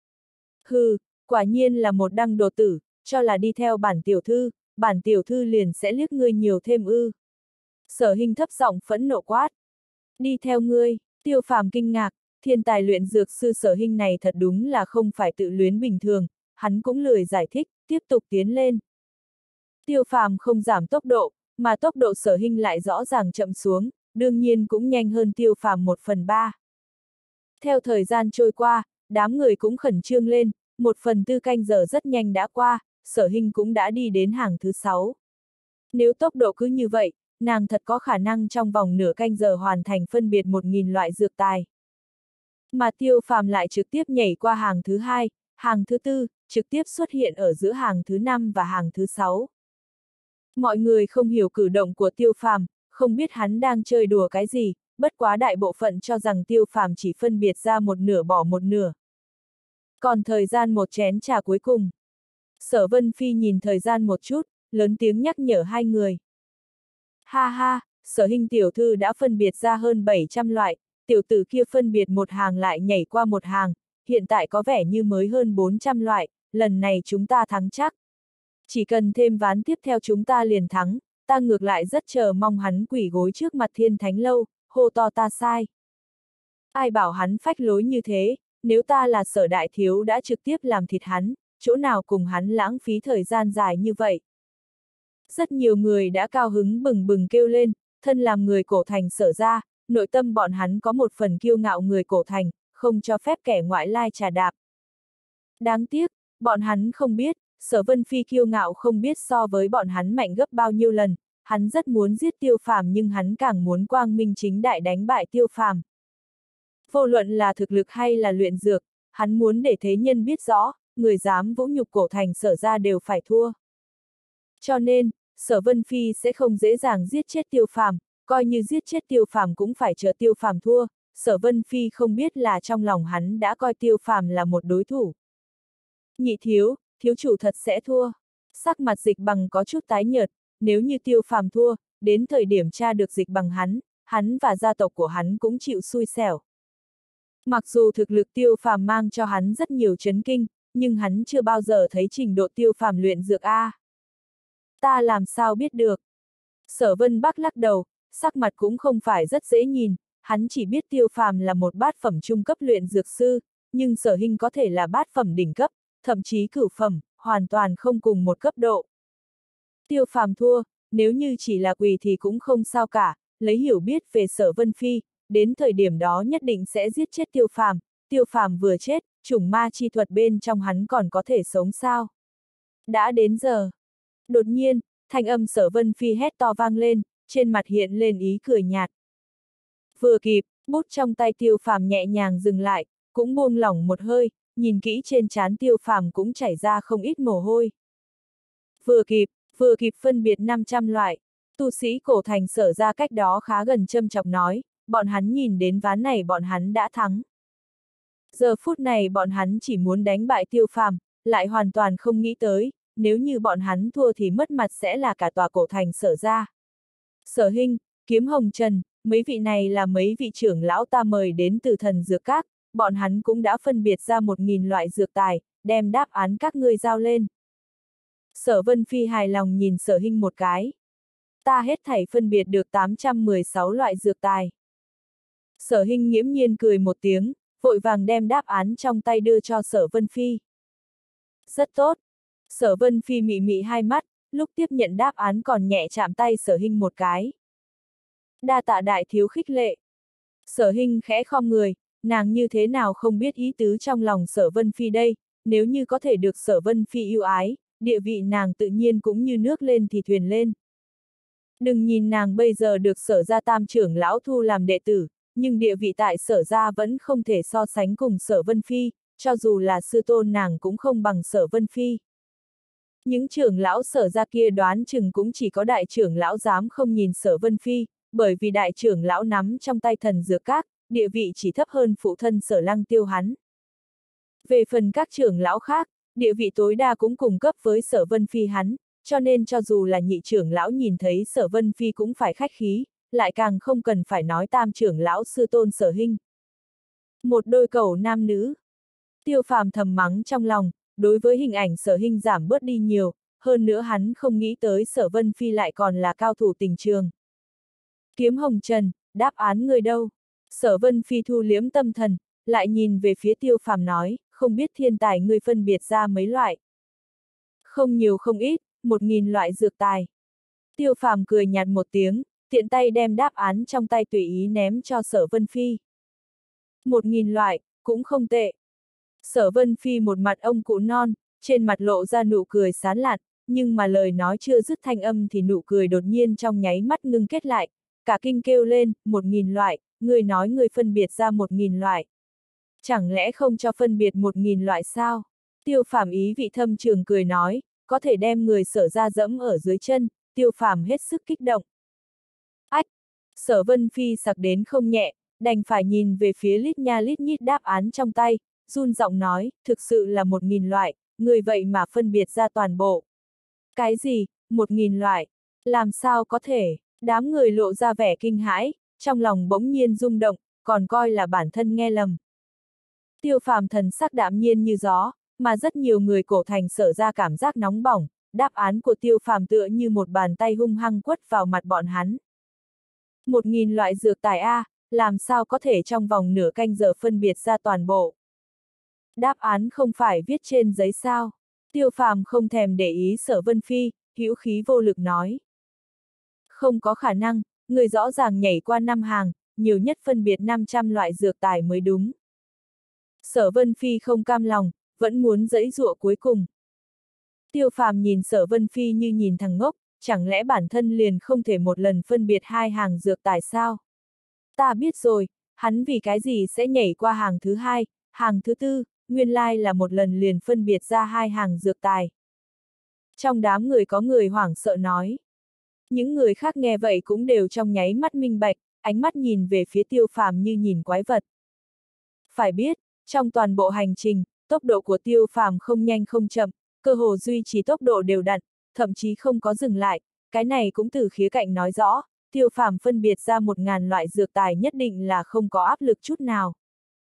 A: Hừ, quả nhiên là một đăng đồ tử, cho là đi theo bản tiểu thư, bản tiểu thư liền sẽ liếc ngươi nhiều thêm ư. Sở Hinh thấp giọng phẫn nộ quát. Đi theo ngươi, Tiêu Phàm kinh ngạc, thiên tài luyện dược sư Sở Hinh này thật đúng là không phải tự luyến bình thường, hắn cũng lười giải thích, tiếp tục tiến lên. Tiêu Phàm không giảm tốc độ, mà tốc độ Sở Hinh lại rõ ràng chậm xuống, đương nhiên cũng nhanh hơn Tiêu Phàm một phần ba. Theo thời gian trôi qua, đám người cũng khẩn trương lên, một phần tư canh giờ rất nhanh đã qua, Sở Hinh cũng đã đi đến hàng thứ sáu. Nếu tốc độ cứ như vậy, nàng thật có khả năng trong vòng nửa canh giờ hoàn thành phân biệt một nghìn loại dược tài. Mà Tiêu Phàm lại trực tiếp nhảy qua hàng thứ hai, hàng thứ tư, trực tiếp xuất hiện ở giữa hàng thứ năm và hàng thứ sáu. Mọi người không hiểu cử động của Tiêu Phàm, không biết hắn đang chơi đùa cái gì, bất quá đại bộ phận cho rằng Tiêu Phàm chỉ phân biệt ra một nửa bỏ một nửa. Còn thời gian một chén trà cuối cùng. Sở Vân Phi nhìn thời gian một chút, lớn tiếng nhắc nhở hai người. Ha ha, Sở Hinh tiểu thư đã phân biệt ra hơn bảy trăm loại, tiểu tử kia phân biệt một hàng lại nhảy qua một hàng, hiện tại có vẻ như mới hơn bốn trăm loại, lần này chúng ta thắng chắc. Chỉ cần thêm ván tiếp theo chúng ta liền thắng, ta ngược lại rất chờ mong hắn quỳ gối trước mặt Thiên Thánh Lâu, hô to ta sai. Ai bảo hắn phách lối như thế, nếu ta là Sở đại thiếu đã trực tiếp làm thịt hắn, chỗ nào cùng hắn lãng phí thời gian dài như vậy. Rất nhiều người đã cao hứng bừng bừng kêu lên, thân làm người cổ thành Sở ra, nội tâm bọn hắn có một phần kiêu ngạo người cổ thành, không cho phép kẻ ngoại lai trà đạp. Đáng tiếc, bọn hắn không biết, Sở Vân Phi kiêu ngạo không biết so với bọn hắn mạnh gấp bao nhiêu lần, hắn rất muốn giết Tiêu Phàm nhưng hắn càng muốn quang minh chính đại đánh bại Tiêu Phàm. Vô luận là thực lực hay là luyện dược, hắn muốn để thế nhân biết rõ, người dám vũ nhục cổ thành Sở ra đều phải thua. Cho nên, Sở Vân Phi sẽ không dễ dàng giết chết Tiêu Phàm, coi như giết chết Tiêu Phàm cũng phải chờ Tiêu Phàm thua, Sở Vân Phi không biết là trong lòng hắn đã coi Tiêu Phàm là một đối thủ. Nhị thiếu, thiếu chủ thật sẽ thua. Sắc mặt Dịch Bằng có chút tái nhợt, nếu như Tiêu Phàm thua, đến thời điểm tra được Dịch Bằng hắn, hắn và gia tộc của hắn cũng chịu xui xẻo. Mặc dù thực lực Tiêu Phàm mang cho hắn rất nhiều chấn kinh, nhưng hắn chưa bao giờ thấy trình độ Tiêu Phàm luyện dược A. Ta làm sao biết được? Sở Vân Bắc lắc đầu, sắc mặt cũng không phải rất dễ nhìn, hắn chỉ biết Tiêu Phàm là một bát phẩm trung cấp luyện dược sư, nhưng Sở Hinh có thể là bát phẩm đỉnh cấp, thậm chí cửu phẩm, hoàn toàn không cùng một cấp độ. Tiêu Phàm thua, nếu như chỉ là quỳ thì cũng không sao cả, lấy hiểu biết về Sở Vân Phi, đến thời điểm đó nhất định sẽ giết chết Tiêu Phàm, Tiêu Phàm vừa chết, chủng ma chi thuật bên trong hắn còn có thể sống sao? Đã đến giờ. Đột nhiên, thanh âm Sở Vân Phi hét to vang lên, trên mặt hiện lên ý cười nhạt. Vừa kịp, bút trong tay Tiêu Phàm nhẹ nhàng dừng lại, cũng buông lỏng một hơi, nhìn kỹ trên trán Tiêu Phàm cũng chảy ra không ít mồ hôi. Vừa kịp, vừa kịp phân biệt năm trăm loại, tu sĩ cổ thành Sở ra cách đó khá gần châm chọc nói, bọn hắn nhìn đến ván này bọn hắn đã thắng. Giờ phút này bọn hắn chỉ muốn đánh bại Tiêu Phàm, lại hoàn toàn không nghĩ tới, nếu như bọn hắn thua thì mất mặt sẽ là cả tòa cổ thành Sở ra. Sở Hinh, Kiếm Hồng Trần, mấy vị này là mấy vị trưởng lão ta mời đến từ thần dược các, bọn hắn cũng đã phân biệt ra một nghìn loại dược tài, đem đáp án các ngươi giao lên. Sở Vân Phi hài lòng nhìn Sở Hinh một cái. Ta hết thảy phân biệt được tám trăm mười sáu loại dược tài. Sở Hinh nghiễm nhiên cười một tiếng, vội vàng đem đáp án trong tay đưa cho Sở Vân Phi. Rất tốt. Sở Vân Phi mị mị hai mắt, lúc tiếp nhận đáp án còn nhẹ chạm tay Sở Hinh một cái. Đa tạ đại thiếu khích lệ. Sở Hinh khẽ khom người, nàng như thế nào không biết ý tứ trong lòng Sở Vân Phi đây, nếu như có thể được Sở Vân Phi yêu ái, địa vị nàng tự nhiên cũng như nước lên thì thuyền lên. Đừng nhìn nàng bây giờ được Sở gia tam trưởng lão thu làm đệ tử, nhưng địa vị tại Sở gia vẫn không thể so sánh cùng Sở Vân Phi, cho dù là sư tôn nàng cũng không bằng Sở Vân Phi. Những trưởng lão Sở ra kia đoán chừng cũng chỉ có đại trưởng lão dám không nhìn Sở Vân Phi, bởi vì đại trưởng lão nắm trong tay thần dược các, địa vị chỉ thấp hơn phụ thân Sở Lăng Tiêu hắn. Về phần các trưởng lão khác, địa vị tối đa cũng cùng cấp với Sở Vân Phi hắn, cho nên cho dù là nhị trưởng lão nhìn thấy Sở Vân Phi cũng phải khách khí, lại càng không cần phải nói tam trưởng lão sư tôn Sở Hinh. Một đôi cẩu nam nữ. Tiêu Phàm thầm mắng trong lòng, đối với hình ảnh Sở Hinh giảm bớt đi nhiều, hơn nữa hắn không nghĩ tới Sở Vân Phi lại còn là cao thủ tình trường. Kiếm hồng trần, đáp án người đâu? Sở Vân Phi thu liếm tâm thần, lại nhìn về phía Tiêu Phàm nói, không biết thiên tài ngươi phân biệt ra mấy loại. Không nhiều không ít, một nghìn loại dược tài. Tiêu Phàm cười nhạt một tiếng, tiện tay đem đáp án trong tay tùy ý ném cho Sở Vân Phi. Một nghìn loại, cũng không tệ. Sở Vân Phi một mặt ông cụ non, trên mặt lộ ra nụ cười sán lạn, nhưng mà lời nói chưa dứt thanh âm thì nụ cười đột nhiên trong nháy mắt ngưng kết lại, cả kinh kêu lên, một nghìn loại, người nói người phân biệt ra một nghìn loại. Chẳng lẽ không cho phân biệt một nghìn loại sao? Tiêu Phàm ý vị thâm trường cười nói, có thể đem người Sở ra dẫm ở dưới chân, Tiêu Phàm hết sức kích động. Ách! Sở Vân Phi sặc đến không nhẹ, đành phải nhìn về phía lít nha lít nhít đáp án trong tay, run giọng nói, thực sự là một nghìn loại, người vậy mà phân biệt ra toàn bộ. Cái gì, một nghìn loại? Làm sao có thể? Đám người lộ ra vẻ kinh hãi, trong lòng bỗng nhiên rung động, còn coi là bản thân nghe lầm. Tiêu Phàm thần sắc đạm nhiên như gió, mà rất nhiều người cổ thành Sở ra cảm giác nóng bỏng, đáp án của Tiêu Phàm tựa như một bàn tay hung hăng quất vào mặt bọn hắn. Một nghìn loại dược tài A, làm sao có thể trong vòng nửa canh giờ phân biệt ra toàn bộ? Đáp án không phải viết trên giấy sao? Tiêu Phàm không thèm để ý Sở Vân Phi, hữu khí vô lực nói. Không có khả năng, người rõ ràng nhảy qua năm hàng, nhiều nhất phân biệt năm trăm loại dược tài mới đúng. Sở Vân Phi không cam lòng, vẫn muốn giãy giụa cuối cùng. Tiêu Phàm nhìn Sở Vân Phi như nhìn thằng ngốc, chẳng lẽ bản thân liền không thể một lần phân biệt hai hàng dược tài sao? Ta biết rồi, hắn vì cái gì sẽ nhảy qua hàng thứ hai, hàng thứ tư, nguyên lai là một lần liền phân biệt ra hai hàng dược tài. Trong đám người có người hoảng sợ nói. Những người khác nghe vậy cũng đều trong nháy mắt minh bạch, ánh mắt nhìn về phía Tiêu Phàm như nhìn quái vật. Phải biết, trong toàn bộ hành trình, tốc độ của Tiêu Phàm không nhanh không chậm, cơ hồ duy trì tốc độ đều đặn, thậm chí không có dừng lại, cái này cũng từ khía cạnh nói rõ, Tiêu Phàm phân biệt ra một ngàn loại dược tài nhất định là không có áp lực chút nào.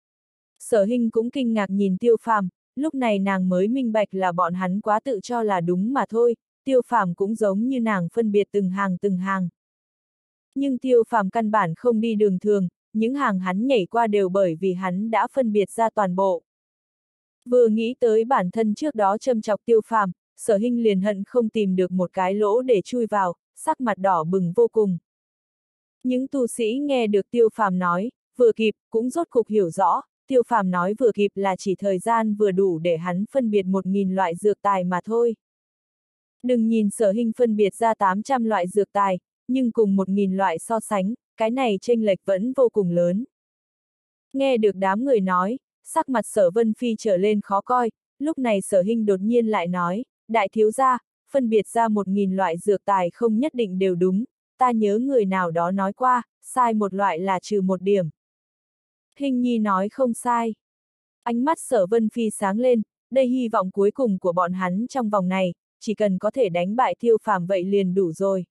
A: Sở Hinh cũng kinh ngạc nhìn Tiêu Phàm, lúc này nàng mới minh bạch là bọn hắn quá tự cho là đúng mà thôi, Tiêu Phàm cũng giống như nàng phân biệt từng hàng từng hàng. Nhưng Tiêu Phàm căn bản không đi đường thường, những hàng hắn nhảy qua đều bởi vì hắn đã phân biệt ra toàn bộ. Vừa nghĩ tới bản thân trước đó châm chọc Tiêu Phàm, Sở Hinh liền hận không tìm được một cái lỗ để chui vào, sắc mặt đỏ bừng vô cùng. Những tu sĩ nghe được Tiêu Phàm nói, vừa kịp, cũng rốt cục hiểu rõ, Tiêu Phàm nói vừa kịp là chỉ thời gian vừa đủ để hắn phân biệt một nghìn loại dược tài mà thôi. Đừng nhìn Sở Hinh phân biệt ra tám trăm loại dược tài, nhưng cùng một nghìn loại so sánh, cái này chênh lệch vẫn vô cùng lớn. Nghe được đám người nói, sắc mặt Sở Vân Phi trở lên khó coi, lúc này Sở Hinh đột nhiên lại nói, đại thiếu gia, phân biệt ra một nghìn loại dược tài không nhất định đều đúng, ta nhớ người nào đó nói qua, sai một loại là trừ một điểm. Hinh Nhi nói không sai. Ánh mắt Sở Vân Phi sáng lên, đây hy vọng cuối cùng của bọn hắn trong vòng này, chỉ cần có thể đánh bại Tiêu Phàm vậy liền đủ rồi.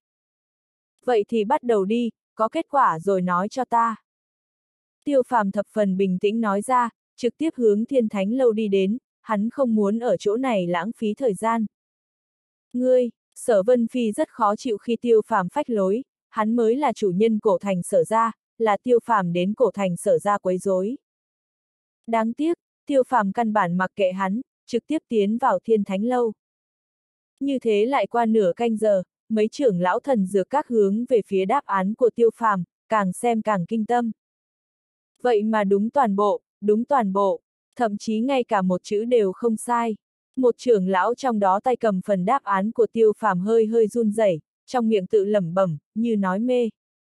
A: Vậy thì bắt đầu đi, có kết quả rồi nói cho ta. Tiêu Phàm thập phần bình tĩnh nói ra, trực tiếp hướng Thiên Thánh Lâu đi đến, hắn không muốn ở chỗ này lãng phí thời gian. Ngươi, Sở Vân Phi rất khó chịu khi Tiêu Phàm phách lối, hắn mới là chủ nhân cổ thành Sở ra, là Tiêu Phàm đến cổ thành Sở ra quấy rối. Đáng tiếc, Tiêu Phàm căn bản mặc kệ hắn, trực tiếp tiến vào Thiên Thánh Lâu. Như thế lại qua nửa canh giờ, mấy trưởng lão thần dược các hướng về phía đáp án của Tiêu Phàm, càng xem càng kinh tâm. Vậy mà đúng toàn bộ, đúng toàn bộ, thậm chí ngay cả một chữ đều không sai. Một trưởng lão trong đó tay cầm phần đáp án của Tiêu Phàm hơi hơi run rẩy, trong miệng tự lẩm bẩm, như nói mê.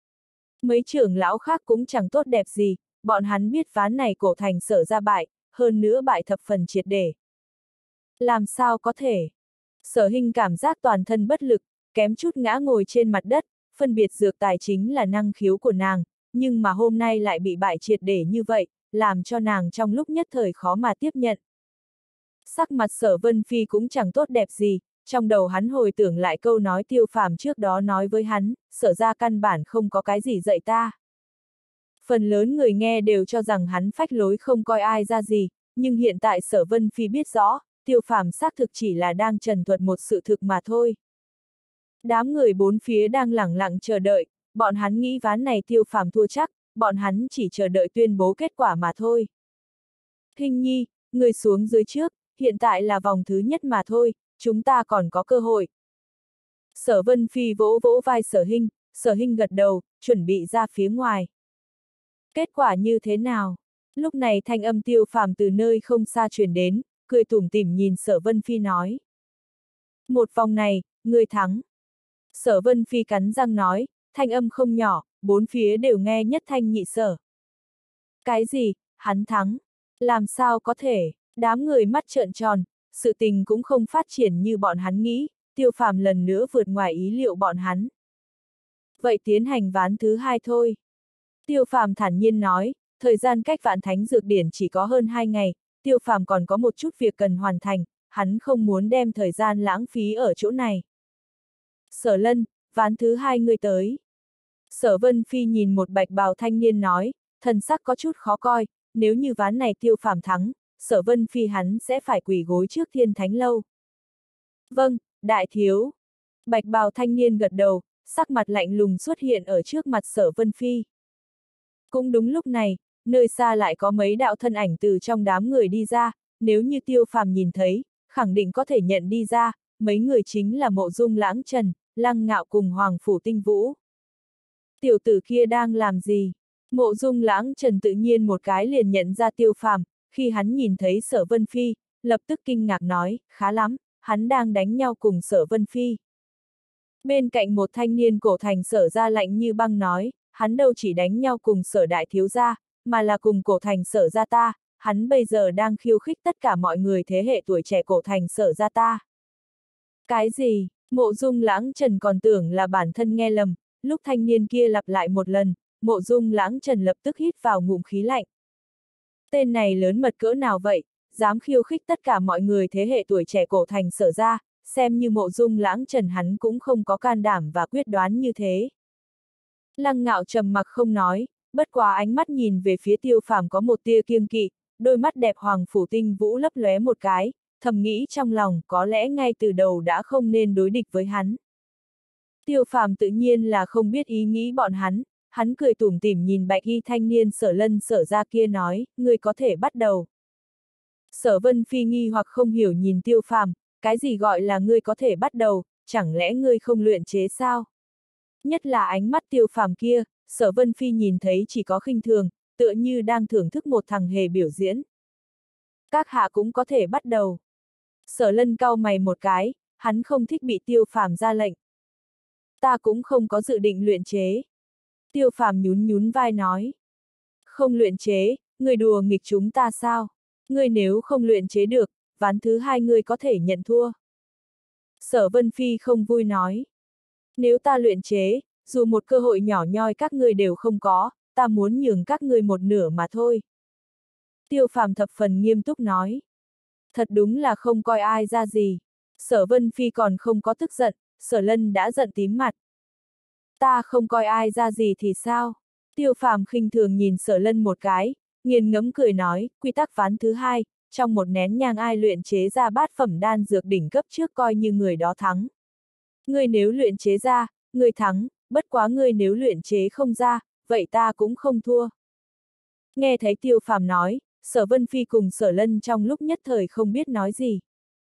A: Mấy trưởng lão khác cũng chẳng tốt đẹp gì, bọn hắn biết ván này cổ thành Sở ra bại, hơn nữa bại thập phần triệt để. Làm sao có thể? Sở Hinh cảm giác toàn thân bất lực, kém chút ngã ngồi trên mặt đất, phân biệt dược tài chính là năng khiếu của nàng, nhưng mà hôm nay lại bị bại triệt để như vậy, làm cho nàng trong lúc nhất thời khó mà tiếp nhận. Sắc mặt Sở Vân Phi cũng chẳng tốt đẹp gì, trong đầu hắn hồi tưởng lại câu nói Tiêu Phàm trước đó nói với hắn, Sở ra căn bản không có cái gì dạy ta. Phần lớn người nghe đều cho rằng hắn phách lối không coi ai ra gì, nhưng hiện tại Sở Vân Phi biết rõ, Tiêu Phàm xác thực chỉ là đang trần thuật một sự thực mà thôi. Đám người bốn phía đang lẳng lặng chờ đợi, bọn hắn nghĩ ván này Tiêu Phàm thua chắc, bọn hắn chỉ chờ đợi tuyên bố kết quả mà thôi. Hinh Nhi, người xuống dưới trước, hiện tại là vòng thứ nhất mà thôi, chúng ta còn có cơ hội. Sở Vân Phi vỗ vỗ vai Sở Hinh, Sở Hinh gật đầu, chuẩn bị ra phía ngoài. Kết quả như thế nào? Lúc này thanh âm Tiêu Phàm từ nơi không xa truyền đến, cười tủm tỉm nhìn Sở Vân Phi nói. Một vòng này, ngươi thắng. Sở Vân Phi cắn răng nói, thanh âm không nhỏ, bốn phía đều nghe nhất thanh nhị sở. Cái gì, hắn thắng? Làm sao có thể? Đám người mắt trợn tròn, sự tình cũng không phát triển như bọn hắn nghĩ, Tiêu Phàm lần nữa vượt ngoài ý liệu bọn hắn. Vậy tiến hành ván thứ hai thôi. Tiêu Phàm thản nhiên nói, thời gian cách Vạn Thánh Dược Điển chỉ có hơn hai ngày, Tiêu Phàm còn có một chút việc cần hoàn thành, hắn không muốn đem thời gian lãng phí ở chỗ này. Sở Lân, ván thứ hai ngươi tới. Sở Vân Phi nhìn một bạch bào thanh niên nói, thần sắc có chút khó coi, nếu như ván này Tiêu Phàm thắng, Sở Vân Phi hắn sẽ phải quỳ gối trước Thiên Thánh Lâu. Vâng, đại thiếu. Bạch bào thanh niên gật đầu, sắc mặt lạnh lùng xuất hiện ở trước mặt Sở Vân Phi. Cũng đúng lúc này, nơi xa lại có mấy đạo thân ảnh từ trong đám người đi ra, nếu như Tiêu Phàm nhìn thấy, khẳng định có thể nhận đi ra, mấy người chính là Mộ Dung Lãng Trần, Lăng Ngạo cùng Hoàng Phủ Tinh Vũ. Tiểu tử kia đang làm gì? Mộ Dung Lãng Trần tự nhiên một cái liền nhận ra Tiêu Phàm, khi hắn nhìn thấy Sở Vân Phi, lập tức kinh ngạc nói, khá lắm, hắn đang đánh nhau cùng Sở Vân Phi. Bên cạnh một thanh niên cổ thành Sở ra lạnh như băng nói, hắn đâu chỉ đánh nhau cùng Sở đại thiếu gia, mà là cùng cổ thành Sở gia ta, hắn bây giờ đang khiêu khích tất cả mọi người thế hệ tuổi trẻ cổ thành Sở gia ta. Cái gì? Mộ Dung Lãng Trần còn tưởng là bản thân nghe lầm, lúc thanh niên kia lặp lại một lần, Mộ Dung Lãng Trần lập tức hít vào ngụm khí lạnh. Tên này lớn mật cỡ nào vậy, dám khiêu khích tất cả mọi người thế hệ tuổi trẻ cổ thành Sở ra, xem như Mộ Dung Lãng Trần hắn cũng không có can đảm và quyết đoán như thế. Lăng Ngạo trầm mặc không nói, bất quá ánh mắt nhìn về phía Tiêu Phàm có một tia kiêng kỵ, đôi mắt đẹp Hoàng Phủ Tinh Vũ lấp lóe một cái, thầm nghĩ trong lòng có lẽ ngay từ đầu đã không nên đối địch với hắn. Tiêu Phàm tự nhiên là không biết ý nghĩ bọn hắn, hắn cười tủm tỉm nhìn bạch y thanh niên Sở Lân Sở ra kia nói, ngươi có thể bắt đầu. Sở Vân Phi nghi hoặc không hiểu nhìn Tiêu Phàm, cái gì gọi là ngươi có thể bắt đầu, chẳng lẽ ngươi không luyện chế sao? Nhất là ánh mắt Tiêu Phàm kia, Sở Vân Phi nhìn thấy chỉ có khinh thường, tựa như đang thưởng thức một thằng hề biểu diễn. Các hạ cũng có thể bắt đầu. Sở Lân cau mày một cái, hắn không thích bị Tiêu Phàm ra lệnh. Ta cũng không có dự định luyện chế. Tiêu Phàm nhún nhún vai nói. Không luyện chế, người đùa nghịch chúng ta sao? Ngươi nếu không luyện chế được, ván thứ hai ngươi có thể nhận thua. Sở Vân Phi không vui nói. Nếu ta luyện chế, dù một cơ hội nhỏ nhoi các ngươi đều không có, ta muốn nhường các ngươi một nửa mà thôi. Tiêu Phàm thập phần nghiêm túc nói. Thật đúng là không coi ai ra gì. Sở Vân Phi còn không có tức giận, Sở Lân đã giận tím mặt. Ta không coi ai ra gì thì sao? Tiêu Phàm khinh thường nhìn Sở Lân một cái, nghiền ngẫm cười nói, quy tắc ván thứ hai, trong một nén nhang ai luyện chế ra bát phẩm đan dược đỉnh cấp trước coi như người đó thắng. Ngươi nếu luyện chế ra, ngươi thắng, bất quá ngươi nếu luyện chế không ra, vậy ta cũng không thua. Nghe thấy Tiêu Phàm nói, Sở Vân Phi cùng Sở Lân trong lúc nhất thời không biết nói gì.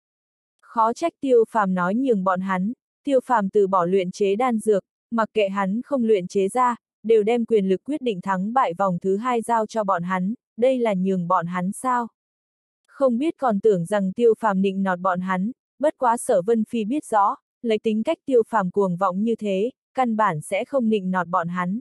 A: Khó trách Tiêu Phàm nói nhường bọn hắn, Tiêu Phàm từ bỏ luyện chế đan dược, mặc kệ hắn không luyện chế ra, đều đem quyền lực quyết định thắng bại vòng thứ hai giao cho bọn hắn, đây là nhường bọn hắn sao? Không biết còn tưởng rằng Tiêu Phàm nịnh nọt bọn hắn, bất quá Sở Vân Phi biết rõ, lấy tính cách Tiêu Phàm cuồng vọng như thế, căn bản sẽ không nịnh nọt bọn hắn.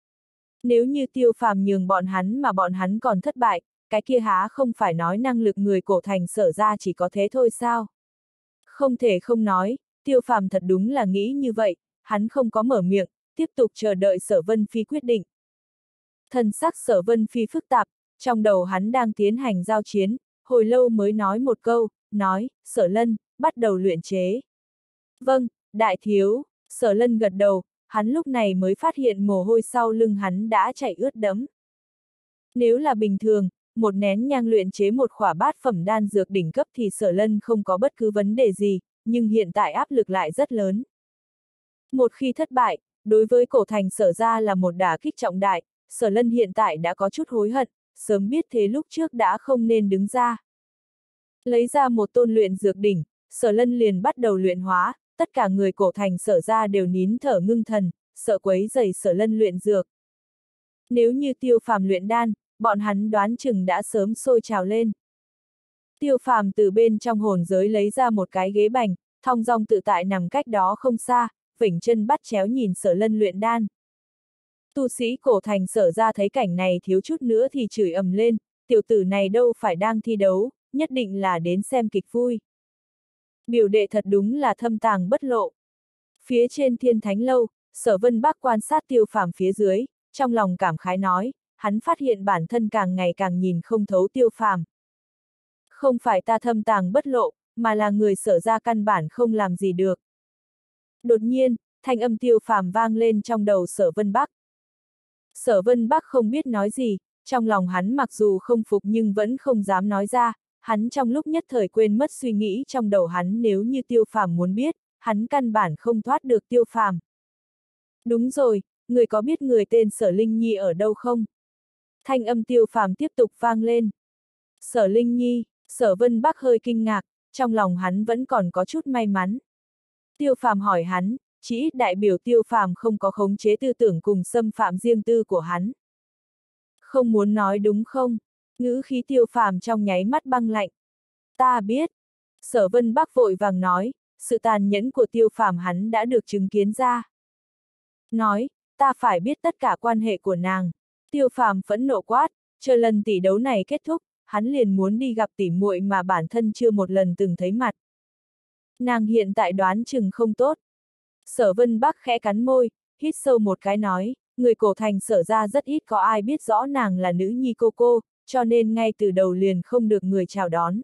A: Nếu như Tiêu Phàm nhường bọn hắn mà bọn hắn còn thất bại, cái kia há không phải nói năng lực người cổ thành Sở ra chỉ có thế thôi sao? Không thể không nói, Tiêu Phàm thật đúng là nghĩ như vậy, hắn không có mở miệng, tiếp tục chờ đợi Sở Vân Phi quyết định. Thần sắc Sở Vân Phi phức tạp, trong đầu hắn đang tiến hành giao chiến, hồi lâu mới nói một câu, nói, Sở Lân, bắt đầu luyện chế. Vâng, đại thiếu, Sở Lân gật đầu, hắn lúc này mới phát hiện mồ hôi sau lưng hắn đã chảy ướt đẫm. Nếu là bình thường, một nén nhang luyện chế một khỏa bát phẩm đan dược đỉnh cấp thì Sở Lân không có bất cứ vấn đề gì, nhưng hiện tại áp lực lại rất lớn. Một khi thất bại, đối với cổ thành Sở gia là một đả kích trọng đại, Sở Lân hiện tại đã có chút hối hận, sớm biết thế lúc trước đã không nên đứng ra. Lấy ra một tôn luyện dược đỉnh, Sở Lân liền bắt đầu luyện hóa, tất cả người cổ thành Sở gia đều nín thở ngưng thần, sợ quấy rầy Sở Lân luyện dược. Nếu như Tiêu Phàm luyện đan, bọn hắn đoán chừng đã sớm sôi trào lên. Tiêu Phàm từ bên trong hồn giới lấy ra một cái ghế bành, thong dong tự tại nằm cách đó không xa, vểnh chân bắt chéo nhìn Sở Lân luyện đan. Tu sĩ cổ thành Sở gia thấy cảnh này thiếu chút nữa thì chửi ầm lên, tiểu tử này đâu phải đang thi đấu, nhất định là đến xem kịch vui. Biểu đệ thật đúng là thâm tàng bất lộ. Phía trên Thiên Thánh Lâu, Sở Vân Bắc quan sát Tiêu Phàm phía dưới, trong lòng cảm khái nói, hắn phát hiện bản thân càng ngày càng nhìn không thấu Tiêu Phàm. Không phải ta thâm tàng bất lộ, mà là người Sở gia căn bản không làm gì được. Đột nhiên, thanh âm Tiêu Phàm vang lên trong đầu Sở Vân Bắc. Sở Vân Bắc không biết nói gì, trong lòng hắn mặc dù không phục nhưng vẫn không dám nói ra, hắn trong lúc nhất thời quên mất suy nghĩ trong đầu hắn, nếu như Tiêu Phàm muốn biết, hắn căn bản không thoát được Tiêu Phàm. Đúng rồi, người có biết người tên Sở Linh Nhi ở đâu không? Thanh âm Tiêu Phàm tiếp tục vang lên. Sở Linh Nhi, Sở Vân Bắc hơi kinh ngạc, trong lòng hắn vẫn còn có chút may mắn. Tiêu Phàm hỏi hắn, chỉ ít đại biểu Tiêu Phàm không có khống chế tư tưởng cùng xâm phạm riêng tư của hắn. Không muốn nói đúng không? Ngữ khí Tiêu Phàm trong nháy mắt băng lạnh. Ta biết. Sở Vân Bắc vội vàng nói, sự tàn nhẫn của Tiêu Phàm hắn đã được chứng kiến ra. Nói, ta phải biết tất cả quan hệ của nàng. Tiêu Phàm phẫn nộ quát, chờ lần tỷ đấu này kết thúc, hắn liền muốn đi gặp tỷ muội mà bản thân chưa một lần từng thấy mặt. Nàng hiện tại đoán chừng không tốt. Sở Vân Bắc khẽ cắn môi, hít sâu một cái nói, người cổ thành Sở gia rất ít có ai biết rõ nàng là nữ nhi cô cô, cho nên ngay từ đầu liền không được người chào đón.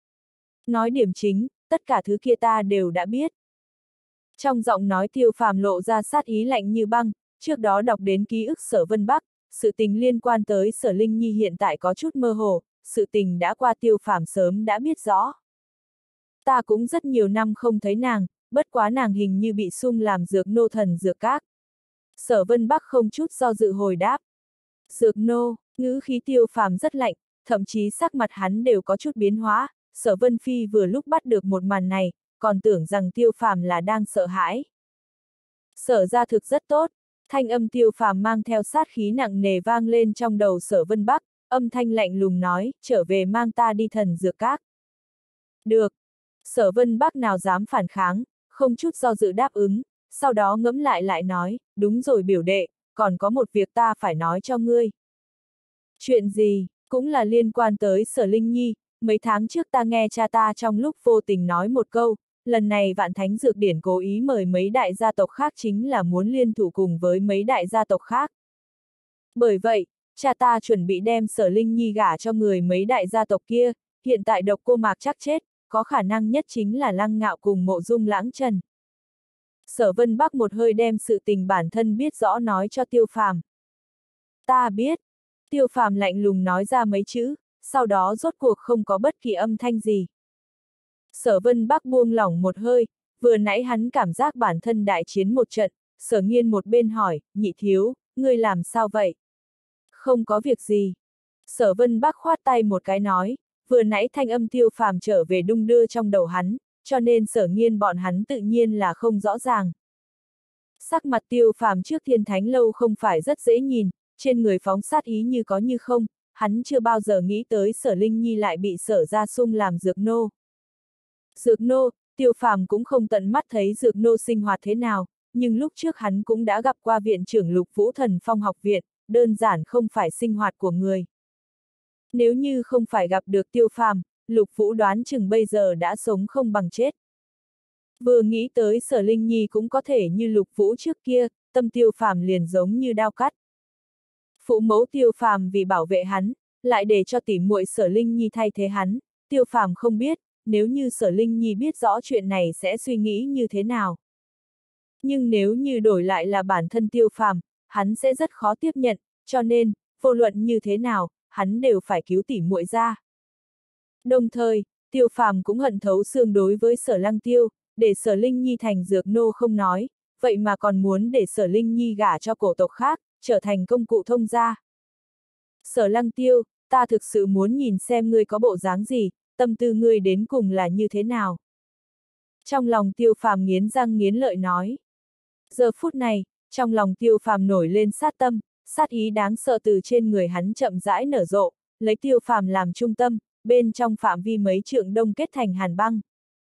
A: Nói điểm chính, tất cả thứ kia ta đều đã biết. Trong giọng nói Tiêu Phàm lộ ra sát ý lạnh như băng, trước đó đọc đến ký ức Sở Vân Bắc, sự tình liên quan tới Sở Linh Nhi hiện tại có chút mơ hồ, sự tình đã qua Tiêu Phàm sớm đã biết rõ. Ta cũng rất nhiều năm không thấy nàng, bất quá nàng hình như bị sung làm dược nô thần dược các. Sở Vân Bắc không chút do dự hồi đáp. Dược nô, ngữ khí Tiêu Phàm rất lạnh, thậm chí sắc mặt hắn đều có chút biến hóa, Sở Vân Phi vừa lúc bắt được một màn này, còn tưởng rằng Tiêu Phàm là đang sợ hãi. Sở gia thực rất tốt, thanh âm Tiêu Phàm mang theo sát khí nặng nề vang lên trong đầu Sở Vân Bắc, âm thanh lạnh lùng nói, trở về mang ta đi thần dược các. Được. Sở Vân Bắc nào dám phản kháng, không chút do dự đáp ứng, sau đó ngẫm lại lại nói, đúng rồi biểu đệ, còn có một việc ta phải nói cho ngươi. Chuyện gì, cũng là liên quan tới Sở Linh Nhi, mấy tháng trước ta nghe cha ta trong lúc vô tình nói một câu, lần này Vạn Thánh Dược Điển cố ý mời mấy đại gia tộc khác chính là muốn liên thủ cùng với mấy đại gia tộc khác. Bởi vậy, cha ta chuẩn bị đem Sở Linh Nhi gả cho người mấy đại gia tộc kia, hiện tại Độc Cô Mạc chắc chết, có khả năng nhất chính là Lăng Ngạo cùng Mộ Dung Lãng Trần. Sở Vân Bắc một hơi đem sự tình bản thân biết rõ nói cho Tiêu Phàm. Ta biết. Tiêu Phàm lạnh lùng nói ra mấy chữ, sau đó rốt cuộc không có bất kỳ âm thanh gì. Sở Vân Bắc buông lỏng một hơi, vừa nãy hắn cảm giác bản thân đại chiến một trận, Sở Nghiên một bên hỏi, nhị thiếu, ngươi làm sao vậy? Không có việc gì. Sở Vân Bắc khoát tay một cái nói, vừa nãy thanh âm Tiêu Phàm trở về đung đưa trong đầu hắn, cho nên Sở Nghiên bọn hắn tự nhiên là không rõ ràng. Sắc mặt Tiêu Phàm trước Thiên Thánh Lâu không phải rất dễ nhìn, trên người phóng sát ý như có như không, hắn chưa bao giờ nghĩ tới Sở Linh Nhi lại bị Sở gia sung làm dược nô. Dược nô, Tiêu Phàm cũng không tận mắt thấy dược nô sinh hoạt thế nào, nhưng lúc trước hắn cũng đã gặp qua viện trưởng Lục Vũ Thần Phong học viện, đơn giản không phải sinh hoạt của người. Nếu như không phải gặp được Tiêu Phàm, Lục Vũ đoán chừng bây giờ đã sống không bằng chết. Vừa nghĩ tới Sở Linh Nhi cũng có thể như Lục Vũ trước kia, tâm Tiêu Phàm liền giống như đao cắt. Phụ mẫu Tiêu Phàm vì bảo vệ hắn, lại để cho tỉ muội Sở Linh Nhi thay thế hắn, Tiêu Phàm không biết, nếu như Sở Linh Nhi biết rõ chuyện này sẽ suy nghĩ như thế nào. Nhưng nếu như đổi lại là bản thân Tiêu Phàm, hắn sẽ rất khó tiếp nhận, cho nên, vô luận như thế nào, hắn đều phải cứu tỉ muội ra. Đồng thời, Tiêu Phàm cũng hận thấu xương đối với Sở Lăng Tiêu, để Sở Linh Nhi thành dược nô không nói, vậy mà còn muốn để Sở Linh Nhi gả cho cổ tộc khác, trở thành công cụ thông gia. Sở Lăng Tiêu, ta thực sự muốn nhìn xem ngươi có bộ dáng gì, tâm tư ngươi đến cùng là như thế nào. Trong lòng Tiêu Phàm nghiến răng nghiến lợi nói. Giờ phút này, trong lòng Tiêu Phàm nổi lên sát tâm, sát ý đáng sợ từ trên người hắn chậm rãi nở rộ, lấy Tiêu Phàm làm trung tâm, bên trong phạm vi mấy trượng đông kết thành hàn băng.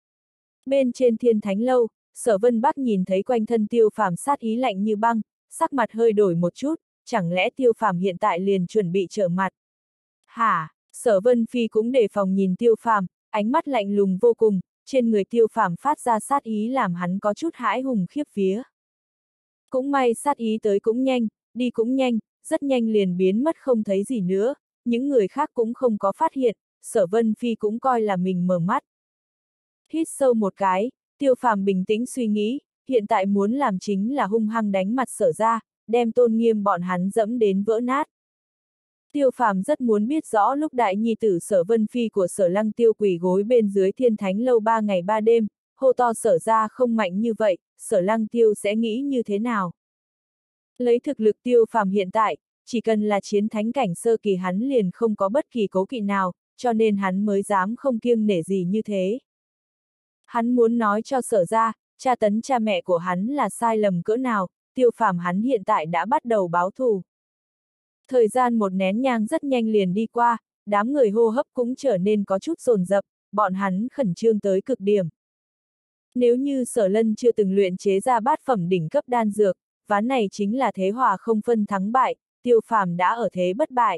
A: Bên trên Thiên Thánh Lâu, Sở Vân Bắc nhìn thấy quanh thân Tiêu Phàm sát ý lạnh như băng, sắc mặt hơi đổi một chút, chẳng lẽ Tiêu Phàm hiện tại liền chuẩn bị trở mặt? Hả? Sở Vân Phi cũng đề phòng nhìn Tiêu Phàm, ánh mắt lạnh lùng vô cùng, trên người Tiêu Phàm phát ra sát ý làm hắn có chút hãi hùng khiếp vía. Cũng may sát ý tới cũng nhanh, đi cũng nhanh, rất nhanh liền biến mất không thấy gì nữa, những người khác cũng không có phát hiện, Sở Vân Phi cũng coi là mình mở mắt. Hít sâu một cái, Tiêu Phàm bình tĩnh suy nghĩ, hiện tại muốn làm chính là hung hăng đánh mặt Sở ra, đem tôn nghiêm bọn hắn dẫm đến vỡ nát. Tiêu Phàm rất muốn biết rõ lúc đại nhi tử Sở Vân Phi của Sở Lăng Tiêu quỳ gối bên dưới Thiên Thánh Lâu ba ngày ba đêm, hô to Sở ra không mạnh như vậy, Sở Lăng Tiêu sẽ nghĩ như thế nào? Lấy thực lực Tiêu Phàm hiện tại, chỉ cần là chiến thánh cảnh sơ kỳ hắn liền không có bất kỳ cố kỵ nào, cho nên hắn mới dám không kiêng nể gì như thế. Hắn muốn nói cho Sở ra, tra tấn cha mẹ của hắn là sai lầm cỡ nào, Tiêu Phàm hắn hiện tại đã bắt đầu báo thù. Thời gian một nén nhang rất nhanh liền đi qua, đám người hô hấp cũng trở nên có chút dồn dập, bọn hắn khẩn trương tới cực điểm. Nếu như Sở Lân chưa từng luyện chế ra bát phẩm đỉnh cấp đan dược, ván này chính là thế hòa không phân thắng bại, Tiêu Phàm đã ở thế bất bại.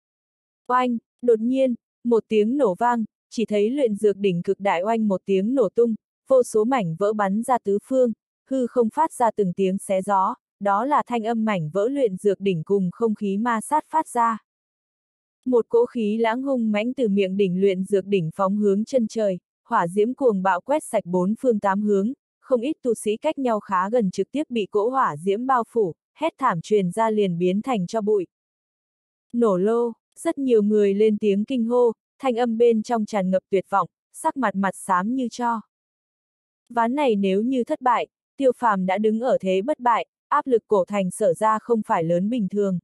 A: Oanh, đột nhiên, một tiếng nổ vang, chỉ thấy luyện dược đỉnh cực đại oanh một tiếng nổ tung, vô số mảnh vỡ bắn ra tứ phương, hư không phát ra từng tiếng xé gió, đó là thanh âm mảnh vỡ luyện dược đỉnh cùng không khí ma sát phát ra. Một cỗ khí lãng hung mãnh từ miệng đỉnh luyện dược đỉnh phóng hướng chân trời, hỏa diễm cuồng bạo quét sạch bốn phương tám hướng, không ít tu sĩ cách nhau khá gần trực tiếp bị cỗ hỏa diễm bao phủ, hét thảm truyền ra liền biến thành cho bụi. Nổ lô, rất nhiều người lên tiếng kinh hô, thanh âm bên trong tràn ngập tuyệt vọng, sắc mặt mặt xám như tro. Ván này nếu như thất bại, Tiêu Phàm đã đứng ở thế bất bại, áp lực cổ thành Sở ra không phải lớn bình thường.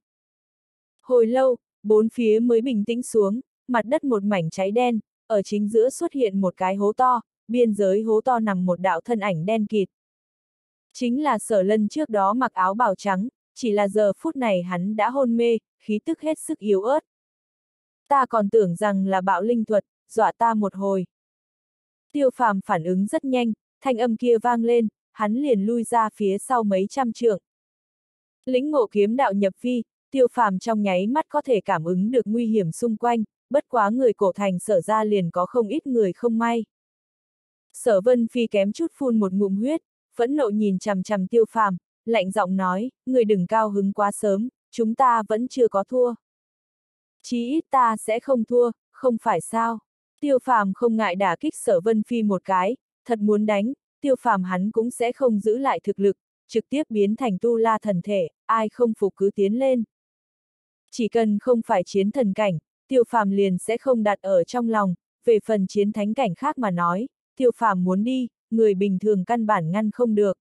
A: Hồi lâu, bốn phía mới bình tĩnh xuống, mặt đất một mảnh cháy đen, ở chính giữa xuất hiện một cái hố to, biên giới hố to nằm một đạo thân ảnh đen kịt. Chính là Sở Lân trước đó mặc áo bào trắng, chỉ là giờ phút này hắn đã hôn mê, khí tức hết sức yếu ớt. Ta còn tưởng rằng là bạo linh thuật, dọa ta một hồi. Tiêu Phàm phản ứng rất nhanh, thanh âm kia vang lên, hắn liền lui ra phía sau mấy trăm trượng. Lĩnh ngộ kiếm đạo nhập vi, Tiêu Phàm trong nháy mắt có thể cảm ứng được nguy hiểm xung quanh, bất quá người cổ thành Sở ra liền có không ít người không may. Sở Vân Phi kém chút phun một ngụm huyết, phẫn nộ nhìn chằm chằm Tiêu Phàm, lạnh giọng nói, người đừng cao hứng quá sớm, chúng ta vẫn chưa có thua. Chí ít ta sẽ không thua, không phải sao? Tiêu Phàm không ngại đả kích Sở Vân Phi một cái, thật muốn đánh, Tiêu Phàm hắn cũng sẽ không giữ lại thực lực, trực tiếp biến thành tu la thần thể, ai không phục cứ tiến lên. Chỉ cần không phải chiến thần cảnh, Tiêu Phàm liền sẽ không đặt ở trong lòng, về phần chiến thánh cảnh khác mà nói, Tiêu Phàm muốn đi, người bình thường căn bản ngăn không được.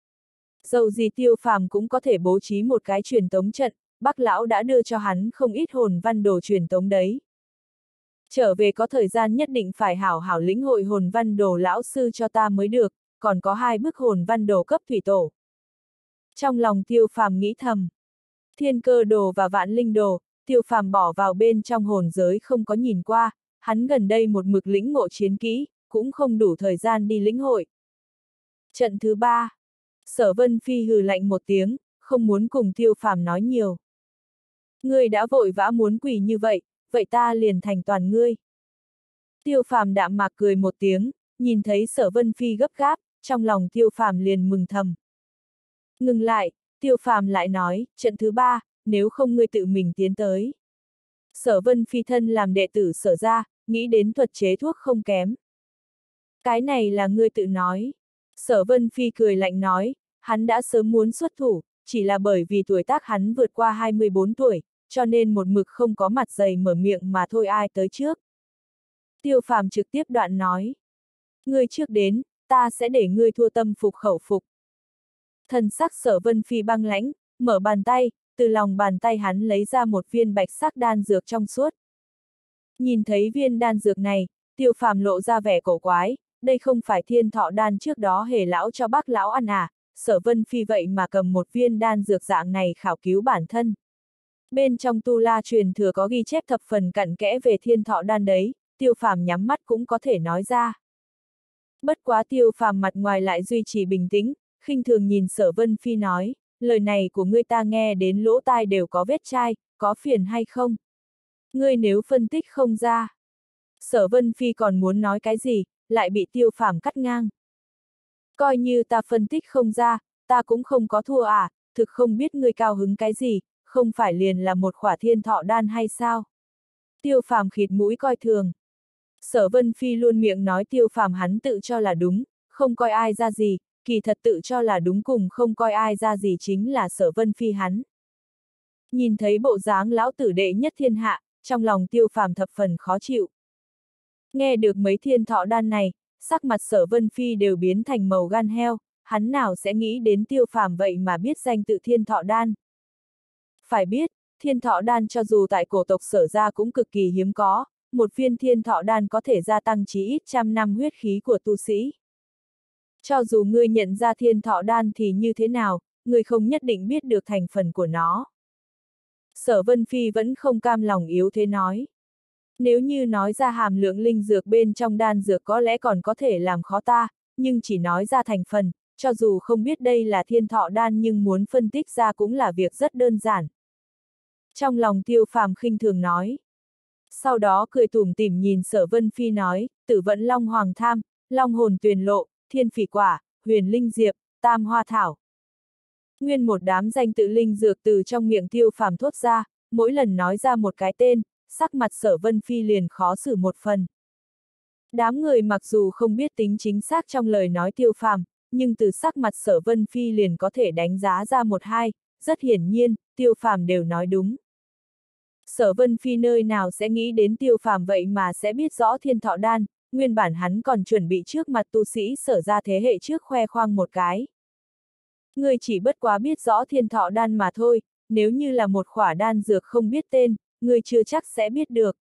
A: Dầu gì Tiêu Phàm cũng có thể bố trí một cái truyền tống trận, Bắc lão đã đưa cho hắn không ít hồn văn đồ truyền tống đấy. Trở về có thời gian nhất định phải hảo hảo lĩnh hội hồn văn đồ lão sư cho ta mới được, còn có hai bức hồn văn đồ cấp thủy tổ. Trong lòng Tiêu Phàm nghĩ thầm, thiên cơ đồ và vạn linh đồ, Tiêu Phàm bỏ vào bên trong hồn giới không có nhìn qua, hắn gần đây một mực lĩnh ngộ chiến kỹ, cũng không đủ thời gian đi lĩnh hội. Trận thứ ba, Sở Vân Phi hừ lạnh một tiếng, không muốn cùng Tiêu Phàm nói nhiều. Ngươi đã vội vã muốn quỳ như vậy, vậy ta liền thành toàn ngươi. Tiêu Phàm đạm mạc cười một tiếng, nhìn thấy Sở Vân Phi gấp gáp, trong lòng Tiêu Phàm liền mừng thầm. Ngừng lại, Tiêu Phàm lại nói, trận thứ ba, nếu không ngươi tự mình tiến tới. Sở Vân Phi thân làm đệ tử Sở gia, nghĩ đến thuật chế thuốc không kém. Cái này là ngươi tự nói. Sở Vân Phi cười lạnh nói, hắn đã sớm muốn xuất thủ, chỉ là bởi vì tuổi tác hắn vượt qua hai mươi bốn tuổi, cho nên một mực không có mặt dày mở miệng mà thôi ai tới trước. Tiêu Phàm trực tiếp đoạn nói. Ngươi trước đến, ta sẽ để ngươi thua tâm phục khẩu phục. Thần sắc Sở Vân Phi băng lãnh, mở bàn tay, từ lòng bàn tay hắn lấy ra một viên bạch sắc đan dược trong suốt. Nhìn thấy viên đan dược này, Tiêu Phàm lộ ra vẻ cổ quái, đây không phải thiên thọ đan trước đó hề lão cho bác lão ăn à, Sở Vân Phi vậy mà cầm một viên đan dược dạng này khảo cứu bản thân. Bên trong tu la truyền thừa có ghi chép thập phần cặn kẽ về thiên thọ đan đấy, Tiêu Phàm nhắm mắt cũng có thể nói ra. Bất quá Tiêu Phàm mặt ngoài lại duy trì bình tĩnh, khinh thường nhìn Sở Vân Phi nói, lời này của ngươi ta nghe đến lỗ tai đều có vết chai, có phiền hay không? Ngươi nếu phân tích không ra. Sở Vân Phi còn muốn nói cái gì, lại bị Tiêu Phàm cắt ngang. Coi như ta phân tích không ra, ta cũng không có thua à, thực không biết ngươi cao hứng cái gì, không phải liền là một khỏa thiên thọ đan hay sao? Tiêu Phàm khịt mũi coi thường. Sở Vân Phi luôn miệng nói Tiêu Phàm hắn tự cho là đúng, không coi ai ra gì, kỳ thật tự cho là đúng cùng không coi ai ra gì chính là Sở Vân Phi hắn. Nhìn thấy bộ dáng lão tử đệ nhất thiên hạ, trong lòng Tiêu Phàm thập phần khó chịu. Nghe được mấy thiên thọ đan này, sắc mặt Sở Vân Phi đều biến thành màu gan heo, hắn nào sẽ nghĩ đến Tiêu Phàm vậy mà biết danh tự thiên thọ đan. Phải biết, thiên thọ đan cho dù tại cổ tộc Sở gia cũng cực kỳ hiếm có, một viên thiên thọ đan có thể gia tăng chí ít trăm năm huyết khí của tu sĩ. Cho dù ngươi nhận ra thiên thọ đan thì như thế nào, ngươi không nhất định biết được thành phần của nó. Sở Vân Phi vẫn không cam lòng yếu thế nói. Nếu như nói ra hàm lượng linh dược bên trong đan dược có lẽ còn có thể làm khó ta, nhưng chỉ nói ra thành phần, cho dù không biết đây là thiên thọ đan nhưng muốn phân tích ra cũng là việc rất đơn giản. Trong lòng Tiêu Phàm khinh thường nói. Sau đó cười tủm tỉm nhìn Sở Vân Phi nói, Tử Vận Long Hoàng Tham, Long Hồn Tuyền Lộ, Thiên Phỉ Quả, Huyền Linh Diệp, Tam Hoa Thảo. Nguyên một đám danh tự linh dược từ trong miệng Tiêu Phàm thốt ra, mỗi lần nói ra một cái tên, sắc mặt Sở Vân Phi liền khó xử một phần. Đám người mặc dù không biết tính chính xác trong lời nói Tiêu Phàm, nhưng từ sắc mặt Sở Vân Phi liền có thể đánh giá ra một hai, rất hiển nhiên, Tiêu Phàm đều nói đúng. Sở Vân Phi nơi nào sẽ nghĩ đến Tiêu Phàm vậy mà sẽ biết rõ thiên thọ đan, nguyên bản hắn còn chuẩn bị trước mặt tu sĩ Sở gia thế hệ trước khoe khoang một cái. Ngươi chỉ bất quá biết rõ thiên thọ đan mà thôi, nếu như là một khỏa đan dược không biết tên, ngươi chưa chắc sẽ biết được.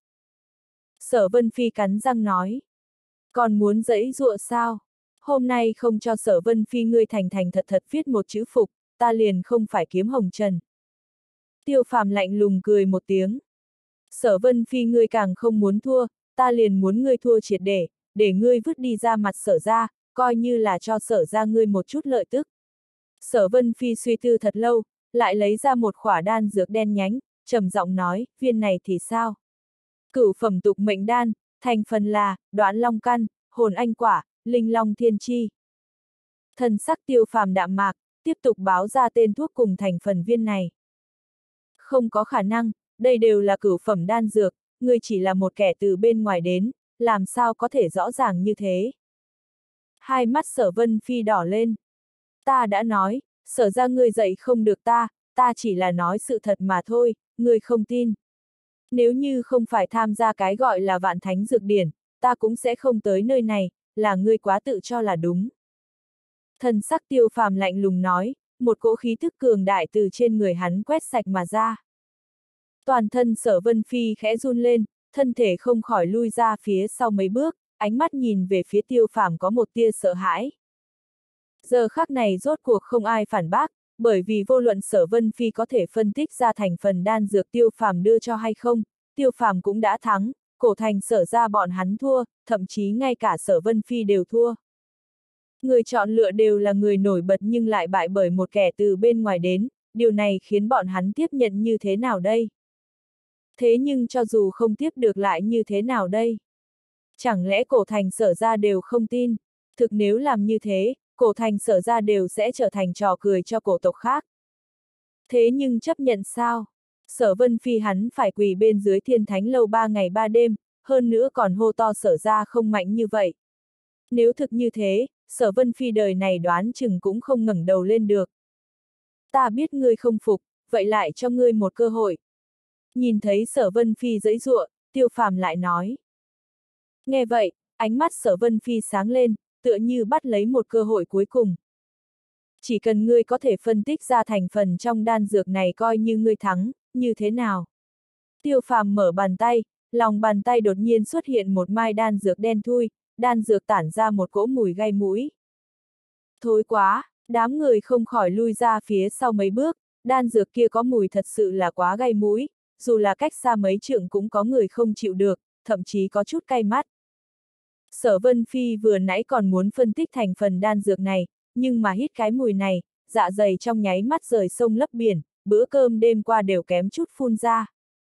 A: Sở Vân Phi cắn răng nói. Còn muốn giãy giụa sao? Hôm nay không cho Sở Vân Phi ngươi thành thành thật thật viết một chữ phục, ta liền không phải kiếm hồng trần. Tiêu Phàm lạnh lùng cười một tiếng. Sở Vân Phi ngươi càng không muốn thua, ta liền muốn ngươi thua triệt để, để ngươi vứt đi ra mặt Sở gia, coi như là cho Sở gia ngươi một chút lợi tức. Sở Vân Phi suy tư thật lâu, lại lấy ra một khỏa đan dược đen nhánh, trầm giọng nói, viên này thì sao? Cửu phẩm tục mệnh đan, thành phần là, Đoán Long Căn, Hồn Anh Quả, Linh Long Thiên Chi. Thần sắc Tiêu Phàm đạm mạc, tiếp tục báo ra tên thuốc cùng thành phần viên này. Không có khả năng, đây đều là cửu phẩm đan dược, ngươi chỉ là một kẻ từ bên ngoài đến, làm sao có thể rõ ràng như thế? Hai mắt Sở Vân Phi đỏ lên. Ta đã nói, Sở ra ngươi dạy không được ta, ta chỉ là nói sự thật mà thôi, ngươi không tin. Nếu như không phải tham gia cái gọi là vạn thánh dược điển, ta cũng sẽ không tới nơi này, là ngươi quá tự cho là đúng. Thần sắc Tiêu Phàm lạnh lùng nói, một cỗ khí thức cường đại từ trên người hắn quét sạch mà ra. Toàn thân Sở Vân Phi khẽ run lên, thân thể không khỏi lui ra phía sau mấy bước, ánh mắt nhìn về phía Tiêu Phàm có một tia sợ hãi. Giờ khắc này rốt cuộc không ai phản bác, bởi vì vô luận Sở Vân Phi có thể phân tích ra thành phần đan dược Tiêu Phàm đưa cho hay không, Tiêu Phàm cũng đã thắng, cổ thành Sở ra bọn hắn thua, thậm chí ngay cả Sở Vân Phi đều thua. Người chọn lựa đều là người nổi bật nhưng lại bại bởi một kẻ từ bên ngoài đến, điều này khiến bọn hắn tiếp nhận như thế nào đây? Thế nhưng cho dù không tiếp được lại như thế nào đây? Chẳng lẽ cổ thành Sở ra đều không tin? Thực nếu làm như thế, cổ thành Sở gia đều sẽ trở thành trò cười cho cổ tộc khác. Thế nhưng chấp nhận sao? Sở Vân Phi hắn phải quỳ bên dưới Thiên Thánh lâu ba ngày ba đêm, hơn nữa còn hô to Sở gia không mạnh như vậy. Nếu thực như thế, Sở Vân Phi đời này đoán chừng cũng không ngẩng đầu lên được. Ta biết ngươi không phục, vậy lại cho ngươi một cơ hội. Nhìn thấy Sở Vân Phi giãy giụa, Tiêu Phàm lại nói. Nghe vậy, ánh mắt Sở Vân Phi sáng lên, tựa như bắt lấy một cơ hội cuối cùng. Chỉ cần ngươi có thể phân tích ra thành phần trong đan dược này coi như ngươi thắng, như thế nào? Tiêu Phàm mở bàn tay, lòng bàn tay đột nhiên xuất hiện một mai đan dược đen thui, đan dược tản ra một cỗ mùi gai mũi. Thối quá, đám người không khỏi lui ra phía sau mấy bước, đan dược kia có mùi thật sự là quá gai mũi, dù là cách xa mấy trượng cũng có người không chịu được, thậm chí có chút cay mắt. Sở Vân Phi vừa nãy còn muốn phân tích thành phần đan dược này, nhưng mà hít cái mùi này, dạ dày trong nháy mắt rời sông lấp biển, bữa cơm đêm qua đều kém chút phun ra.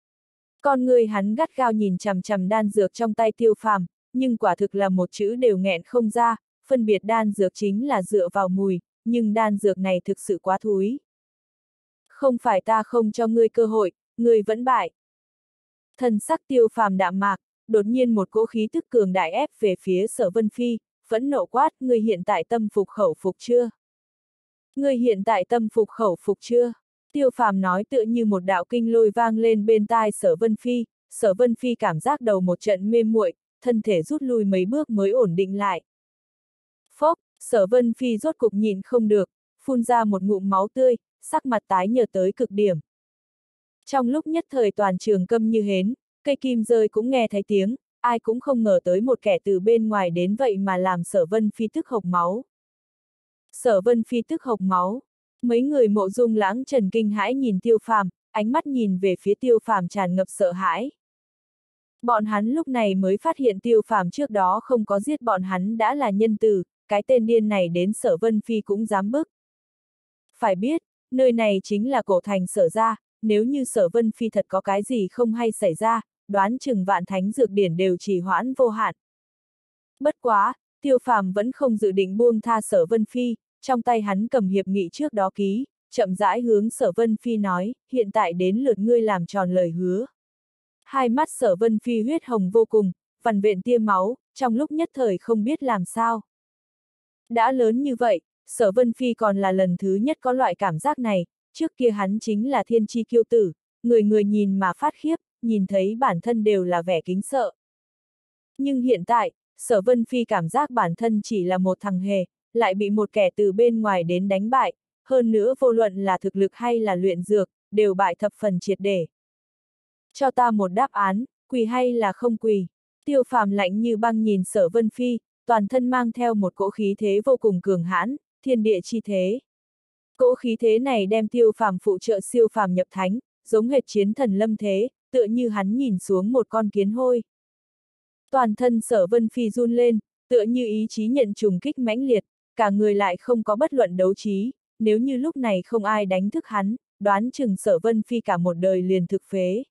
A: Con người hắn gắt gao nhìn chằm chằm đan dược trong tay Tiêu Phàm, nhưng quả thực là một chữ đều nghẹn không ra, phân biệt đan dược chính là dựa vào mùi, nhưng đan dược này thực sự quá thúi. Không phải ta không cho ngươi cơ hội, ngươi vẫn bại. Thần sắc Tiêu Phàm đạm mạc, đột nhiên một cỗ khí tức cường đại ép về phía Sở Vân Phi, phẫn nộ quát, ngươi hiện tại tâm phục khẩu phục chưa? Ngươi hiện tại tâm phục khẩu phục chưa? Tiêu Phàm nói tựa như một đạo kinh lôi vang lên bên tai Sở Vân Phi, Sở Vân Phi cảm giác đầu một trận mê muội, thân thể rút lui mấy bước mới ổn định lại. Phốc, Sở Vân Phi rốt cục nhìn không được, phun ra một ngụm máu tươi, sắc mặt tái nhợt tới cực điểm. Trong lúc nhất thời toàn trường câm như hến, cây kim rơi cũng nghe thấy tiếng, ai cũng không ngờ tới một kẻ từ bên ngoài đến vậy mà làm Sở Vân Phi tức hộc máu. Sở Vân Phi tức hộc máu. Mấy người Mộ Dung Lãng Trần kinh hãi nhìn Tiêu Phàm, ánh mắt nhìn về phía Tiêu Phàm tràn ngập sợ hãi. Bọn hắn lúc này mới phát hiện Tiêu Phàm trước đó không có giết bọn hắn đã là nhân từ, cái tên điên này đến Sở Vân Phi cũng dám bức. Phải biết, nơi này chính là cổ thành Sở gia, nếu như Sở Vân Phi thật có cái gì không hay xảy ra, đoán chừng vạn thánh dược điển đều trì hoãn vô hạn. Bất quá, Tiêu Phàm vẫn không dự định buông tha Sở Vân Phi, trong tay hắn cầm hiệp nghị trước đó ký, chậm rãi hướng Sở Vân Phi nói, hiện tại đến lượt ngươi làm tròn lời hứa. Hai mắt Sở Vân Phi huyết hồng vô cùng, vằn vện tia máu, trong lúc nhất thời không biết làm sao. Đã lớn như vậy, Sở Vân Phi còn là lần thứ nhất có loại cảm giác này, trước kia hắn chính là thiên chi kiêu tử, người người nhìn mà phát khiếp, nhìn thấy bản thân đều là vẻ kính sợ. Nhưng hiện tại, Sở Vân Phi cảm giác bản thân chỉ là một thằng hề, lại bị một kẻ từ bên ngoài đến đánh bại, hơn nữa vô luận là thực lực hay là luyện dược, đều bại thập phần triệt để. Cho ta một đáp án, quỳ hay là không quỳ? Tiêu Phàm lạnh như băng nhìn Sở Vân Phi, toàn thân mang theo một cỗ khí thế vô cùng cường hãn, thiên địa chi thế. Cỗ khí thế này đem Tiêu Phàm phụ trợ siêu phàm nhập thánh, giống hệt chiến thần lâm thế, tựa như hắn nhìn xuống một con kiến hôi. Toàn thân Sở Vân Phi run lên, tựa như ý chí nhận trùng kích mãnh liệt, cả người lại không có bất luận đấu trí, nếu như lúc này không ai đánh thức hắn, đoán chừng Sở Vân Phi cả một đời liền thực phế.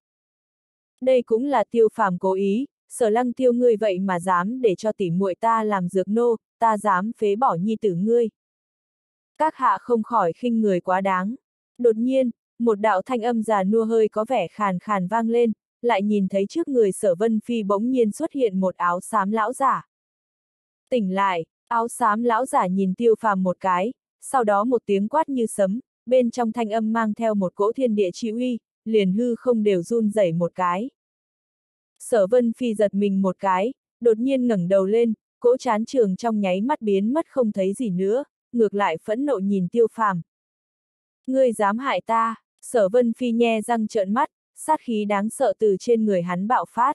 A: Đây cũng là Tiêu Phàm cố ý, Sở Lăng Tiêu ngươi vậy mà dám để cho tỉ muội ta làm dược nô, ta dám phế bỏ nhi tử ngươi. Các hạ không khỏi khinh người quá đáng. Đột nhiên, một đạo thanh âm già nua hơi có vẻ khàn khàn vang lên, lại nhìn thấy trước người Sở Vân Phi bỗng nhiên xuất hiện một áo xám lão giả. Tỉnh lại, áo xám lão giả nhìn Tiêu Phàm một cái, sau đó một tiếng quát như sấm, bên trong thanh âm mang theo một cỗ thiên địa chi uy, liền hư không đều run rẩy một cái. Sở Vân Phi giật mình một cái, đột nhiên ngẩng đầu lên, cỗ chán trường trong nháy mắt biến mất không thấy gì nữa, ngược lại phẫn nộ nhìn Tiêu Phàm. Ngươi dám hại ta? Sở Vân Phi nhe răng trợn mắt, sát khí đáng sợ từ trên người hắn bạo phát.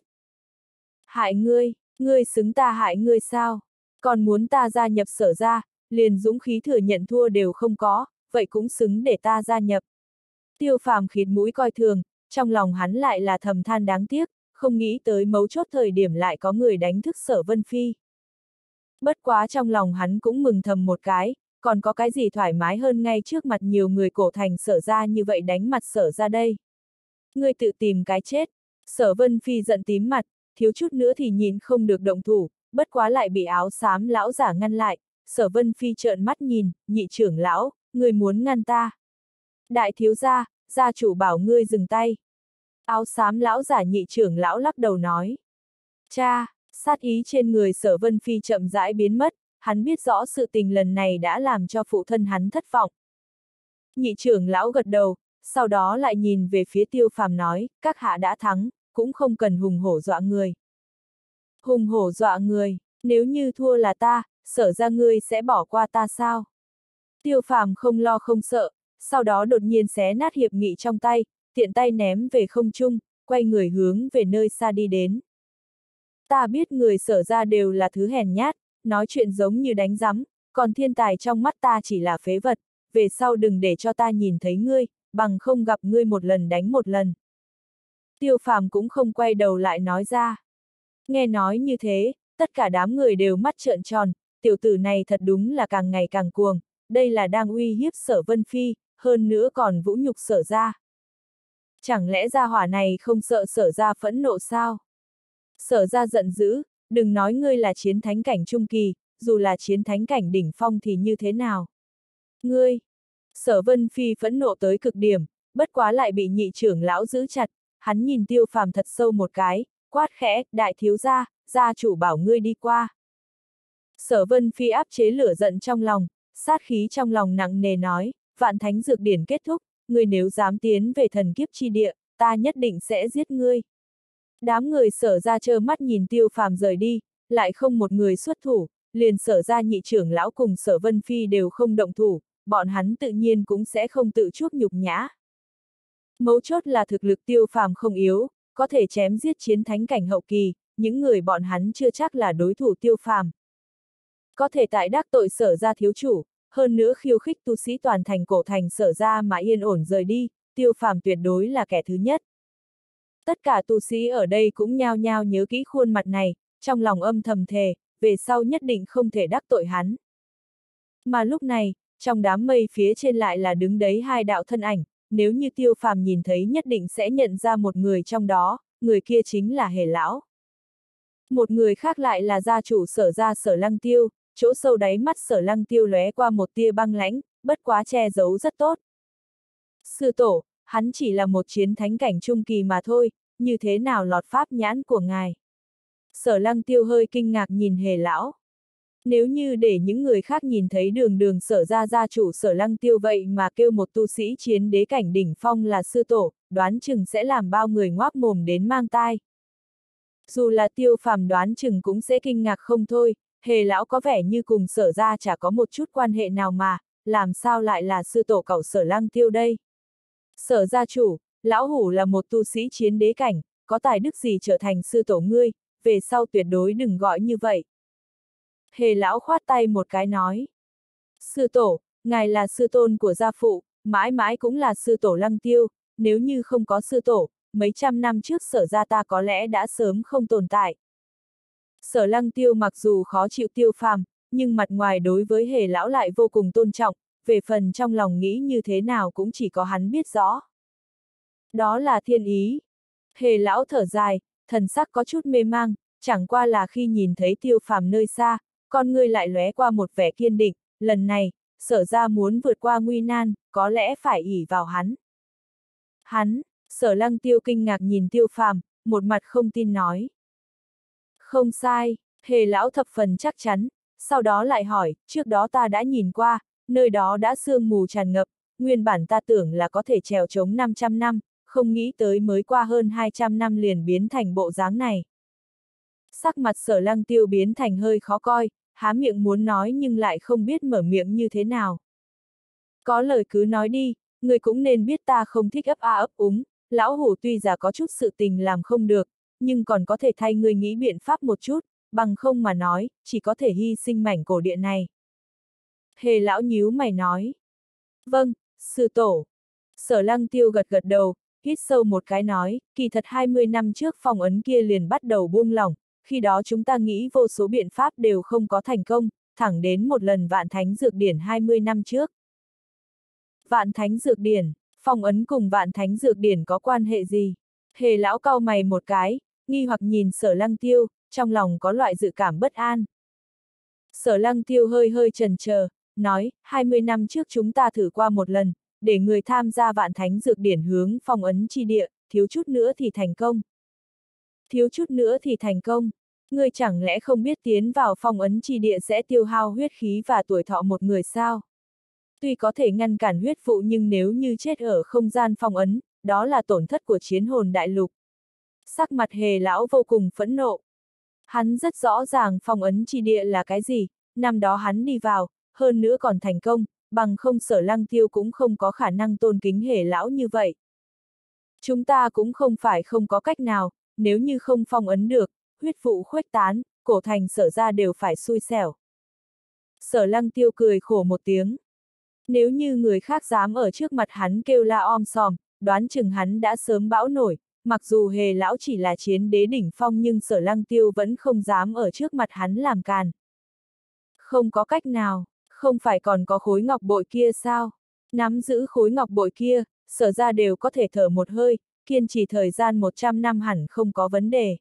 A: Hại ngươi, ngươi xứng ta hại ngươi sao? Còn muốn ta gia nhập Sở gia, liền dũng khí thừa nhận thua đều không có, vậy cũng xứng để ta gia nhập. Tiêu Phàm khịt mũi coi thường, trong lòng hắn lại là thầm than đáng tiếc, không nghĩ tới mấu chốt thời điểm lại có người đánh thức Sở Vân Phi. Bất quá trong lòng hắn cũng mừng thầm một cái, còn có cái gì thoải mái hơn ngay trước mặt nhiều người cổ thành Sở gia như vậy đánh mặt Sở gia đây. Ngươi tự tìm cái chết. Sở Vân Phi giận tím mặt, thiếu chút nữa thì nhìn không được động thủ, bất quá lại bị áo xám lão giả ngăn lại, Sở Vân Phi trợn mắt nhìn, nhị trưởng lão, người muốn ngăn ta. Đại thiếu gia, gia chủ bảo ngươi dừng tay. Áo xám lão giả nhị trưởng lão lắc đầu nói. Cha, sát ý trên người Sở Vân Phi chậm rãi biến mất, hắn biết rõ sự tình lần này đã làm cho phụ thân hắn thất vọng. Nhị trưởng lão gật đầu, sau đó lại nhìn về phía Tiêu Phàm nói, các hạ đã thắng, cũng không cần hùng hổ dọa người. Hùng hổ dọa người, nếu như thua là ta, Sở ra ngươi sẽ bỏ qua ta sao? Tiêu Phàm không lo không sợ, sau đó đột nhiên xé nát hiệp nghị trong tay, tiện tay ném về không trung, quay người hướng về nơi xa đi đến. Ta biết người Sở ra đều là thứ hèn nhát, nói chuyện giống như đánh rắm, còn thiên tài trong mắt ta chỉ là phế vật, về sau đừng để cho ta nhìn thấy ngươi, bằng không gặp ngươi một lần đánh một lần. Tiêu Phàm cũng không quay đầu lại nói ra. Nghe nói như thế, tất cả đám người đều mắt trợn tròn, tiểu tử này thật đúng là càng ngày càng cuồng, đây là đang uy hiếp Sở Vân Phi, hơn nữa còn vũ nhục Sở ra. Chẳng lẽ gia hỏa này không sợ Sở ra phẫn nộ sao? Sở ra giận dữ, đừng nói ngươi là chiến thánh cảnh trung kỳ, dù là chiến thánh cảnh đỉnh phong thì như thế nào? Ngươi! Sở Vân Phi phẫn nộ tới cực điểm, bất quá lại bị nhị trưởng lão giữ chặt, hắn nhìn Tiêu Phàm thật sâu một cái, quát khẽ, đại thiếu gia, gia chủ bảo ngươi đi qua. Sở Vân Phi áp chế lửa giận trong lòng, sát khí trong lòng nặng nề nói, vạn thánh dược điển kết thúc, ngươi nếu dám tiến về thần kiếp chi địa, ta nhất định sẽ giết ngươi. Đám người Sở ra trơ mắt nhìn Tiêu Phàm rời đi, lại không một người xuất thủ, liền Sở ra nhị trưởng lão cùng Sở Vân Phi đều không động thủ, bọn hắn tự nhiên cũng sẽ không tự chuốc nhục nhã. Mấu chốt là thực lực Tiêu Phàm không yếu, có thể chém giết chiến thánh cảnh hậu kỳ, những người bọn hắn chưa chắc là đối thủ Tiêu Phàm. Có thể tại đắc tội Sở ra thiếu chủ, hơn nữa khiêu khích tu sĩ toàn thành cổ thành Sở ra mà yên ổn rời đi, Tiêu Phàm tuyệt đối là kẻ thứ nhất. Tất cả tu sĩ ở đây cũng nhao nhao nhớ kỹ khuôn mặt này, trong lòng âm thầm thề, về sau nhất định không thể đắc tội hắn. Mà lúc này, trong đám mây phía trên lại là đứng đấy hai đạo thân ảnh, nếu như Tiêu Phàm nhìn thấy nhất định sẽ nhận ra một người trong đó, người kia chính là Hề Lão. Một người khác lại là gia chủ Sở ra Sở Lăng Tiêu, chỗ sâu đáy mắt Sở Lăng Tiêu lóe qua một tia băng lãnh, bất quá che giấu rất tốt. Sư tổ, hắn chỉ là một chiến thánh cảnh trung kỳ mà thôi, như thế nào lọt pháp nhãn của ngài? Sở Lăng Tiêu hơi kinh ngạc nhìn Hề Lão. Nếu như để những người khác nhìn thấy đường đường Sở ra gia chủ Sở Lăng Tiêu vậy mà kêu một tu sĩ chiến đế cảnh đỉnh phong là sư tổ, đoán chừng sẽ làm bao người ngoác mồm đến mang tai. Dù là Tiêu Phàm đoán chừng cũng sẽ kinh ngạc không thôi, Hề Lão có vẻ như cùng Sở ra chả có một chút quan hệ nào mà, làm sao lại là sư tổ cậu Sở Lăng Tiêu đây? Sở gia chủ, lão hủ là một tu sĩ chiến đế cảnh, có tài đức gì trở thành sư tổ ngươi, về sau tuyệt đối đừng gọi như vậy. Hề Lão khoát tay một cái nói. Sư tổ, ngài là sư tôn của gia phụ, mãi mãi cũng là sư tổ Lăng Tiêu, nếu như không có sư tổ, mấy trăm năm trước Sở gia ta có lẽ đã sớm không tồn tại. Sở Lăng Tiêu mặc dù khó chịu Tiêu Phàm, nhưng mặt ngoài đối với Hề Lão lại vô cùng tôn trọng, về phần trong lòng nghĩ như thế nào cũng chỉ có hắn biết rõ. Đó là thiên ý. Hề Lão thở dài, thần sắc có chút mê mang, chẳng qua là khi nhìn thấy Tiêu Phàm nơi xa, con ngươi lại lóe qua một vẻ kiên định, lần này, Sở ra muốn vượt qua nguy nan, có lẽ phải ỷ vào hắn. Hắn, Sở Lăng Tiêu kinh ngạc nhìn Tiêu Phàm, một mặt không tin nói. Không sai, Hề Lão thập phần chắc chắn, sau đó lại hỏi, trước đó ta đã nhìn qua, nơi đó đã sương mù tràn ngập, nguyên bản ta tưởng là có thể trèo chống năm trăm năm, không nghĩ tới mới qua hơn hai trăm năm liền biến thành bộ dáng này. Sắc mặt Sở Lăng Tiêu biến thành hơi khó coi, há miệng muốn nói nhưng lại không biết mở miệng như thế nào. Có lời cứ nói đi, người cũng nên biết ta không thích ấp a ấp úng, lão hủ tuy già có chút sự tình làm không được, nhưng còn có thể thay người nghĩ biện pháp một chút, bằng không mà nói, chỉ có thể hy sinh mảnh cổ địa này. Hề Lão nhíu mày nói. Vâng, sư tổ. Sở Lăng Tiêu gật gật đầu, hít sâu một cái nói, kỳ thật hai mươi năm trước phong ấn kia liền bắt đầu buông lỏng, khi đó chúng ta nghĩ vô số biện pháp đều không có thành công, thẳng đến một lần vạn thánh dược điển hai mươi năm trước. Vạn thánh dược điển, phong ấn cùng vạn thánh dược điển có quan hệ gì? Hề Lão cau mày một cái, nghi hoặc nhìn Sở Lăng Tiêu, trong lòng có loại dự cảm bất an. Sở Lăng Tiêu hơi hơi chần chờ, nói, hai mươi năm trước chúng ta thử qua một lần, để người tham gia vạn thánh dược điển hướng phong ấn chi địa, thiếu chút nữa thì thành công. Thiếu chút nữa thì thành công. Ngươi chẳng lẽ không biết tiến vào phong ấn chi địa sẽ tiêu hao huyết khí và tuổi thọ một người sao? Tuy có thể ngăn cản huyết vụ nhưng nếu như chết ở không gian phong ấn, đó là tổn thất của chiến hồn đại lục. Sắc mặt Hề lão vô cùng phẫn nộ. Hắn rất rõ ràng phong ấn chi địa là cái gì, năm đó hắn đi vào, hơn nữa còn thành công, bằng không Sở Lăng Tiêu cũng không có khả năng tôn kính Hề lão như vậy. Chúng ta cũng không phải không có cách nào, nếu như không phong ấn được, huyết vụ khuếch tán, cổ thành Sở ra đều phải xui xẻo. Sở Lăng Tiêu cười khổ một tiếng. Nếu như người khác dám ở trước mặt hắn kêu la om sòm, đoán chừng hắn đã sớm bão nổi, mặc dù Hề lão chỉ là chiến đế đỉnh phong nhưng Sở Lăng Tiêu vẫn không dám ở trước mặt hắn làm càn. Không có cách nào, không phải còn có khối ngọc bội kia sao? Nắm giữ khối ngọc bội kia, Sở ra đều có thể thở một hơi, kiên trì thời gian một trăm năm hẳn không có vấn đề.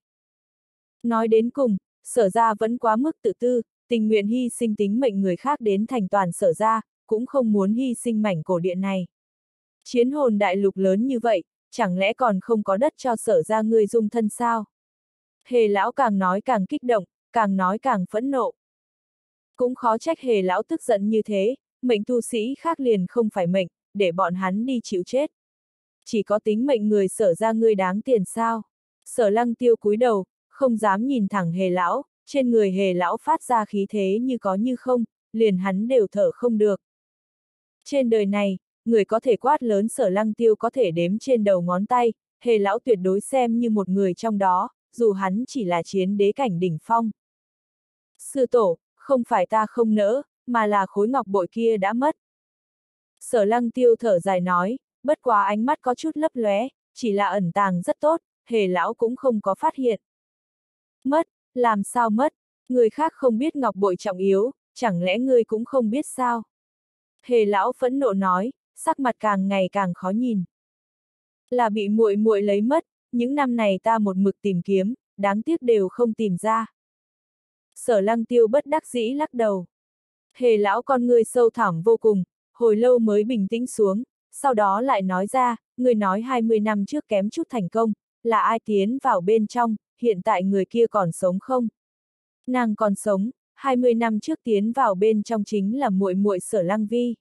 A: Nói đến cùng, Sở ra vẫn quá mức tự tư, tình nguyện hy sinh tính mệnh người khác đến thành toàn Sở ra, cũng không muốn hy sinh mảnh cổ địa này. Chiến hồn đại lục lớn như vậy, chẳng lẽ còn không có đất cho Sở ra ngươi dung thân sao? Hề lão càng nói càng kích động, càng nói càng phẫn nộ. Cũng khó trách Hề lão tức giận như thế, mệnh tu sĩ khác liền không phải mệnh, để bọn hắn đi chịu chết. Chỉ có tính mệnh người Sở ra ngươi đáng tiền sao? Sở Lăng Tiêu cúi đầu, không dám nhìn thẳng Hề lão, trên người Hề lão phát ra khí thế như có như không, liền hắn đều thở không được. Trên đời này, người có thể quát lớn Sở Lăng Tiêu có thể đếm trên đầu ngón tay, Hề lão tuyệt đối xem như một người trong đó, dù hắn chỉ là chiến đế cảnh đỉnh phong. Sư tổ, không phải ta không nỡ, mà là khối ngọc bội kia đã mất. Sở Lăng Tiêu thở dài nói, bất quá ánh mắt có chút lấp lóe, chỉ là ẩn tàng rất tốt, Hề lão cũng không có phát hiện. Mất, làm sao mất, người khác không biết ngọc bội trọng yếu, chẳng lẽ ngươi cũng không biết sao? Hề lão phẫn nộ nói, sắc mặt càng ngày càng khó nhìn. Là bị muội muội lấy mất, những năm này ta một mực tìm kiếm, đáng tiếc đều không tìm ra. Sở Lăng Tiêu bất đắc dĩ lắc đầu. Hề lão con ngươi sâu thẳm vô cùng, hồi lâu mới bình tĩnh xuống, sau đó lại nói ra, người nói hai mươi năm trước kém chút thành công, là ai tiến vào bên trong, hiện tại người kia còn sống không? Nàng còn sống, hai mươi năm trước tiến vào bên trong chính là muội muội Sở Lăng Vi.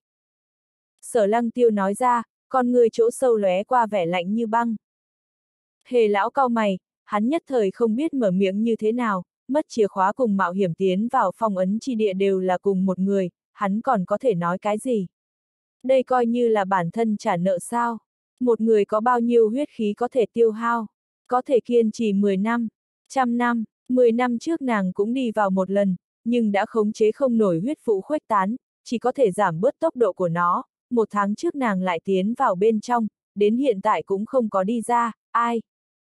A: Sở Lăng Tiêu nói ra, con người chỗ sâu lóe qua vẻ lạnh như băng. Hề lão cau mày, hắn nhất thời không biết mở miệng như thế nào, mất chìa khóa cùng mạo hiểm tiến vào phong ấn chi địa đều là cùng một người, hắn còn có thể nói cái gì? Đây coi như là bản thân trả nợ sao? Một người có bao nhiêu huyết khí có thể tiêu hao? Có thể kiên trì mười năm, trăm năm, mười năm trước nàng cũng đi vào một lần, nhưng đã khống chế không nổi huyết vụ khuếch tán, chỉ có thể giảm bớt tốc độ của nó, một tháng trước nàng lại tiến vào bên trong, đến hiện tại cũng không có đi ra, ai?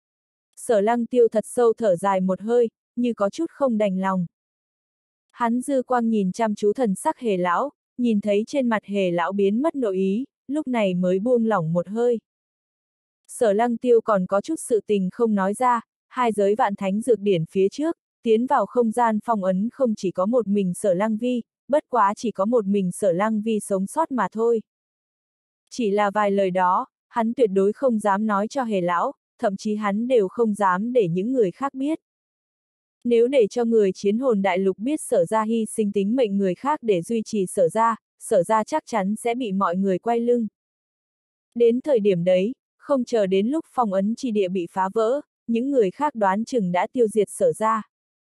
A: Sở Lăng Tiêu thật sâu thở dài một hơi, như có chút không đành lòng. Hắn dư quang nhìn chăm chú thần sắc Hề lão, nhìn thấy trên mặt Hề lão biến mất nội ý, lúc này mới buông lỏng một hơi. Sở Lăng Tiêu còn có chút sự tình không nói ra, hai giới vạn thánh dược điển phía trước, tiến vào không gian phong ấn không chỉ có một mình Sở Lăng Vi, bất quá chỉ có một mình Sở Lăng Vi sống sót mà thôi. Chỉ là vài lời đó, hắn tuyệt đối không dám nói cho Hề lão, thậm chí hắn đều không dám để những người khác biết. Nếu để cho người chiến hồn đại lục biết Sở ra hy sinh tính mệnh người khác để duy trì Sở ra, Sở ra chắc chắn sẽ bị mọi người quay lưng. Đến thời điểm đấy, không chờ đến lúc phong ấn chi địa bị phá vỡ, những người khác đoán chừng đã tiêu diệt Sở ra.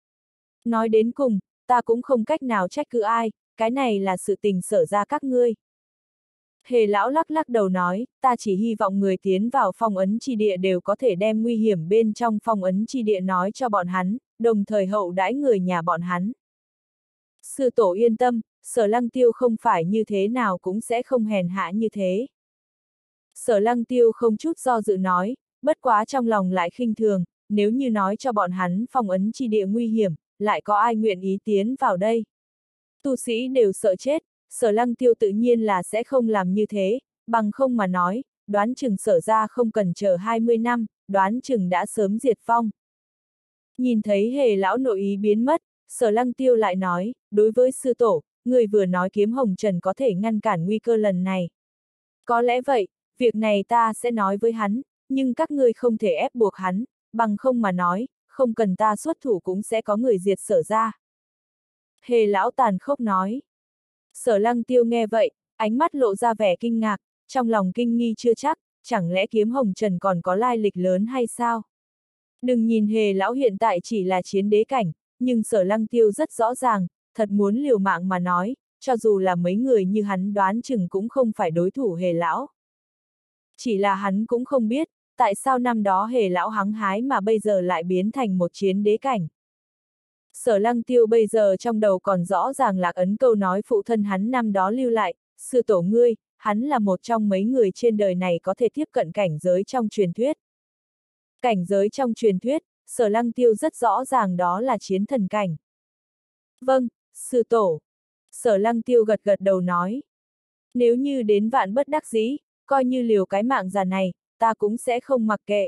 A: Nói đến cùng, ta cũng không cách nào trách cứ ai, cái này là sự tình Sở ra các ngươi. Hề lão lắc lắc đầu nói, ta chỉ hy vọng người tiến vào phong ấn chi địa đều có thể đem nguy hiểm bên trong phong ấn chi địa nói cho bọn hắn, đồng thời hậu đãi người nhà bọn hắn. Sư tổ yên tâm, Sở Lăng Tiêu không phải như thế nào cũng sẽ không hèn hạ như thế. Sở Lăng Tiêu không chút do dự nói, bất quá trong lòng lại khinh thường, nếu như nói cho bọn hắn phong ấn chi địa nguy hiểm, lại có ai nguyện ý tiến vào đây. Tu sĩ đều sợ chết, Sở Lăng Tiêu tự nhiên là sẽ không làm như thế, bằng không mà nói, đoán chừng Sở ra không cần chờ hai mươi năm, đoán chừng đã sớm diệt vong. Nhìn thấy Hề lão nội ý biến mất, Sở Lăng Tiêu lại nói, đối với sư tổ, người vừa nói kiếm hồng trần có thể ngăn cản nguy cơ lần này. Có lẽ vậy, việc này ta sẽ nói với hắn, nhưng các ngươi không thể ép buộc hắn, bằng không mà nói, không cần ta xuất thủ cũng sẽ có người diệt Sở ra. Hề lão tàn khốc nói. Sở Lăng Tiêu nghe vậy, ánh mắt lộ ra vẻ kinh ngạc, trong lòng kinh nghi chưa chắc, chẳng lẽ kiếm hồng trần còn có lai lịch lớn hay sao? Đừng nhìn Hề lão hiện tại chỉ là chiến đế cảnh, nhưng Sở Lăng Tiêu rất rõ ràng, thật muốn liều mạng mà nói, cho dù là mấy người như hắn đoán chừng cũng không phải đối thủ Hề lão. Chỉ là hắn cũng không biết, tại sao năm đó Hề lão hăng hái mà bây giờ lại biến thành một chiến đế cảnh. Sở Lăng Tiêu bây giờ trong đầu còn rõ ràng lạc ấn câu nói phụ thân hắn năm đó lưu lại, sư tổ ngươi, hắn là một trong mấy người trên đời này có thể tiếp cận cảnh giới trong truyền thuyết. Cảnh giới trong truyền thuyết, Sở Lăng Tiêu rất rõ ràng đó là chiến thần cảnh. Vâng, sư tổ. Sở Lăng Tiêu gật gật đầu nói. Nếu như đến vạn bất đắc dĩ, coi như liều cái mạng già này, ta cũng sẽ không mặc kệ.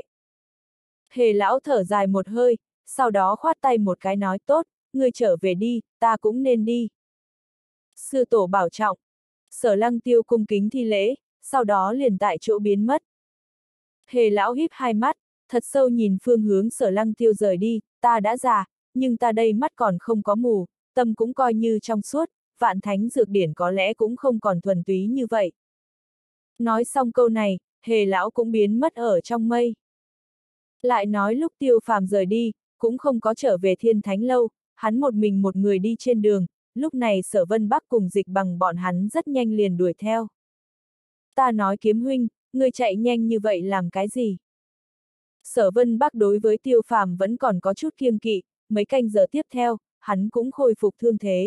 A: Hề lão thở dài một hơi, sau đó khoát tay một cái nói tốt, ngươi trở về đi, ta cũng nên đi. Sư tổ bảo trọng. Sở Lăng Tiêu cung kính thi lễ, sau đó liền tại chỗ biến mất. Hề lão híp hai mắt, thật sâu nhìn phương hướng Sở Lăng Tiêu rời đi, ta đã già, nhưng ta đây mắt còn không có mù, tâm cũng coi như trong suốt, vạn thánh dược điển có lẽ cũng không còn thuần túy như vậy. Nói xong câu này, Hề lão cũng biến mất ở trong mây. Lại nói lúc Tiêu Phàm rời đi, cũng không có trở về Thiên Thánh Lâu, hắn một mình một người đi trên đường, lúc này Sở Vân Bắc cùng Dịch Bằng bọn hắn rất nhanh liền đuổi theo. Ta nói Kiếm huynh, ngươi chạy nhanh như vậy làm cái gì? Sở Vân Bắc đối với Tiêu Phàm vẫn còn có chút kiêng kỵ, mấy canh giờ tiếp theo, hắn cũng khôi phục thương thế.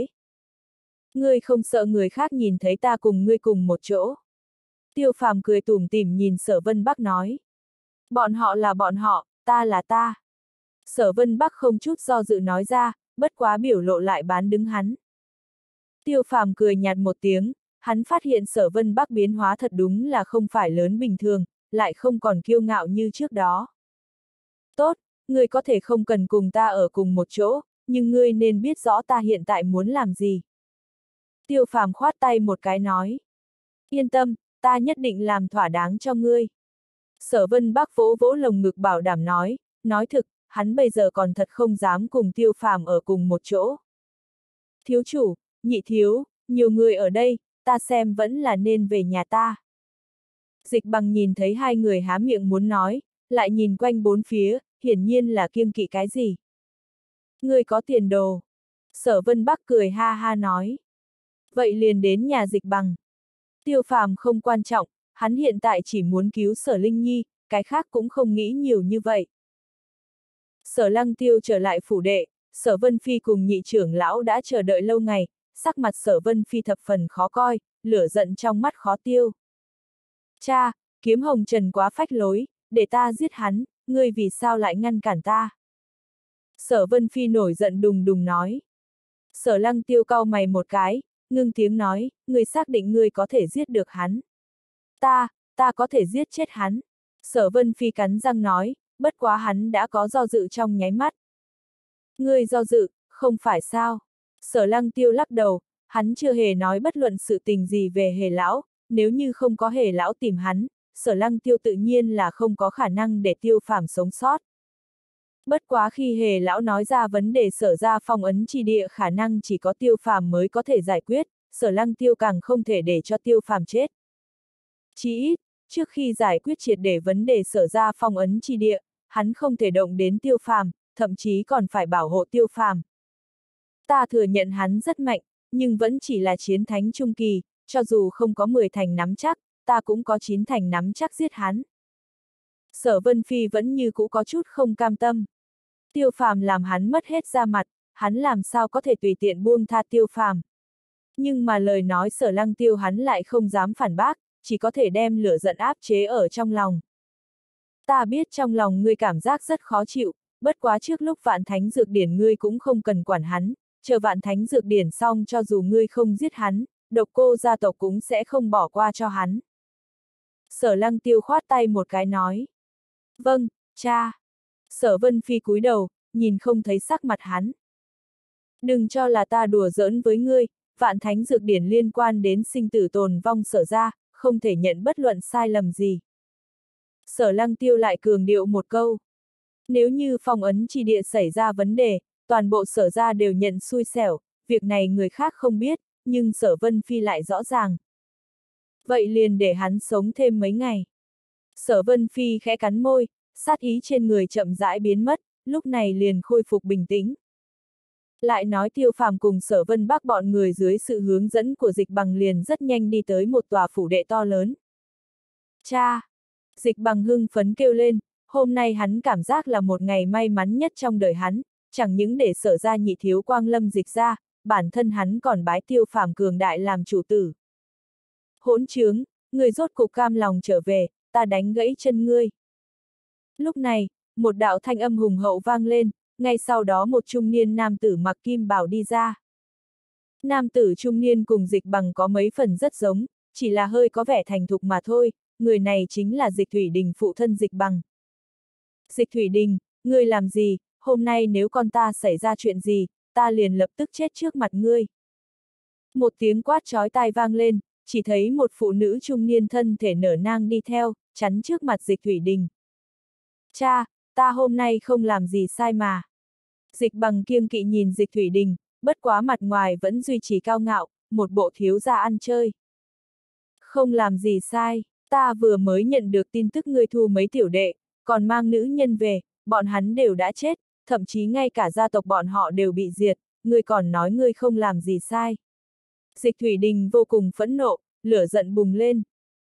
A: Ngươi không sợ người khác nhìn thấy ta cùng ngươi cùng một chỗ. Tiêu Phàm cười tủm tỉm nhìn Sở Vân Bắc nói. Bọn họ là bọn họ, ta là ta. Sở Vân Bắc không chút do dự nói ra, bất quá biểu lộ lại bán đứng hắn. Tiêu Phàm cười nhạt một tiếng, hắn phát hiện Sở Vân Bắc biến hóa thật đúng là không phải lớn bình thường, lại không còn kiêu ngạo như trước đó. Tốt, ngươi có thể không cần cùng ta ở cùng một chỗ, nhưng ngươi nên biết rõ ta hiện tại muốn làm gì. Tiêu Phàm khoát tay một cái nói. Yên tâm, ta nhất định làm thỏa đáng cho ngươi. Sở Vân Bắc vỗ vỗ lồng ngực bảo đảm nói, nói thực, hắn bây giờ còn thật không dám cùng Tiêu Phàm ở cùng một chỗ. Thiếu chủ, nhị thiếu, nhiều người ở đây, ta xem vẫn là nên về nhà ta. Dịch Bằng nhìn thấy hai người há miệng muốn nói, lại nhìn quanh bốn phía, hiển nhiên là kiêng kỵ cái gì. Ngươi có tiền đồ. Sở Vân Bắc cười ha ha nói. Vậy liền đến nhà Dịch Bằng. Tiêu Phàm không quan trọng, hắn hiện tại chỉ muốn cứu Sở Linh Nhi, cái khác cũng không nghĩ nhiều như vậy. Sở Lăng Tiêu trở lại phủ đệ, Sở Vân Phi cùng nhị trưởng lão đã chờ đợi lâu ngày, sắc mặt Sở Vân Phi thập phần khó coi, lửa giận trong mắt khó tiêu. Cha, Kiếm Hồng Trần quá phách lối, để ta giết hắn, ngươi vì sao lại ngăn cản ta? Sở Vân Phi nổi giận đùng đùng nói. Sở Lăng Tiêu cau mày một cái, ngưng tiếng nói, ngươi xác định ngươi có thể giết được hắn. Ta, ta có thể giết chết hắn. Sở Vân Phi cắn răng nói, bất quá hắn đã có do dự trong nháy mắt. Ngươi do dự, không phải sao? Sở Lăng Tiêu lắc đầu, hắn chưa hề nói bất luận sự tình gì về Hề lão, nếu như không có Hề lão tìm hắn, Sở Lăng Tiêu tự nhiên là không có khả năng để Tiêu Phàm sống sót. Bất quá khi Hề lão nói ra vấn đề Sở ra phong ấn chi địa khả năng chỉ có Tiêu Phàm mới có thể giải quyết, Sở Lăng Tiêu càng không thể để cho Tiêu Phàm chết. Chỉ ít, trước khi giải quyết triệt để vấn đề Sở ra phong ấn chi địa, hắn không thể động đến Tiêu Phàm, thậm chí còn phải bảo hộ Tiêu Phàm. Ta thừa nhận hắn rất mạnh, nhưng vẫn chỉ là chiến thánh trung kỳ, cho dù không có mười thành nắm chắc, ta cũng có chín thành nắm chắc giết hắn. Sở Vân Phi vẫn như cũ có chút không cam tâm. Tiêu Phàm làm hắn mất hết da mặt, hắn làm sao có thể tùy tiện buông tha Tiêu Phàm. Nhưng mà lời nói Sở Lăng Tiêu hắn lại không dám phản bác, chỉ có thể đem lửa giận áp chế ở trong lòng. Ta biết trong lòng ngươi cảm giác rất khó chịu, bất quá trước lúc vạn thánh dược điển ngươi cũng không cần quản hắn, chờ vạn thánh dược điển xong cho dù ngươi không giết hắn, Độc Cô gia tộc cũng sẽ không bỏ qua cho hắn. Sở Lăng Tiêu khoát tay một cái nói. Vâng, cha. Sở Vân Phi cúi đầu, nhìn không thấy sắc mặt hắn. Đừng cho là ta đùa giỡn với ngươi, vạn thánh dược điển liên quan đến sinh tử tồn vong Sở ra, không thể nhận bất luận sai lầm gì. Sở Lăng Tiêu lại cường điệu một câu. Nếu như phong ấn chi địa xảy ra vấn đề, toàn bộ Sở ra đều nhận xui xẻo, việc này người khác không biết, nhưng Sở Vân Phi lại rõ ràng. Vậy liền để hắn sống thêm mấy ngày. Sở Vân Phi khẽ cắn môi, sát ý trên người chậm rãi biến mất, lúc này liền khôi phục bình tĩnh. Lại nói Tiêu Phàm cùng Sở Vân Bắc bọn người dưới sự hướng dẫn của Dịch Bằng liền rất nhanh đi tới một tòa phủ đệ to lớn. Cha! Dịch Bằng hưng phấn kêu lên, hôm nay hắn cảm giác là một ngày may mắn nhất trong đời hắn, chẳng những để Sở ra nhị thiếu quang lâm dịch ra, bản thân hắn còn bái Tiêu Phàm cường đại làm chủ tử. Hỗn trướng, người rốt cục cam lòng trở về, ta đánh gãy chân ngươi. Lúc này, một đạo thanh âm hùng hậu vang lên, ngay sau đó một trung niên nam tử mặc kim bào đi ra. Nam tử trung niên cùng Dịch Bằng có mấy phần rất giống, chỉ là hơi có vẻ thành thục mà thôi, người này chính là Dịch Thủy Đình phụ thân Dịch Bằng. Dịch Thủy Đình, ngươi làm gì, hôm nay nếu con ta xảy ra chuyện gì, ta liền lập tức chết trước mặt ngươi. Một tiếng quát chói tai vang lên, chỉ thấy một phụ nữ trung niên thân thể nở nang đi theo, chắn trước mặt Dịch Thủy Đình. Cha, ta hôm nay không làm gì sai mà. Dịch Bằng kiêng kỵ nhìn Dịch Thủy Đình, bất quá mặt ngoài vẫn duy trì cao ngạo, một bộ thiếu gia ăn chơi. Không làm gì sai, ta vừa mới nhận được tin tức ngươi thu mấy tiểu đệ, còn mang nữ nhân về, bọn hắn đều đã chết, thậm chí ngay cả gia tộc bọn họ đều bị diệt, ngươi còn nói ngươi không làm gì sai. Dịch Thủy Đình vô cùng phẫn nộ, lửa giận bùng lên.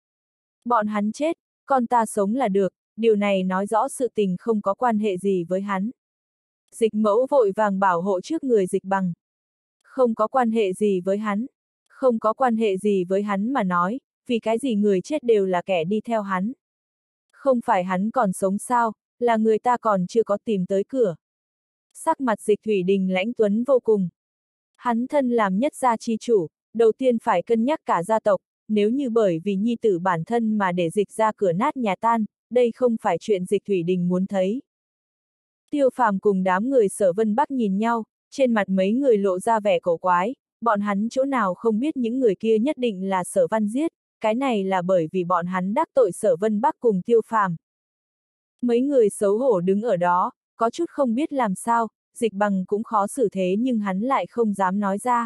A: Bọn hắn chết, con ta sống là được, điều này nói rõ sự tình không có quan hệ gì với hắn. Dịch Mẫu vội vàng bảo hộ trước người Dịch Bằng. Không có quan hệ gì với hắn. Không có quan hệ gì với hắn mà nói, vì cái gì người chết đều là kẻ đi theo hắn. Không phải hắn còn sống sao, là người ta còn chưa có tìm tới cửa. Sắc mặt Dịch Thủy Đình lãnh tuấn vô cùng. Hắn thân làm nhất gia chi chủ, đầu tiên phải cân nhắc cả gia tộc, nếu như bởi vì nhi tử bản thân mà để Dịch ra cửa nát nhà tan, đây không phải chuyện Dịch Thủy Đình muốn thấy. Tiêu Phàm cùng đám người Sở Vân Bắc nhìn nhau, trên mặt mấy người lộ ra vẻ cổ quái, bọn hắn chỗ nào không biết những người kia nhất định là Sở Văn giết, cái này là bởi vì bọn hắn đắc tội Sở Vân Bắc cùng Tiêu Phàm. Mấy người xấu hổ đứng ở đó, có chút không biết làm sao, Dịch Bằng cũng khó xử thế nhưng hắn lại không dám nói ra.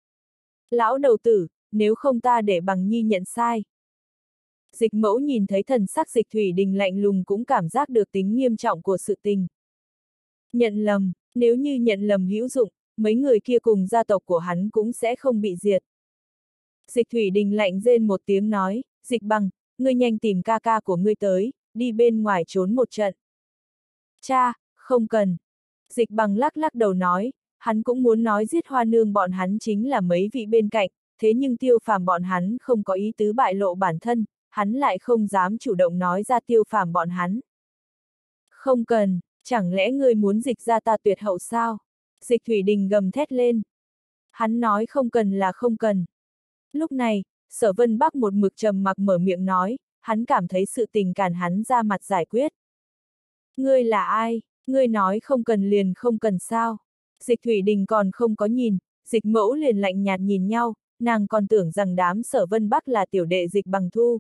A: Lão đầu tử, nếu không ta để Bằng Nhi nhận sai. Dịch Mẫu nhìn thấy thần sắc Dịch Thủy Đình lạnh lùng cũng cảm giác được tính nghiêm trọng của sự tình. Nhận lầm, nếu như nhận lầm hữu dụng, mấy người kia cùng gia tộc của hắn cũng sẽ không bị diệt. Dịch Thủy Đình lạnh rên một tiếng nói, Dịch Bằng, ngươi nhanh tìm ca ca của ngươi tới, đi bên ngoài trốn một trận. Cha, không cần. Dịch Bằng lắc lắc đầu nói, hắn cũng muốn nói giết Hoa Nương bọn hắn chính là mấy vị bên cạnh, thế nhưng Tiêu Phàm bọn hắn không có ý tứ bại lộ bản thân, hắn lại không dám chủ động nói ra Tiêu Phàm bọn hắn. Không cần, chẳng lẽ ngươi muốn Dịch ra ta tuyệt hậu sao? Dịch Thủy Đình gầm thét lên. Hắn nói không cần là không cần. Lúc này, Sở Vân Bắc một mực trầm mặc mở miệng nói, hắn cảm thấy sự tình cản hắn ra mặt giải quyết. Ngươi là ai? Ngươi nói không cần liền không cần sao? Dịch Thủy Đình còn không có nhìn, Dịch Mẫu liền lạnh nhạt nhìn nhau, nàng còn tưởng rằng đám Sở Vân Bắc là tiểu đệ Dịch Bằng thu.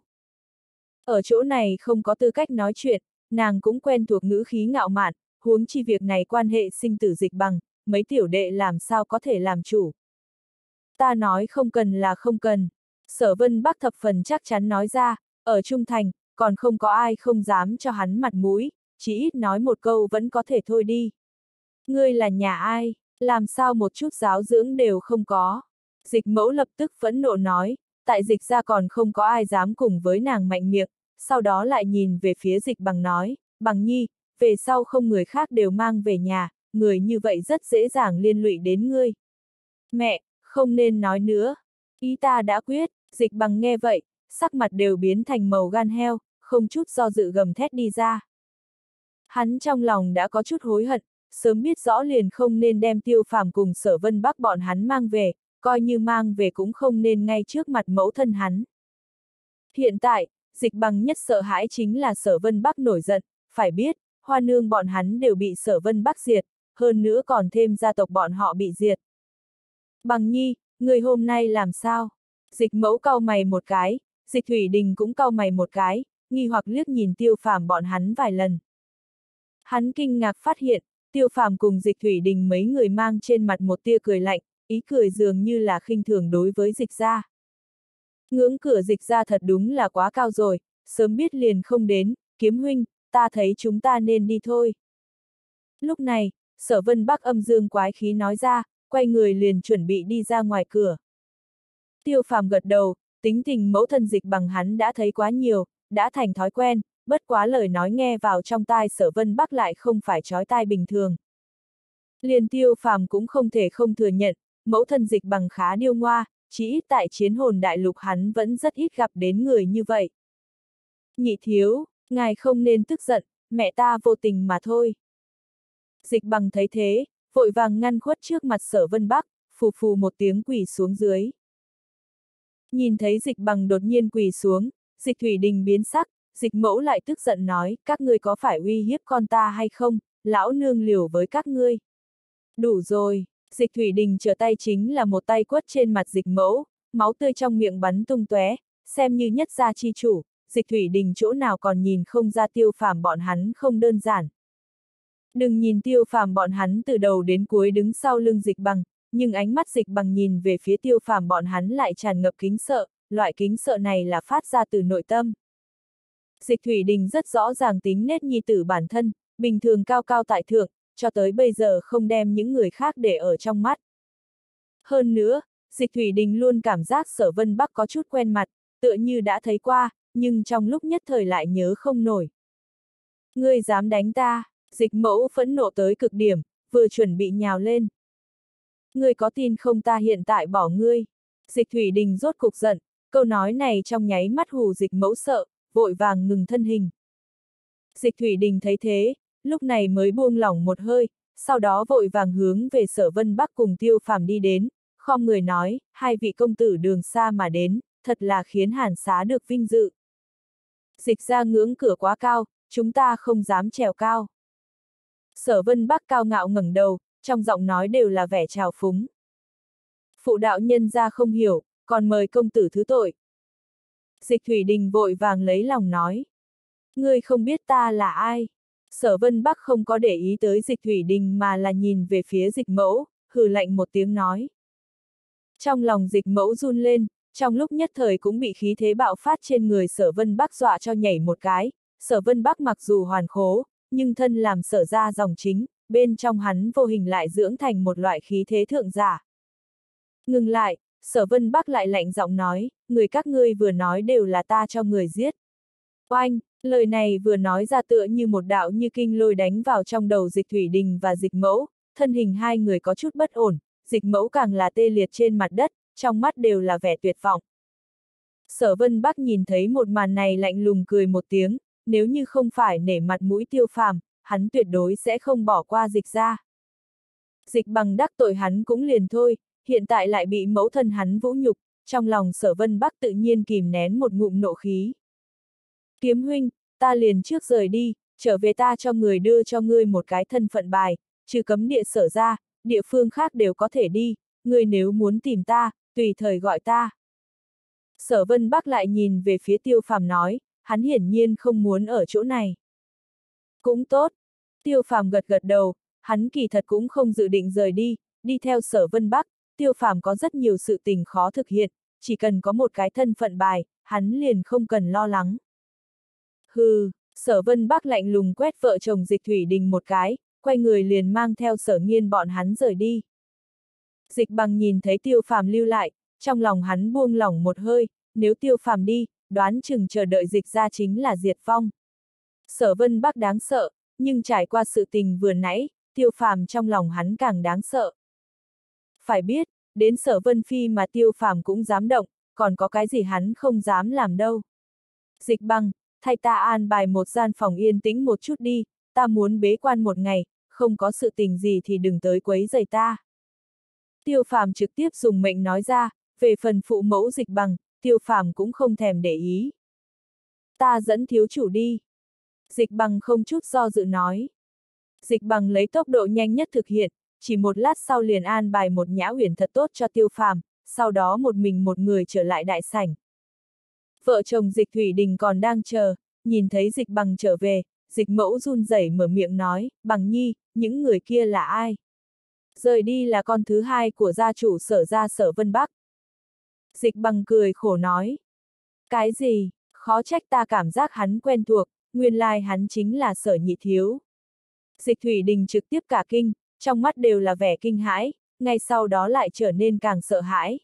A: Ở chỗ này không có tư cách nói chuyện, nàng cũng quen thuộc ngữ khí ngạo mạn, huống chi việc này quan hệ sinh tử Dịch Bằng, mấy tiểu đệ làm sao có thể làm chủ. Ta nói không cần là không cần. Sở Vân Bắc thập phần chắc chắn nói ra, ở Trung Thành, còn không có ai không dám cho hắn mặt mũi, chỉ ít nói một câu vẫn có thể thôi đi. Ngươi là nhà ai, làm sao một chút giáo dưỡng đều không có. Dịch Mẫu lập tức phẫn nộ nói, tại Dịch ra còn không có ai dám cùng với nàng mạnh miệng, sau đó lại nhìn về phía Dịch Bằng nói, Bằng Nhi, về sau không người khác đều mang về nhà, người như vậy rất dễ dàng liên lụy đến ngươi. Mẹ, không nên nói nữa. Ý ta đã quyết. Dịch Bằng nghe vậy, sắc mặt đều biến thành màu gan heo, không chút do dự gầm thét đi ra. Hắn trong lòng đã có chút hối hận, sớm biết rõ liền không nên đem Tiêu Phàm cùng Sở Vân Bắc bọn hắn mang về, coi như mang về cũng không nên ngay trước mặt mẫu thân hắn. Hiện tại, Dịch Bằng nhất sợ hãi chính là Sở Vân Bắc nổi giận, phải biết, Hoa Nương bọn hắn đều bị Sở Vân Bắc diệt, hơn nữa còn thêm gia tộc bọn họ bị diệt, Bằng nhi, người hôm nay làm sao? Dịch mẫu cau mày một cái, Dịch Thủy Đình cũng cau mày một cái, nghi hoặc liếc nhìn Tiêu Phàm bọn hắn vài lần. Hắn kinh ngạc phát hiện, Tiêu Phàm cùng Dịch Thủy Đình mấy người mang trên mặt một tia cười lạnh, ý cười dường như là khinh thường đối với Dịch gia. Ngưỡng cửa Dịch gia thật đúng là quá cao rồi, sớm biết liền không đến, Kiếm huynh, ta thấy chúng ta nên đi thôi. Lúc này, Sở Vân Bắc âm dương quái khí nói ra, quay người liền chuẩn bị đi ra ngoài cửa. Tiêu Phàm gật đầu, tính tình mẫu thân Dịch Bằng hắn đã thấy quá nhiều, đã thành thói quen, bất quá lời nói nghe vào trong tai Sở Vân Bắc lại không phải chói tai bình thường. Liền Tiêu Phàm cũng không thể không thừa nhận, mẫu thân Dịch Bằng khá điêu ngoa, chỉ ít tại Chiến Hồn Đại Lục hắn vẫn rất ít gặp đến người như vậy. Nhị thiếu, ngài không nên tức giận, mẹ ta vô tình mà thôi. Dịch Bằng thấy thế, vội vàng ngăn khuất trước mặt Sở Vân Bắc, phù phù một tiếng quỳ xuống dưới. Nhìn thấy Dịch Bằng đột nhiên quỳ xuống, Dịch Thủy Đình biến sắc, Dịch mẫu lại tức giận nói, các ngươi có phải uy hiếp con ta hay không, lão nương liều với các ngươi. Đủ rồi, Dịch Thủy Đình trở tay chính là một tay quất trên mặt Dịch mẫu, máu tươi trong miệng bắn tung tóe, xem như nhất gia chi chủ, Dịch Thủy Đình chỗ nào còn nhìn không ra Tiêu Phàm bọn hắn không đơn giản. Đừng nhìn Tiêu Phàm bọn hắn từ đầu đến cuối đứng sau lưng Dịch Bằng, nhưng ánh mắt Dịch Bằng nhìn về phía Tiêu Phàm bọn hắn lại tràn ngập kính sợ, loại kính sợ này là phát ra từ nội tâm. Dịch Thủy Đình rất rõ ràng tính nết nhi tử bản thân, bình thường cao cao tại thượng, cho tới bây giờ không đem những người khác để ở trong mắt. Hơn nữa, Dịch Thủy Đình luôn cảm giác Sở Vân Bắc có chút quen mặt, tựa như đã thấy qua, nhưng trong lúc nhất thời lại nhớ không nổi. Ngươi dám đánh ta, Dịch mẫu phẫn nộ tới cực điểm, vừa chuẩn bị nhào lên. Ngươi có tin không ta hiện tại bỏ ngươi? Dịch Thủy Đình rốt cục giận, câu nói này trong nháy mắt hù Dịch mẫu sợ, vội vàng ngừng thân hình. Dịch Thủy Đình thấy thế, lúc này mới buông lỏng một hơi, sau đó vội vàng hướng về Sở Vân Bắc cùng Tiêu Phàm đi đến, khom người nói, hai vị công tử đường xa mà đến, thật là khiến Hàn Xá được vinh dự. Dịch ra ngưỡng cửa quá cao, chúng ta không dám trèo cao. Sở Vân Bắc cao ngạo ngẩng đầu, trong giọng nói đều là vẻ trào phúng. Phụ đạo nhân gia không hiểu, còn mời công tử thứ tội. Dịch Thủy Đình vội vàng lấy lòng nói. Ngươi không biết ta là ai. Sở Vân Bắc không có để ý tới Dịch Thủy Đình mà là nhìn về phía Dịch mẫu, hừ lạnh một tiếng nói. Trong lòng Dịch mẫu run lên, trong lúc nhất thời cũng bị khí thế bạo phát trên người Sở Vân Bắc dọa cho nhảy một cái. Sở Vân Bắc mặc dù hoàn khố, nhưng thân làm Sở gia dòng chính, bên trong hắn vô hình lại dưỡng thành một loại khí thế thượng giả. Ngừng lại, Sở Vân Bắc lại lạnh giọng nói, người các ngươi vừa nói đều là ta cho người giết. Oanh, lời này vừa nói ra tựa như một đạo như kinh lôi đánh vào trong đầu Dịch Thủy Đình và Dịch mẫu, thân hình hai người có chút bất ổn, Dịch mẫu càng là tê liệt trên mặt đất, trong mắt đều là vẻ tuyệt vọng. Sở Vân Bắc nhìn thấy một màn này lạnh lùng cười một tiếng, nếu như không phải nể mặt mũi Tiêu Phàm, hắn tuyệt đối sẽ không bỏ qua Dịch ra. Dịch Bằng đắc tội hắn cũng liền thôi, hiện tại lại bị mẫu thân hắn vũ nhục, trong lòng Sở Vân Bắc tự nhiên kìm nén một ngụm nộ khí. Kiếm huynh, ta liền trước rời đi, trở về ta cho người đưa cho ngươi một cái thân phận bài, trừ cấm địa Sở ra, địa phương khác đều có thể đi, ngươi nếu muốn tìm ta, tùy thời gọi ta. Sở Vân Bắc lại nhìn về phía Tiêu Phàm nói, hắn hiển nhiên không muốn ở chỗ này. Cũng tốt. Tiêu Phàm gật gật đầu, hắn kỳ thật cũng không dự định rời đi, đi theo Sở Vân Bắc, Tiêu Phàm có rất nhiều sự tình khó thực hiện, chỉ cần có một cái thân phận bài, hắn liền không cần lo lắng. Hừ, Sở Vân Bắc lạnh lùng quét vợ chồng Dịch Thủy Đình một cái, quay người liền mang theo Sở Nghiên bọn hắn rời đi. Dịch Bằng nhìn thấy Tiêu Phàm lưu lại, trong lòng hắn buông lỏng một hơi, nếu Tiêu Phàm đi, đoán chừng chờ đợi Dịch ra chính là diệt vong. Sở Vân Bắc đáng sợ, nhưng trải qua sự tình vừa nãy, Tiêu Phàm trong lòng hắn càng đáng sợ. Phải biết, đến Sở Vân Phi mà Tiêu Phàm cũng dám động, còn có cái gì hắn không dám làm đâu. Dịch Bằng, thay ta an bài một gian phòng yên tĩnh một chút đi, ta muốn bế quan một ngày, không có sự tình gì thì đừng tới quấy rầy ta. Tiêu Phàm trực tiếp dùng mệnh nói ra, về phần phụ mẫu Dịch Bằng, Tiêu Phàm cũng không thèm để ý. Ta dẫn thiếu chủ đi. Dịch Bằng không chút do dự nói. Dịch Bằng lấy tốc độ nhanh nhất thực hiện, chỉ một lát sau liền an bài một nhã uyển thật tốt cho Tiêu Phàm, sau đó một mình một người trở lại đại sảnh. Vợ chồng Dịch Thủy Đình còn đang chờ, nhìn thấy Dịch Bằng trở về, Dịch Mẫu run rẩy mở miệng nói, Bằng Nhi, những người kia là ai? Rời đi là con thứ hai của gia chủ Sở gia Sở Vân Bắc. Dịch Bằng cười khổ nói. Cái gì, khó trách ta cảm giác hắn quen thuộc, nguyên lai hắn chính là Sở Nhị Thiếu. Dịch Thủy Đình trực tiếp cả kinh, trong mắt đều là vẻ kinh hãi, ngay sau đó lại trở nên càng sợ hãi.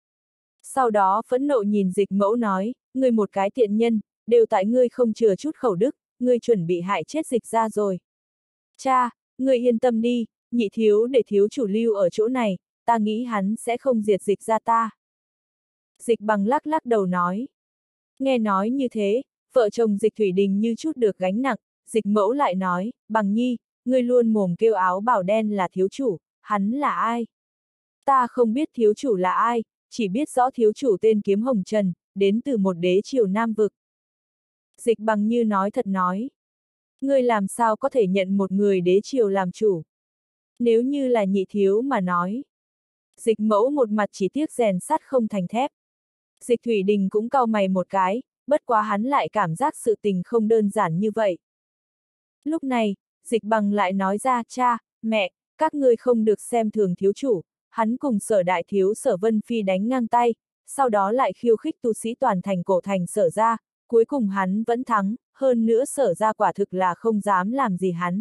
A: Sau đó phẫn nộ nhìn Dịch Mẫu nói, ngươi một cái tiện nhân, đều tại ngươi không chừa chút khẩu đức, ngươi chuẩn bị hại chết Dịch gia rồi. Cha, ngươi yên tâm đi, Nhị Thiếu để thiếu chủ lưu ở chỗ này, ta nghĩ hắn sẽ không diệt Dịch gia ta. Dịch Bằng lắc lắc đầu nói. Nghe nói như thế, vợ chồng Dịch Thủy Đình như chút được gánh nặng, Dịch Mẫu lại nói, Bằng Nhi, ngươi luôn mồm kêu áo bào đen là thiếu chủ, hắn là ai? Ta không biết thiếu chủ là ai, chỉ biết rõ thiếu chủ tên Kiếm Hồng Trần, đến từ một đế triều Nam vực. Dịch Bằng như nói thật nói. Ngươi làm sao có thể nhận một người đế triều làm chủ? Nếu như là Nhị Thiếu mà nói. Dịch Mẫu một mặt chỉ tiếc rèn sắt không thành thép. Dịch Thủy Đình cũng cau mày một cái, bất quá hắn lại cảm giác sự tình không đơn giản như vậy. Lúc này, Dịch Bằng lại nói ra, cha, mẹ, các ngươi không được xem thường thiếu chủ, hắn cùng Sở đại thiếu Sở Vân Phi đánh ngang tay, sau đó lại khiêu khích tu sĩ toàn thành cổ thành Sở gia, cuối cùng hắn vẫn thắng, hơn nữa Sở gia quả thực là không dám làm gì hắn.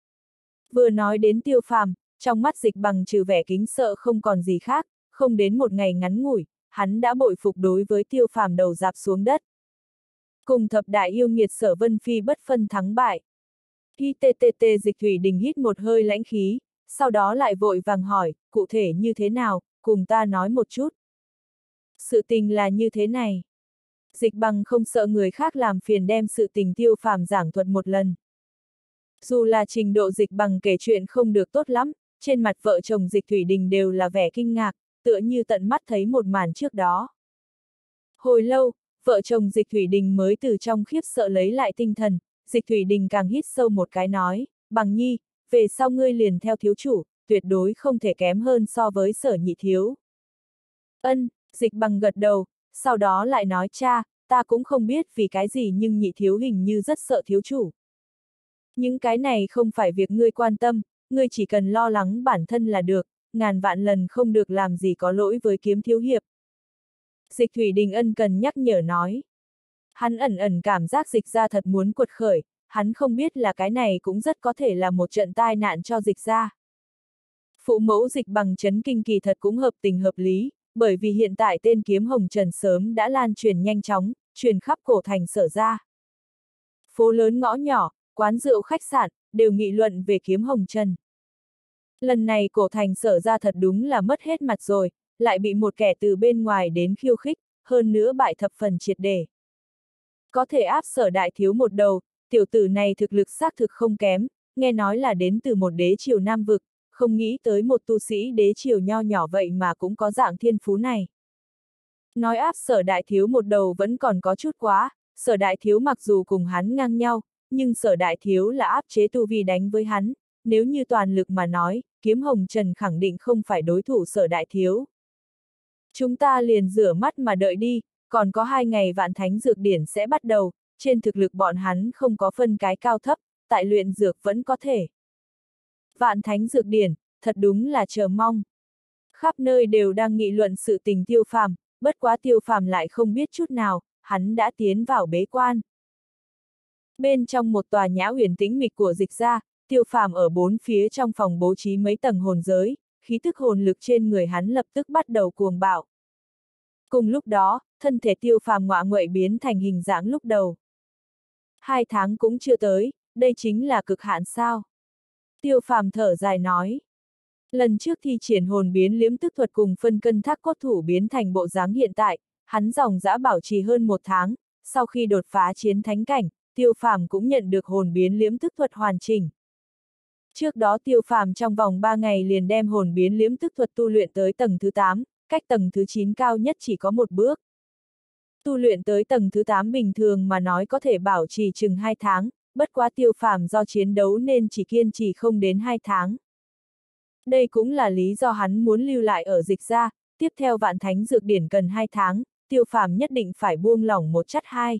A: Vừa nói đến Tiêu Phàm, trong mắt Dịch Bằng trừ vẻ kính sợ không còn gì khác, không đến một ngày ngắn ngủi, hắn đã bội phục đối với Tiêu Phàm đầu rạp xuống đất. Cùng thập đại yêu nghiệt Sở Vân Phi bất phân thắng bại. Hi tê tê tê Dịch Thủy Đình hít một hơi lãnh khí, sau đó lại vội vàng hỏi, cụ thể như thế nào, cùng ta nói một chút. Sự tình là như thế này. Dịch Bằng không sợ người khác làm phiền đem sự tình Tiêu Phàm giảng thuật một lần. Dù là trình độ Dịch Bằng kể chuyện không được tốt lắm, trên mặt vợ chồng Dịch Thủy Đình đều là vẻ kinh ngạc, tựa như tận mắt thấy một màn trước đó. Hồi lâu, vợ chồng Dịch Thủy Đình mới từ trong khiếp sợ lấy lại tinh thần, Dịch Thủy Đình càng hít sâu một cái nói, Bằng Nhi, về sau ngươi liền theo thiếu chủ, tuyệt đối không thể kém hơn so với Sở Nhị Thiếu. Ân, Dịch Bằng gật đầu, sau đó lại nói, cha, ta cũng không biết vì cái gì nhưng Nhị Thiếu hình như rất sợ thiếu chủ. Những cái này không phải việc ngươi quan tâm, ngươi chỉ cần lo lắng bản thân là được, ngàn vạn lần không được làm gì có lỗi với Kiếm thiếu hiệp. Dịch Thủy Đình ân cần nhắc nhở nói. Hắn ẩn ẩn cảm giác Dịch gia thật muốn quật khởi, hắn không biết là cái này cũng rất có thể là một trận tai nạn cho Dịch gia. Phụ mẫu Dịch Bằng chấn kinh kỳ thật cũng hợp tình hợp lý, bởi vì hiện tại tên Kiếm Hồng Trần sớm đã lan truyền nhanh chóng, truyền khắp cổ thành Sở gia. Phố lớn ngõ nhỏ, quán rượu khách sạn, đều nghị luận về Kiếm Hồng Trần. Lần này cổ thành Sở gia thật đúng là mất hết mặt rồi, lại bị một kẻ từ bên ngoài đến khiêu khích, hơn nữa bại thập phần triệt để. Có thể áp Sở đại thiếu một đầu, tiểu tử này thực lực xác thực không kém, nghe nói là đến từ một đế triều Nam vực, không nghĩ tới một tu sĩ đế triều nho nhỏ vậy mà cũng có dạng thiên phú này. Nói áp Sở đại thiếu một đầu vẫn còn có chút quá, Sở đại thiếu mặc dù cùng hắn ngang nhau, nhưng Sở đại thiếu là áp chế tu vi đánh với hắn, nếu như toàn lực mà nói, Kiếm Hồng Trần khẳng định không phải đối thủ Sở đại thiếu. Chúng ta liền rửa mắt mà đợi đi, còn có hai ngày Vạn Thánh Dược Điển sẽ bắt đầu, trên thực lực bọn hắn không có phân cái cao thấp, tại luyện dược vẫn có thể. Vạn Thánh Dược Điển, thật đúng là chờ mong. Khắp nơi đều đang nghị luận sự tình Tiêu Phàm, bất quá Tiêu Phàm lại không biết chút nào, hắn đã tiến vào bế quan. Bên trong một tòa nhã huyền tĩnh mịch của Dịch gia, Tiêu Phàm ở bốn phía trong phòng bố trí mấy tầng hồn giới, khí tức hồn lực trên người hắn lập tức bắt đầu cuồng bạo. Cùng lúc đó, thân thể Tiêu Phàm ngọa nguậy biến thành hình dáng lúc đầu. Hai tháng cũng chưa tới, đây chính là cực hạn sao? Tiêu Phàm thở dài nói. Lần trước thi triển hồn biến liễm tức thuật cùng phân cân thác cốt thủ biến thành bộ dáng hiện tại, hắn dòng dã bảo trì hơn một tháng, sau khi đột phá chiến thánh cảnh, Tiêu Phàm cũng nhận được hồn biến liễm tức thuật hoàn chỉnh. Trước đó Tiêu Phàm trong vòng ba ngày liền đem hồn biến liễm tức thuật tu luyện tới tầng thứ tám, cách tầng thứ chín cao nhất chỉ có một bước. Tu luyện tới tầng thứ tám bình thường mà nói có thể bảo trì chừng hai tháng, bất quá Tiêu Phàm do chiến đấu nên chỉ kiên trì không đến hai tháng. Đây cũng là lý do hắn muốn lưu lại ở Dịch gia, tiếp theo Vạn Thánh Dược Điển cần hai tháng, Tiêu Phàm nhất định phải buông lỏng một chắt hai.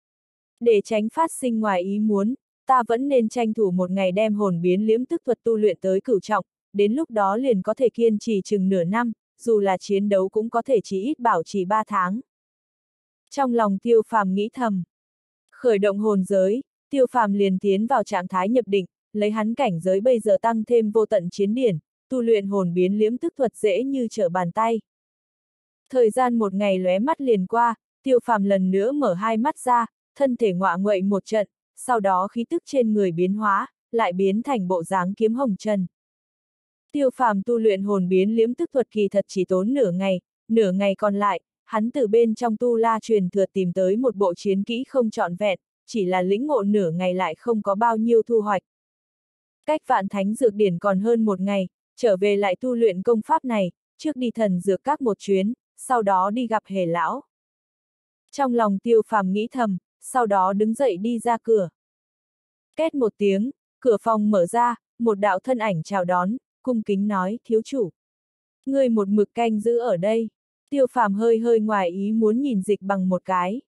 A: Để tránh phát sinh ngoài ý muốn, ta vẫn nên tranh thủ một ngày đem hồn biến liễm tức thuật tu luyện tới cửu trọng, đến lúc đó liền có thể kiên trì chừng nửa năm, dù là chiến đấu cũng có thể chỉ ít bảo trì ba tháng. Trong lòng Tiêu Phàm nghĩ thầm, khởi động hồn giới, Tiêu Phàm liền tiến vào trạng thái nhập định, lấy hắn cảnh giới bây giờ tăng thêm vô tận chiến điển, tu luyện hồn biến liễm tức thuật dễ như trở bàn tay. Thời gian một ngày lóe mắt liền qua, Tiêu Phàm lần nữa mở hai mắt ra, thân thể ngọa nguậy một trận, sau đó khí tức trên người biến hóa, lại biến thành bộ dáng kiếm hồng trần. Tiêu Phàm tu luyện hồn biến liễm tức thuật kỳ thật chỉ tốn nửa ngày, nửa ngày còn lại, hắn từ bên trong tu la truyền thừa tìm tới một bộ chiến kỹ không trọn vẹn, chỉ là lĩnh ngộ nửa ngày lại không có bao nhiêu thu hoạch. Cách Vạn Thánh Dược Điển còn hơn một ngày, trở về lại tu luyện công pháp này, trước đi thần dược các một chuyến, sau đó đi gặp Hề lão. Trong lòng Tiêu Phàm nghĩ thầm, sau đó đứng dậy đi ra cửa. Két một tiếng, cửa phòng mở ra, một đạo thân ảnh chào đón, cung kính nói, thiếu chủ. Ngươi một mực canh giữ ở đây. Tiêu Phàm hơi hơi ngoài ý muốn nhìn Dịch Bằng một cái.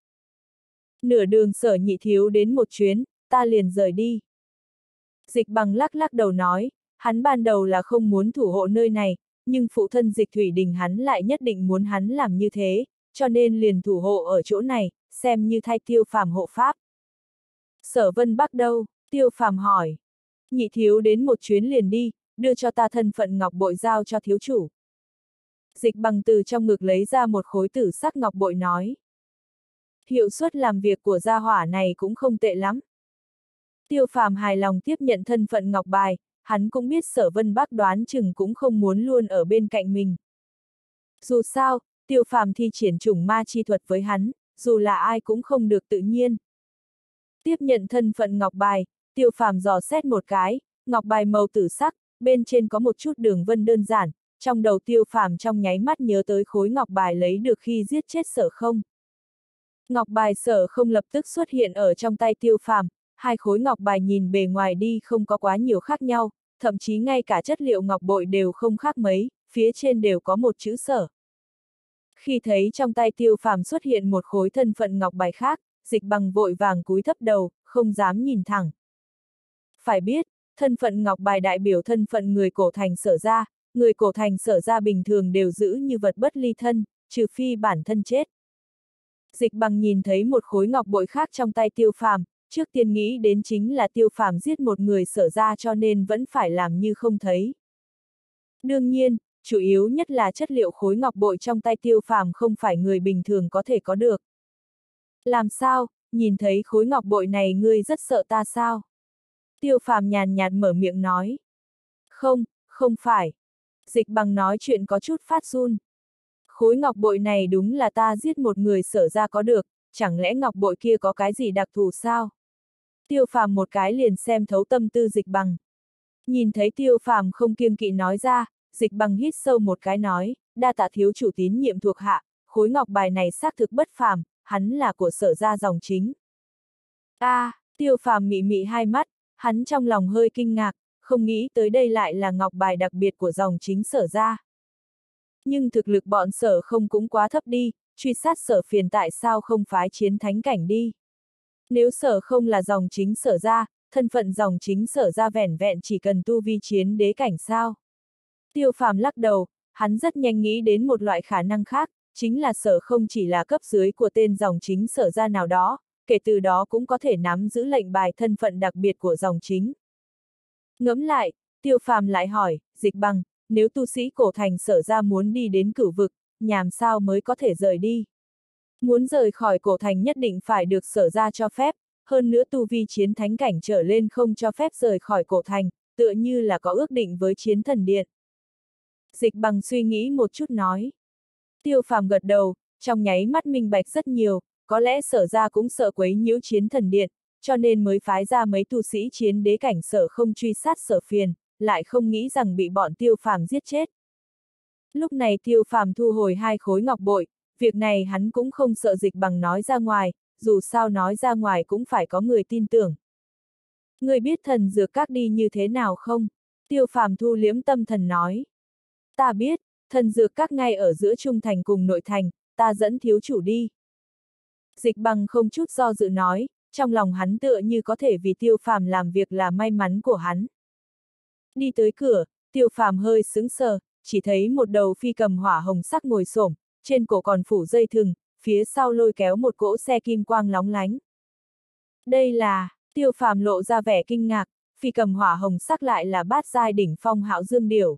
A: Nửa đường Sở nhị thiếu đến một chuyến, ta liền rời đi. Dịch Bằng lắc lắc đầu nói, hắn ban đầu là không muốn thủ hộ nơi này, nhưng phụ thân Dịch Thủy Đình hắn lại nhất định muốn hắn làm như thế, cho nên liền thủ hộ ở chỗ này, xem như thay Tiêu Phàm hộ pháp. Sở Vân Bắc đâu? Tiêu Phàm hỏi. Nhị thiếu đến một chuyến liền đi, đưa cho ta thân phận ngọc bội giao cho thiếu chủ. Dịch Bằng từ trong ngực lấy ra một khối tử sắc ngọc bội nói. Hiệu suất làm việc của gia hỏa này cũng không tệ lắm. Tiêu Phàm hài lòng tiếp nhận thân phận ngọc bài, hắn cũng biết Sở Vân Bắc đoán chừng cũng không muốn luôn ở bên cạnh mình. Dù sao, Tiêu Phàm thi triển chủng ma chi thuật với hắn, dù là ai cũng không được tự nhiên. Tiếp nhận thân phận ngọc bài, Tiêu Phàm dò xét một cái, ngọc bài màu tử sắc, bên trên có một chút đường vân đơn giản, trong đầu Tiêu Phàm trong nháy mắt nhớ tới khối ngọc bài lấy được khi giết chết Sở Không. Ngọc bài Sở Không lập tức xuất hiện ở trong tay Tiêu Phàm, hai khối ngọc bài nhìn bề ngoài đi không có quá nhiều khác nhau, thậm chí ngay cả chất liệu ngọc bội đều không khác mấy, phía trên đều có một chữ Sở. Khi thấy trong tay Tiêu Phàm xuất hiện một khối thân phận ngọc bài khác, Dịch Bằng vội vàng cúi thấp đầu, không dám nhìn thẳng. Phải biết, thân phận ngọc bài đại biểu thân phận người cổ thành Sở gia, người cổ thành Sở gia bình thường đều giữ như vật bất ly thân, trừ phi bản thân chết. Dịch Bằng nhìn thấy một khối ngọc bội khác trong tay Tiêu Phàm, trước tiên nghĩ đến chính là Tiêu Phàm giết một người Sở gia cho nên vẫn phải làm như không thấy. Đương nhiên, chủ yếu nhất là chất liệu khối ngọc bội trong tay Tiêu Phàm không phải người bình thường có thể có được. Làm sao, nhìn thấy khối ngọc bội này ngươi rất sợ ta sao? Tiêu Phàm nhàn nhạt mở miệng nói. Không, không phải. Dịch Bằng nói chuyện có chút phát run. Khối ngọc bội này đúng là ta giết một người Sở gia có được, chẳng lẽ ngọc bội kia có cái gì đặc thù sao? Tiêu Phàm một cái liền xem thấu tâm tư Dịch Bằng. Nhìn thấy Tiêu Phàm không kiêng kỵ nói ra, Dịch Bằng hít sâu một cái nói, đa tạ thiếu chủ tín nhiệm thuộc hạ, khối ngọc bài này xác thực bất phàm, hắn là của Sở gia dòng chính. A, à, Tiêu Phàm mị mị hai mắt, hắn trong lòng hơi kinh ngạc, không nghĩ tới đây lại là ngọc bài đặc biệt của dòng chính Sở gia. Nhưng thực lực bọn Sở Không cũng quá thấp đi, truy sát Sở Phiền tại sao không phái chiến thánh cảnh đi. Nếu Sở Không là dòng chính Sở gia, thân phận dòng chính Sở gia vẻn vẹn chỉ cần tu vi chiến đế cảnh sao. Tiêu Phàm lắc đầu, hắn rất nhanh nghĩ đến một loại khả năng khác, chính là Sở Không chỉ là cấp dưới của tên dòng chính Sở gia nào đó, kể từ đó cũng có thể nắm giữ lệnh bài thân phận đặc biệt của dòng chính. Ngẫm lại, Tiêu Phàm lại hỏi, Dịch Bằng, nếu tu sĩ cổ thành Sở gia muốn đi đến cửu vực, nhàm sao mới có thể rời đi? Muốn rời khỏi cổ thành nhất định phải được Sở gia cho phép, hơn nữa tu vi chiến thánh cảnh trở lên không cho phép rời khỏi cổ thành, tựa như là có ước định với chiến thần điện. Dịch Bằng suy nghĩ một chút nói. Tiêu Phàm gật đầu, trong nháy mắt minh bạch rất nhiều, có lẽ Sở gia cũng sợ quấy nhiễu chiến thần điện, cho nên mới phái ra mấy tu sĩ chiến đế cảnh Sở Không truy sát Sở Phiền, lại không nghĩ rằng bị bọn Tiêu Phàm giết chết. Lúc này Tiêu Phàm thu hồi hai khối ngọc bội, việc này hắn cũng không sợ Dịch Bằng nói ra ngoài, dù sao nói ra ngoài cũng phải có người tin tưởng. Người biết thần dược các đi như thế nào không? Tiêu Phàm thu liễm tâm thần nói. Ta biết, thần dược các ngay ở giữa trung thành cùng nội thành, ta dẫn thiếu chủ đi. Dịch Bằng không chút do dự nói, trong lòng hắn tựa như có thể vì Tiêu Phàm làm việc là may mắn của hắn. Đi tới cửa, Tiêu Phàm hơi sững sờ, chỉ thấy một đầu phi cầm hỏa hồng sắc ngồi xổm, trên cổ còn phủ dây thừng, phía sau lôi kéo một cỗ xe kim quang lóng lánh. Đây là, Tiêu Phàm lộ ra vẻ kinh ngạc, phi cầm hỏa hồng sắc lại là bát giai đỉnh phong Hạo Dương Điểu.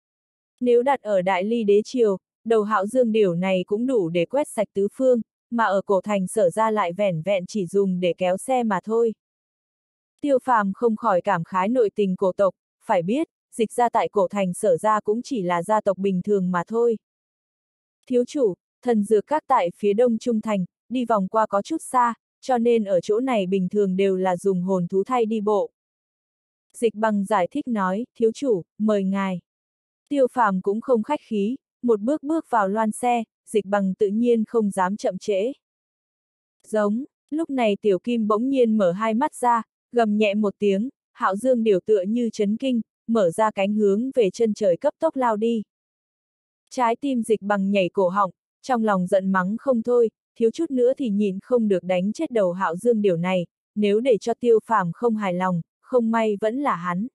A: Nếu đặt ở Đại Ly đế triều, đầu Hạo Dương Điểu này cũng đủ để quét sạch tứ phương, mà ở cổ thành Sở ra lại vẻn vẹn chỉ dùng để kéo xe mà thôi. Tiêu Phàm không khỏi cảm khái nội tình cổ tộc, phải biết, dịch ra tại cổ thành Sở ra cũng chỉ là gia tộc bình thường mà thôi. Thiếu chủ, thần dược các tại phía đông trung thành, đi vòng qua có chút xa, cho nên ở chỗ này bình thường đều là dùng hồn thú thay đi bộ. Dịch Bằng giải thích nói, thiếu chủ, mời ngài. Tiêu Phàm cũng không khách khí, một bước bước vào loan xe, Dịch Bằng tự nhiên không dám chậm trễ. Giống, lúc này Tiểu Kim bỗng nhiên mở hai mắt ra, gầm nhẹ một tiếng, Hạo Dương Điểu tựa như chấn kinh, mở ra cánh hướng về chân trời cấp tốc lao đi. Trái tim Dịch Bằng nhảy cổ họng, trong lòng giận mắng không thôi, thiếu chút nữa thì nhìn không được đánh chết đầu Hạo Dương Điểu này, nếu để cho Tiêu Phàm không hài lòng, không may vẫn là hắn.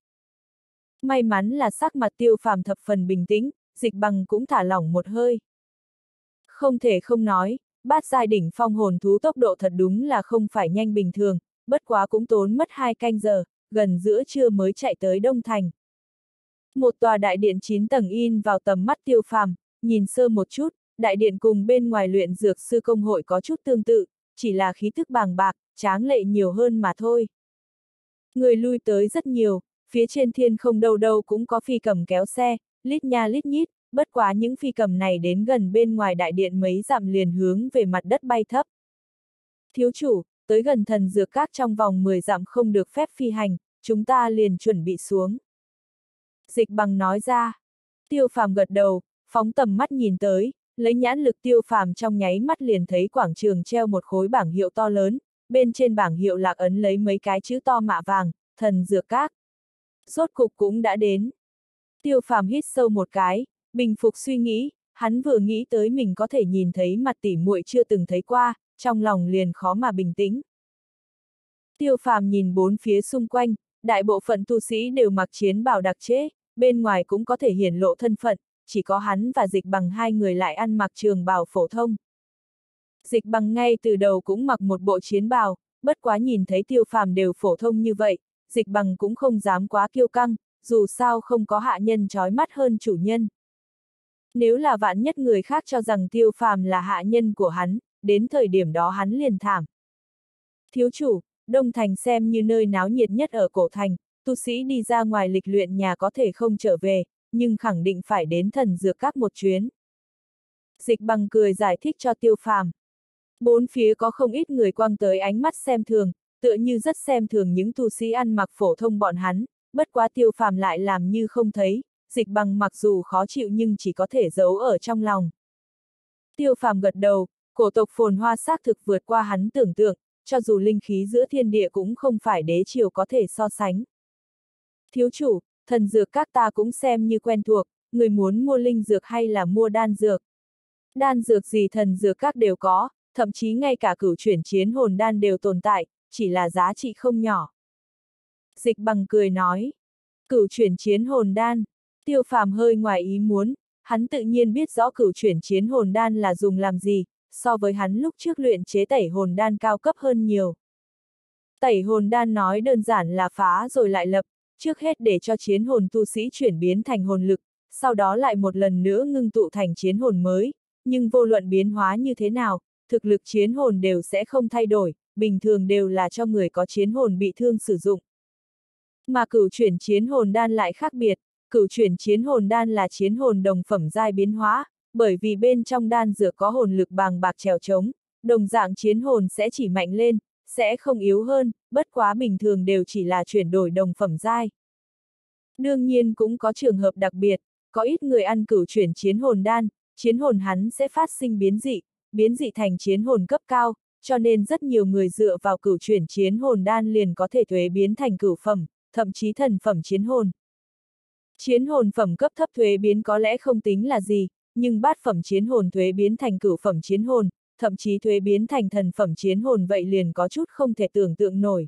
A: May mắn là sắc mặt Tiêu Phàm thập phần bình tĩnh, Dịch Bằng cũng thả lỏng một hơi. Không thể không nói, bát giai đỉnh phong hồn thú tốc độ thật đúng là không phải nhanh bình thường, bất quá cũng tốn mất hai canh giờ, gần giữa trưa mới chạy tới Đông Thành. Một tòa đại điện chín tầng in vào tầm mắt Tiêu Phàm, nhìn sơ một chút, đại điện cùng bên ngoài luyện dược sư công hội có chút tương tự, chỉ là khí thức bàng bạc, tráng lệ nhiều hơn mà thôi. Người lui tới rất nhiều, phía trên thiên không đâu đâu cũng có phi cầm kéo xe, lít nha lít nhít, bất quá những phi cầm này đến gần bên ngoài đại điện mấy dặm liền hướng về mặt đất bay thấp. Thiếu chủ, tới gần thần dược các trong vòng mười dặm không được phép phi hành, chúng ta liền chuẩn bị xuống. Dịch Bằng nói ra. Tiêu Phàm gật đầu, phóng tầm mắt nhìn tới, lấy nhãn lực Tiêu Phàm trong nháy mắt liền thấy quảng trường treo một khối bảng hiệu to lớn, bên trên bảng hiệu lạc ấn lấy mấy cái chữ to mạ vàng, thần dược các. Rốt cục cũng đã đến. Tiêu Phàm hít sâu một cái, bình phục suy nghĩ, hắn vừa nghĩ tới mình có thể nhìn thấy mặt tỉ muội chưa từng thấy qua, trong lòng liền khó mà bình tĩnh. Tiêu Phàm nhìn bốn phía xung quanh, đại bộ phận tu sĩ đều mặc chiến bào đặc chế, bên ngoài cũng có thể hiển lộ thân phận, chỉ có hắn và Dịch Bằng hai người lại ăn mặc trường bào phổ thông. Dịch Bằng ngay từ đầu cũng mặc một bộ chiến bào, bất quá nhìn thấy Tiêu Phàm đều phổ thông như vậy, Dịch Bằng cũng không dám quá kiêu căng, dù sao không có hạ nhân chói mắt hơn chủ nhân. Nếu là vạn nhất người khác cho rằng Tiêu Phàm là hạ nhân của hắn, đến thời điểm đó hắn liền thảm. Thiếu chủ, Đông Thành xem như nơi náo nhiệt nhất ở cổ thành, tu sĩ đi ra ngoài lịch luyện nhà có thể không trở về, nhưng khẳng định phải đến thần dược các một chuyến. Dịch Bằng cười giải thích cho Tiêu Phàm. Bốn phía có không ít người quăng tới ánh mắt xem thường, tựa như rất xem thường những tu sĩ ăn mặc phổ thông bọn hắn, bất quá Tiêu Phàm lại làm như không thấy, Dịch Bằng mặc dù khó chịu nhưng chỉ có thể giấu ở trong lòng. Tiêu Phàm gật đầu, cổ tộc phồn hoa xác thực vượt qua hắn tưởng tượng, cho dù linh khí giữa thiên địa cũng không phải đế triều có thể so sánh. Thiếu chủ, thần dược các ta cũng xem như quen thuộc, người muốn mua linh dược hay là mua đan dược. Đan dược gì thần dược các đều có, thậm chí ngay cả cửu chuyển chiến hồn đan đều tồn tại, chỉ là giá trị không nhỏ. Dịch Bằng cười nói, cửu chuyển chiến hồn đan, Tiêu Phàm hơi ngoài ý muốn, hắn tự nhiên biết rõ cửu chuyển chiến hồn đan là dùng làm gì, so với hắn lúc trước luyện chế tẩy hồn đan cao cấp hơn nhiều. Tẩy hồn đan nói đơn giản là phá rồi lại lập, trước hết để cho chiến hồn tu sĩ chuyển biến thành hồn lực, sau đó lại một lần nữa ngưng tụ thành chiến hồn mới, nhưng vô luận biến hóa như thế nào, thực lực chiến hồn đều sẽ không thay đổi, bình thường đều là cho người có chiến hồn bị thương sử dụng. Mà cửu chuyển chiến hồn đan lại khác biệt, cửu chuyển chiến hồn đan là chiến hồn đồng phẩm giai biến hóa, bởi vì bên trong đan dược có hồn lực bàng bạc trèo trống, đồng dạng chiến hồn sẽ chỉ mạnh lên, sẽ không yếu hơn, bất quá bình thường đều chỉ là chuyển đổi đồng phẩm giai. Đương nhiên cũng có trường hợp đặc biệt, có ít người ăn cửu chuyển chiến hồn đan, chiến hồn hắn sẽ phát sinh biến dị, biến dị thành chiến hồn cấp cao, cho nên rất nhiều người dựa vào cửu chuyển chiến hồn đan liền có thể thuế biến thành cửu phẩm, thậm chí thần phẩm chiến hồn. Chiến hồn phẩm cấp thấp thuế biến có lẽ không tính là gì, nhưng bát phẩm chiến hồn thuế biến thành cửu phẩm chiến hồn, thậm chí thuế biến thành thần phẩm chiến hồn vậy liền có chút không thể tưởng tượng nổi.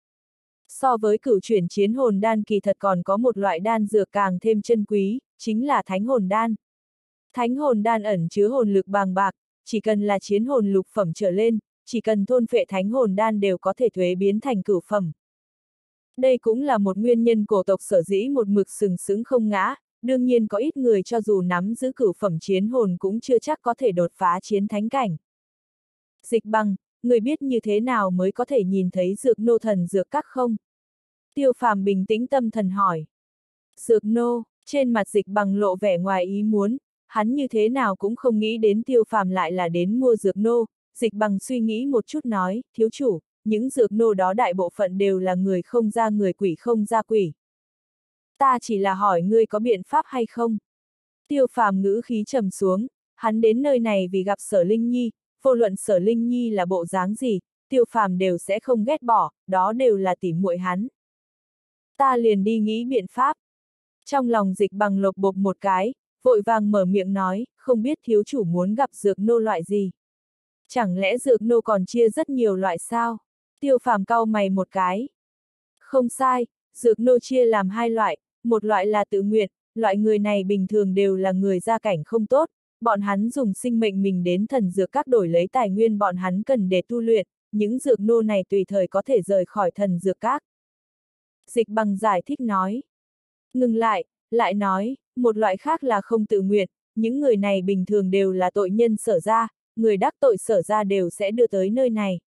A: So với cửu chuyển chiến hồn đan kỳ thật còn có một loại đan dược càng thêm chân quý, chính là thánh hồn đan. Thánh hồn đan ẩn chứa hồn lực bàng bạc, chỉ cần là chiến hồn lục phẩm trở lên, chỉ cần thôn phệ thánh hồn đan đều có thể thuế biến thành cửu phẩm. Đây cũng là một nguyên nhân cổ tộc sở dĩ một mực sừng sững không ngã, đương nhiên có ít người cho dù nắm giữ cửu phẩm chiến hồn cũng chưa chắc có thể đột phá chiến thánh cảnh. Dịch Bằng, người biết như thế nào mới có thể nhìn thấy dược nô thần dược các không? Tiêu Phàm bình tĩnh tâm thần hỏi. Dược nô, trên mặt Dịch Bằng lộ vẻ ngoài ý muốn, hắn như thế nào cũng không nghĩ đến Tiêu Phàm lại là đến mua dược nô. Dịch Bằng suy nghĩ một chút nói, thiếu chủ, những dược nô đó đại bộ phận đều là người không ra người quỷ không ra quỷ. Ta chỉ là hỏi ngươi có biện pháp hay không? Tiêu Phàm ngữ khí trầm xuống, hắn đến nơi này vì gặp Sở Linh Nhi, vô luận Sở Linh Nhi là bộ dáng gì, Tiêu Phàm đều sẽ không ghét bỏ, đó đều là tỉ muội hắn. Ta liền đi nghĩ biện pháp. Trong lòng Dịch Bằng lột bột một cái, vội vàng mở miệng nói, không biết thiếu chủ muốn gặp dược nô loại gì. Chẳng lẽ dược nô còn chia rất nhiều loại sao? Tiêu Phàm cau mày một cái. Không sai, dược nô chia làm hai loại, một loại là tự nguyện, loại người này bình thường đều là người gia cảnh không tốt, bọn hắn dùng sinh mệnh mình đến thần dược các đổi lấy tài nguyên bọn hắn cần để tu luyện, những dược nô này tùy thời có thể rời khỏi thần dược các. Dịch Bằng giải thích nói. Ngừng lại, lại nói, một loại khác là không tự nguyện, những người này bình thường đều là tội nhân Sở gia, người đắc tội Sở gia đều sẽ đưa tới nơi này.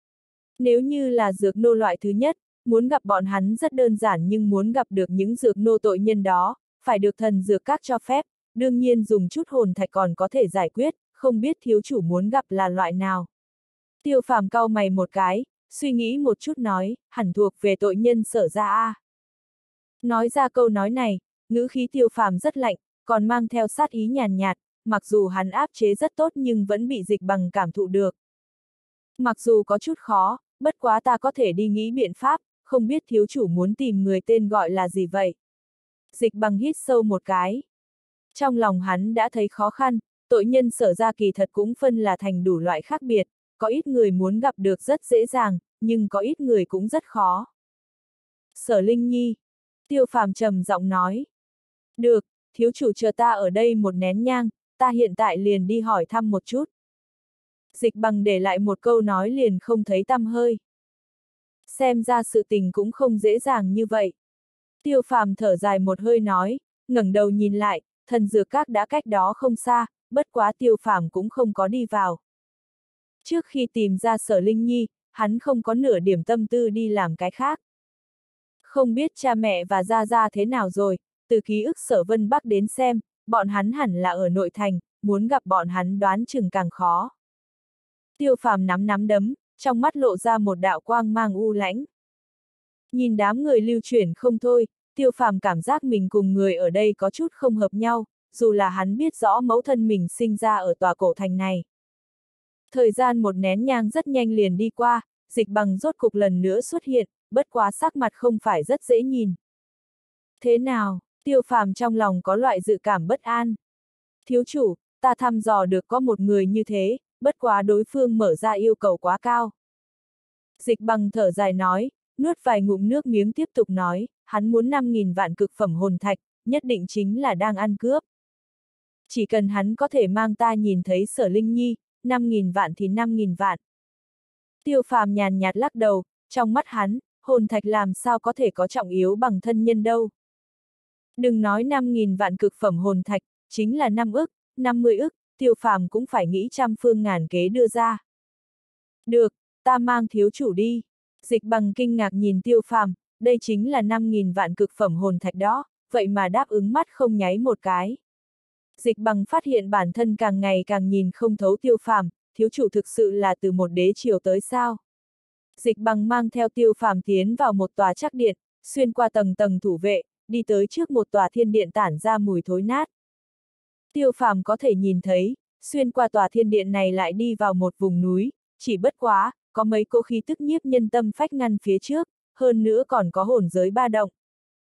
A: Nếu như là dược nô loại thứ nhất, muốn gặp bọn hắn rất đơn giản nhưng muốn gặp được những dược nô tội nhân đó, phải được thần dược các cho phép, đương nhiên dùng chút hồn thạch còn có thể giải quyết, không biết thiếu chủ muốn gặp là loại nào. Tiêu Phàm cau mày một cái, suy nghĩ một chút nói, hẳn thuộc về tội nhân Sở gia a. Nói ra câu nói này, ngữ khí Tiêu Phàm rất lạnh, còn mang theo sát ý nhàn nhạt, mặc dù hắn áp chế rất tốt nhưng vẫn bị Dịch Bằng cảm thụ được. Mặc dù có chút khó, bất quá ta có thể đi nghĩ biện pháp, không biết thiếu chủ muốn tìm người tên gọi là gì vậy? Dịch Bằng hít sâu một cái. Trong lòng hắn đã thấy khó khăn, tội nhân Sở gia kỳ thật cũng phân là thành đủ loại khác biệt, có ít người muốn gặp được rất dễ dàng, nhưng có ít người cũng rất khó. Sở Linh Nhi. Tiêu Phàm trầm giọng nói. Được, thiếu chủ chờ ta ở đây một nén nhang, ta hiện tại liền đi hỏi thăm một chút. Dịch Bằng để lại một câu nói liền không thấy tăm hơi. Xem ra sự tình cũng không dễ dàng như vậy. Tiêu Phàm thở dài một hơi nói, ngẩng đầu nhìn lại, thần dược các đã cách đó không xa, bất quá Tiêu Phàm cũng không có đi vào. Trước khi tìm ra Sở Linh Nhi, hắn không có nửa điểm tâm tư đi làm cái khác. Không biết cha mẹ và gia gia thế nào rồi, từ ký ức Sở Vân Bắc đến xem, bọn hắn hẳn là ở nội thành, muốn gặp bọn hắn đoán chừng càng khó. Tiêu Phàm nắm nắm đấm, trong mắt lộ ra một đạo quang mang u lãnh. Nhìn đám người lưu chuyển không thôi, Tiêu Phàm cảm giác mình cùng người ở đây có chút không hợp nhau, dù là hắn biết rõ mẫu thân mình sinh ra ở tòa cổ thành này. Thời gian một nén nhang rất nhanh liền đi qua, Dịch Bằng rốt cục lần nữa xuất hiện, bất quá sắc mặt không phải rất dễ nhìn. Thế nào? Tiêu Phàm trong lòng có loại dự cảm bất an. Thiếu chủ, ta thăm dò được có một người như thế, bất quá đối phương mở ra yêu cầu quá cao. Dịch Bằng thở dài nói, nuốt vài ngụm nước miếng tiếp tục nói, hắn muốn năm nghìn vạn cực phẩm hồn thạch, nhất định chính là đang ăn cướp. Chỉ cần hắn có thể mang ta nhìn thấy Sở Linh Nhi, năm nghìn vạn thì năm nghìn vạn. Tiêu Phàm nhàn nhạt lắc đầu, trong mắt hắn, hồn thạch làm sao có thể có trọng yếu bằng thân nhân đâu. Đừng nói năm nghìn vạn cực phẩm hồn thạch, chính là năm ức, năm mươi ức, Tiêu Phàm cũng phải nghĩ trăm phương ngàn kế đưa ra. Được, ta mang thiếu chủ đi. Dịch Bằng kinh ngạc nhìn Tiêu Phàm, đây chính là năm nghìn vạn cực phẩm hồn thạch đó, vậy mà đáp ứng mắt không nháy một cái. Dịch Bằng phát hiện bản thân càng ngày càng nhìn không thấu Tiêu Phàm, thiếu chủ thực sự là từ một đế triều tới sao. Dịch Bằng mang theo Tiêu Phàm tiến vào một tòa trắc điện, xuyên qua tầng tầng thủ vệ, đi tới trước một tòa thiên điện tản ra mùi thối nát. Tiêu Phàm có thể nhìn thấy, xuyên qua tòa thiên điện này lại đi vào một vùng núi, chỉ bất quá, có mấy cỗ khí tức nhiếp nhân tâm phách ngăn phía trước, hơn nữa còn có hồn giới ba động.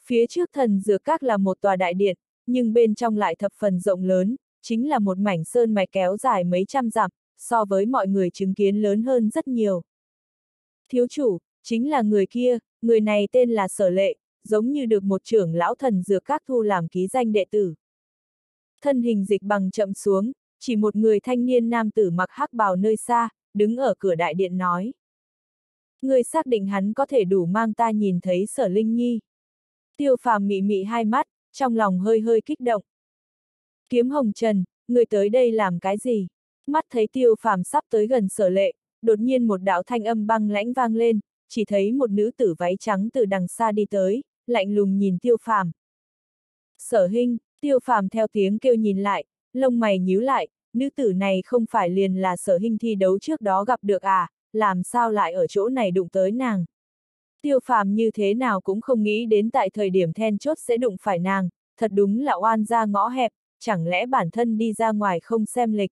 A: Phía trước thần dược các là một tòa đại điện, nhưng bên trong lại thập phần rộng lớn, chính là một mảnh sơn mạch kéo dài mấy trăm dặm, so với mọi người chứng kiến lớn hơn rất nhiều. Thiếu chủ, chính là người kia, người này tên là Sở Lệ, giống như được một trưởng lão thần dược các thu làm ký danh đệ tử. Thân hình Dịch Bằng chậm xuống, chỉ một người thanh niên nam tử mặc hắc bào nơi xa, đứng ở cửa đại điện nói. Người xác định hắn có thể đủ mang ta nhìn thấy Sở Linh Nhi. Tiêu Phàm mị mị hai mắt, trong lòng hơi hơi kích động. Kiếm Hồng Trần, người tới đây làm cái gì? Mắt thấy Tiêu Phàm sắp tới gần Sở Lệ, đột nhiên một đạo thanh âm băng lãnh vang lên, chỉ thấy một nữ tử váy trắng từ đằng xa đi tới, lạnh lùng nhìn Tiêu Phàm. Sở Hinh, Tiêu Phàm theo tiếng kêu nhìn lại, lông mày nhíu lại, nữ tử này không phải liền là Sở Hinh thi đấu trước đó gặp được à, làm sao lại ở chỗ này đụng tới nàng? Tiêu Phàm như thế nào cũng không nghĩ đến tại thời điểm then chốt sẽ đụng phải nàng, thật đúng là oan ra ngõ hẹp, chẳng lẽ bản thân đi ra ngoài không xem lịch.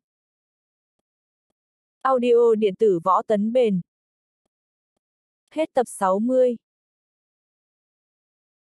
A: Audio điện tử Võ Tấn Bền. Hết tập sáu mươi.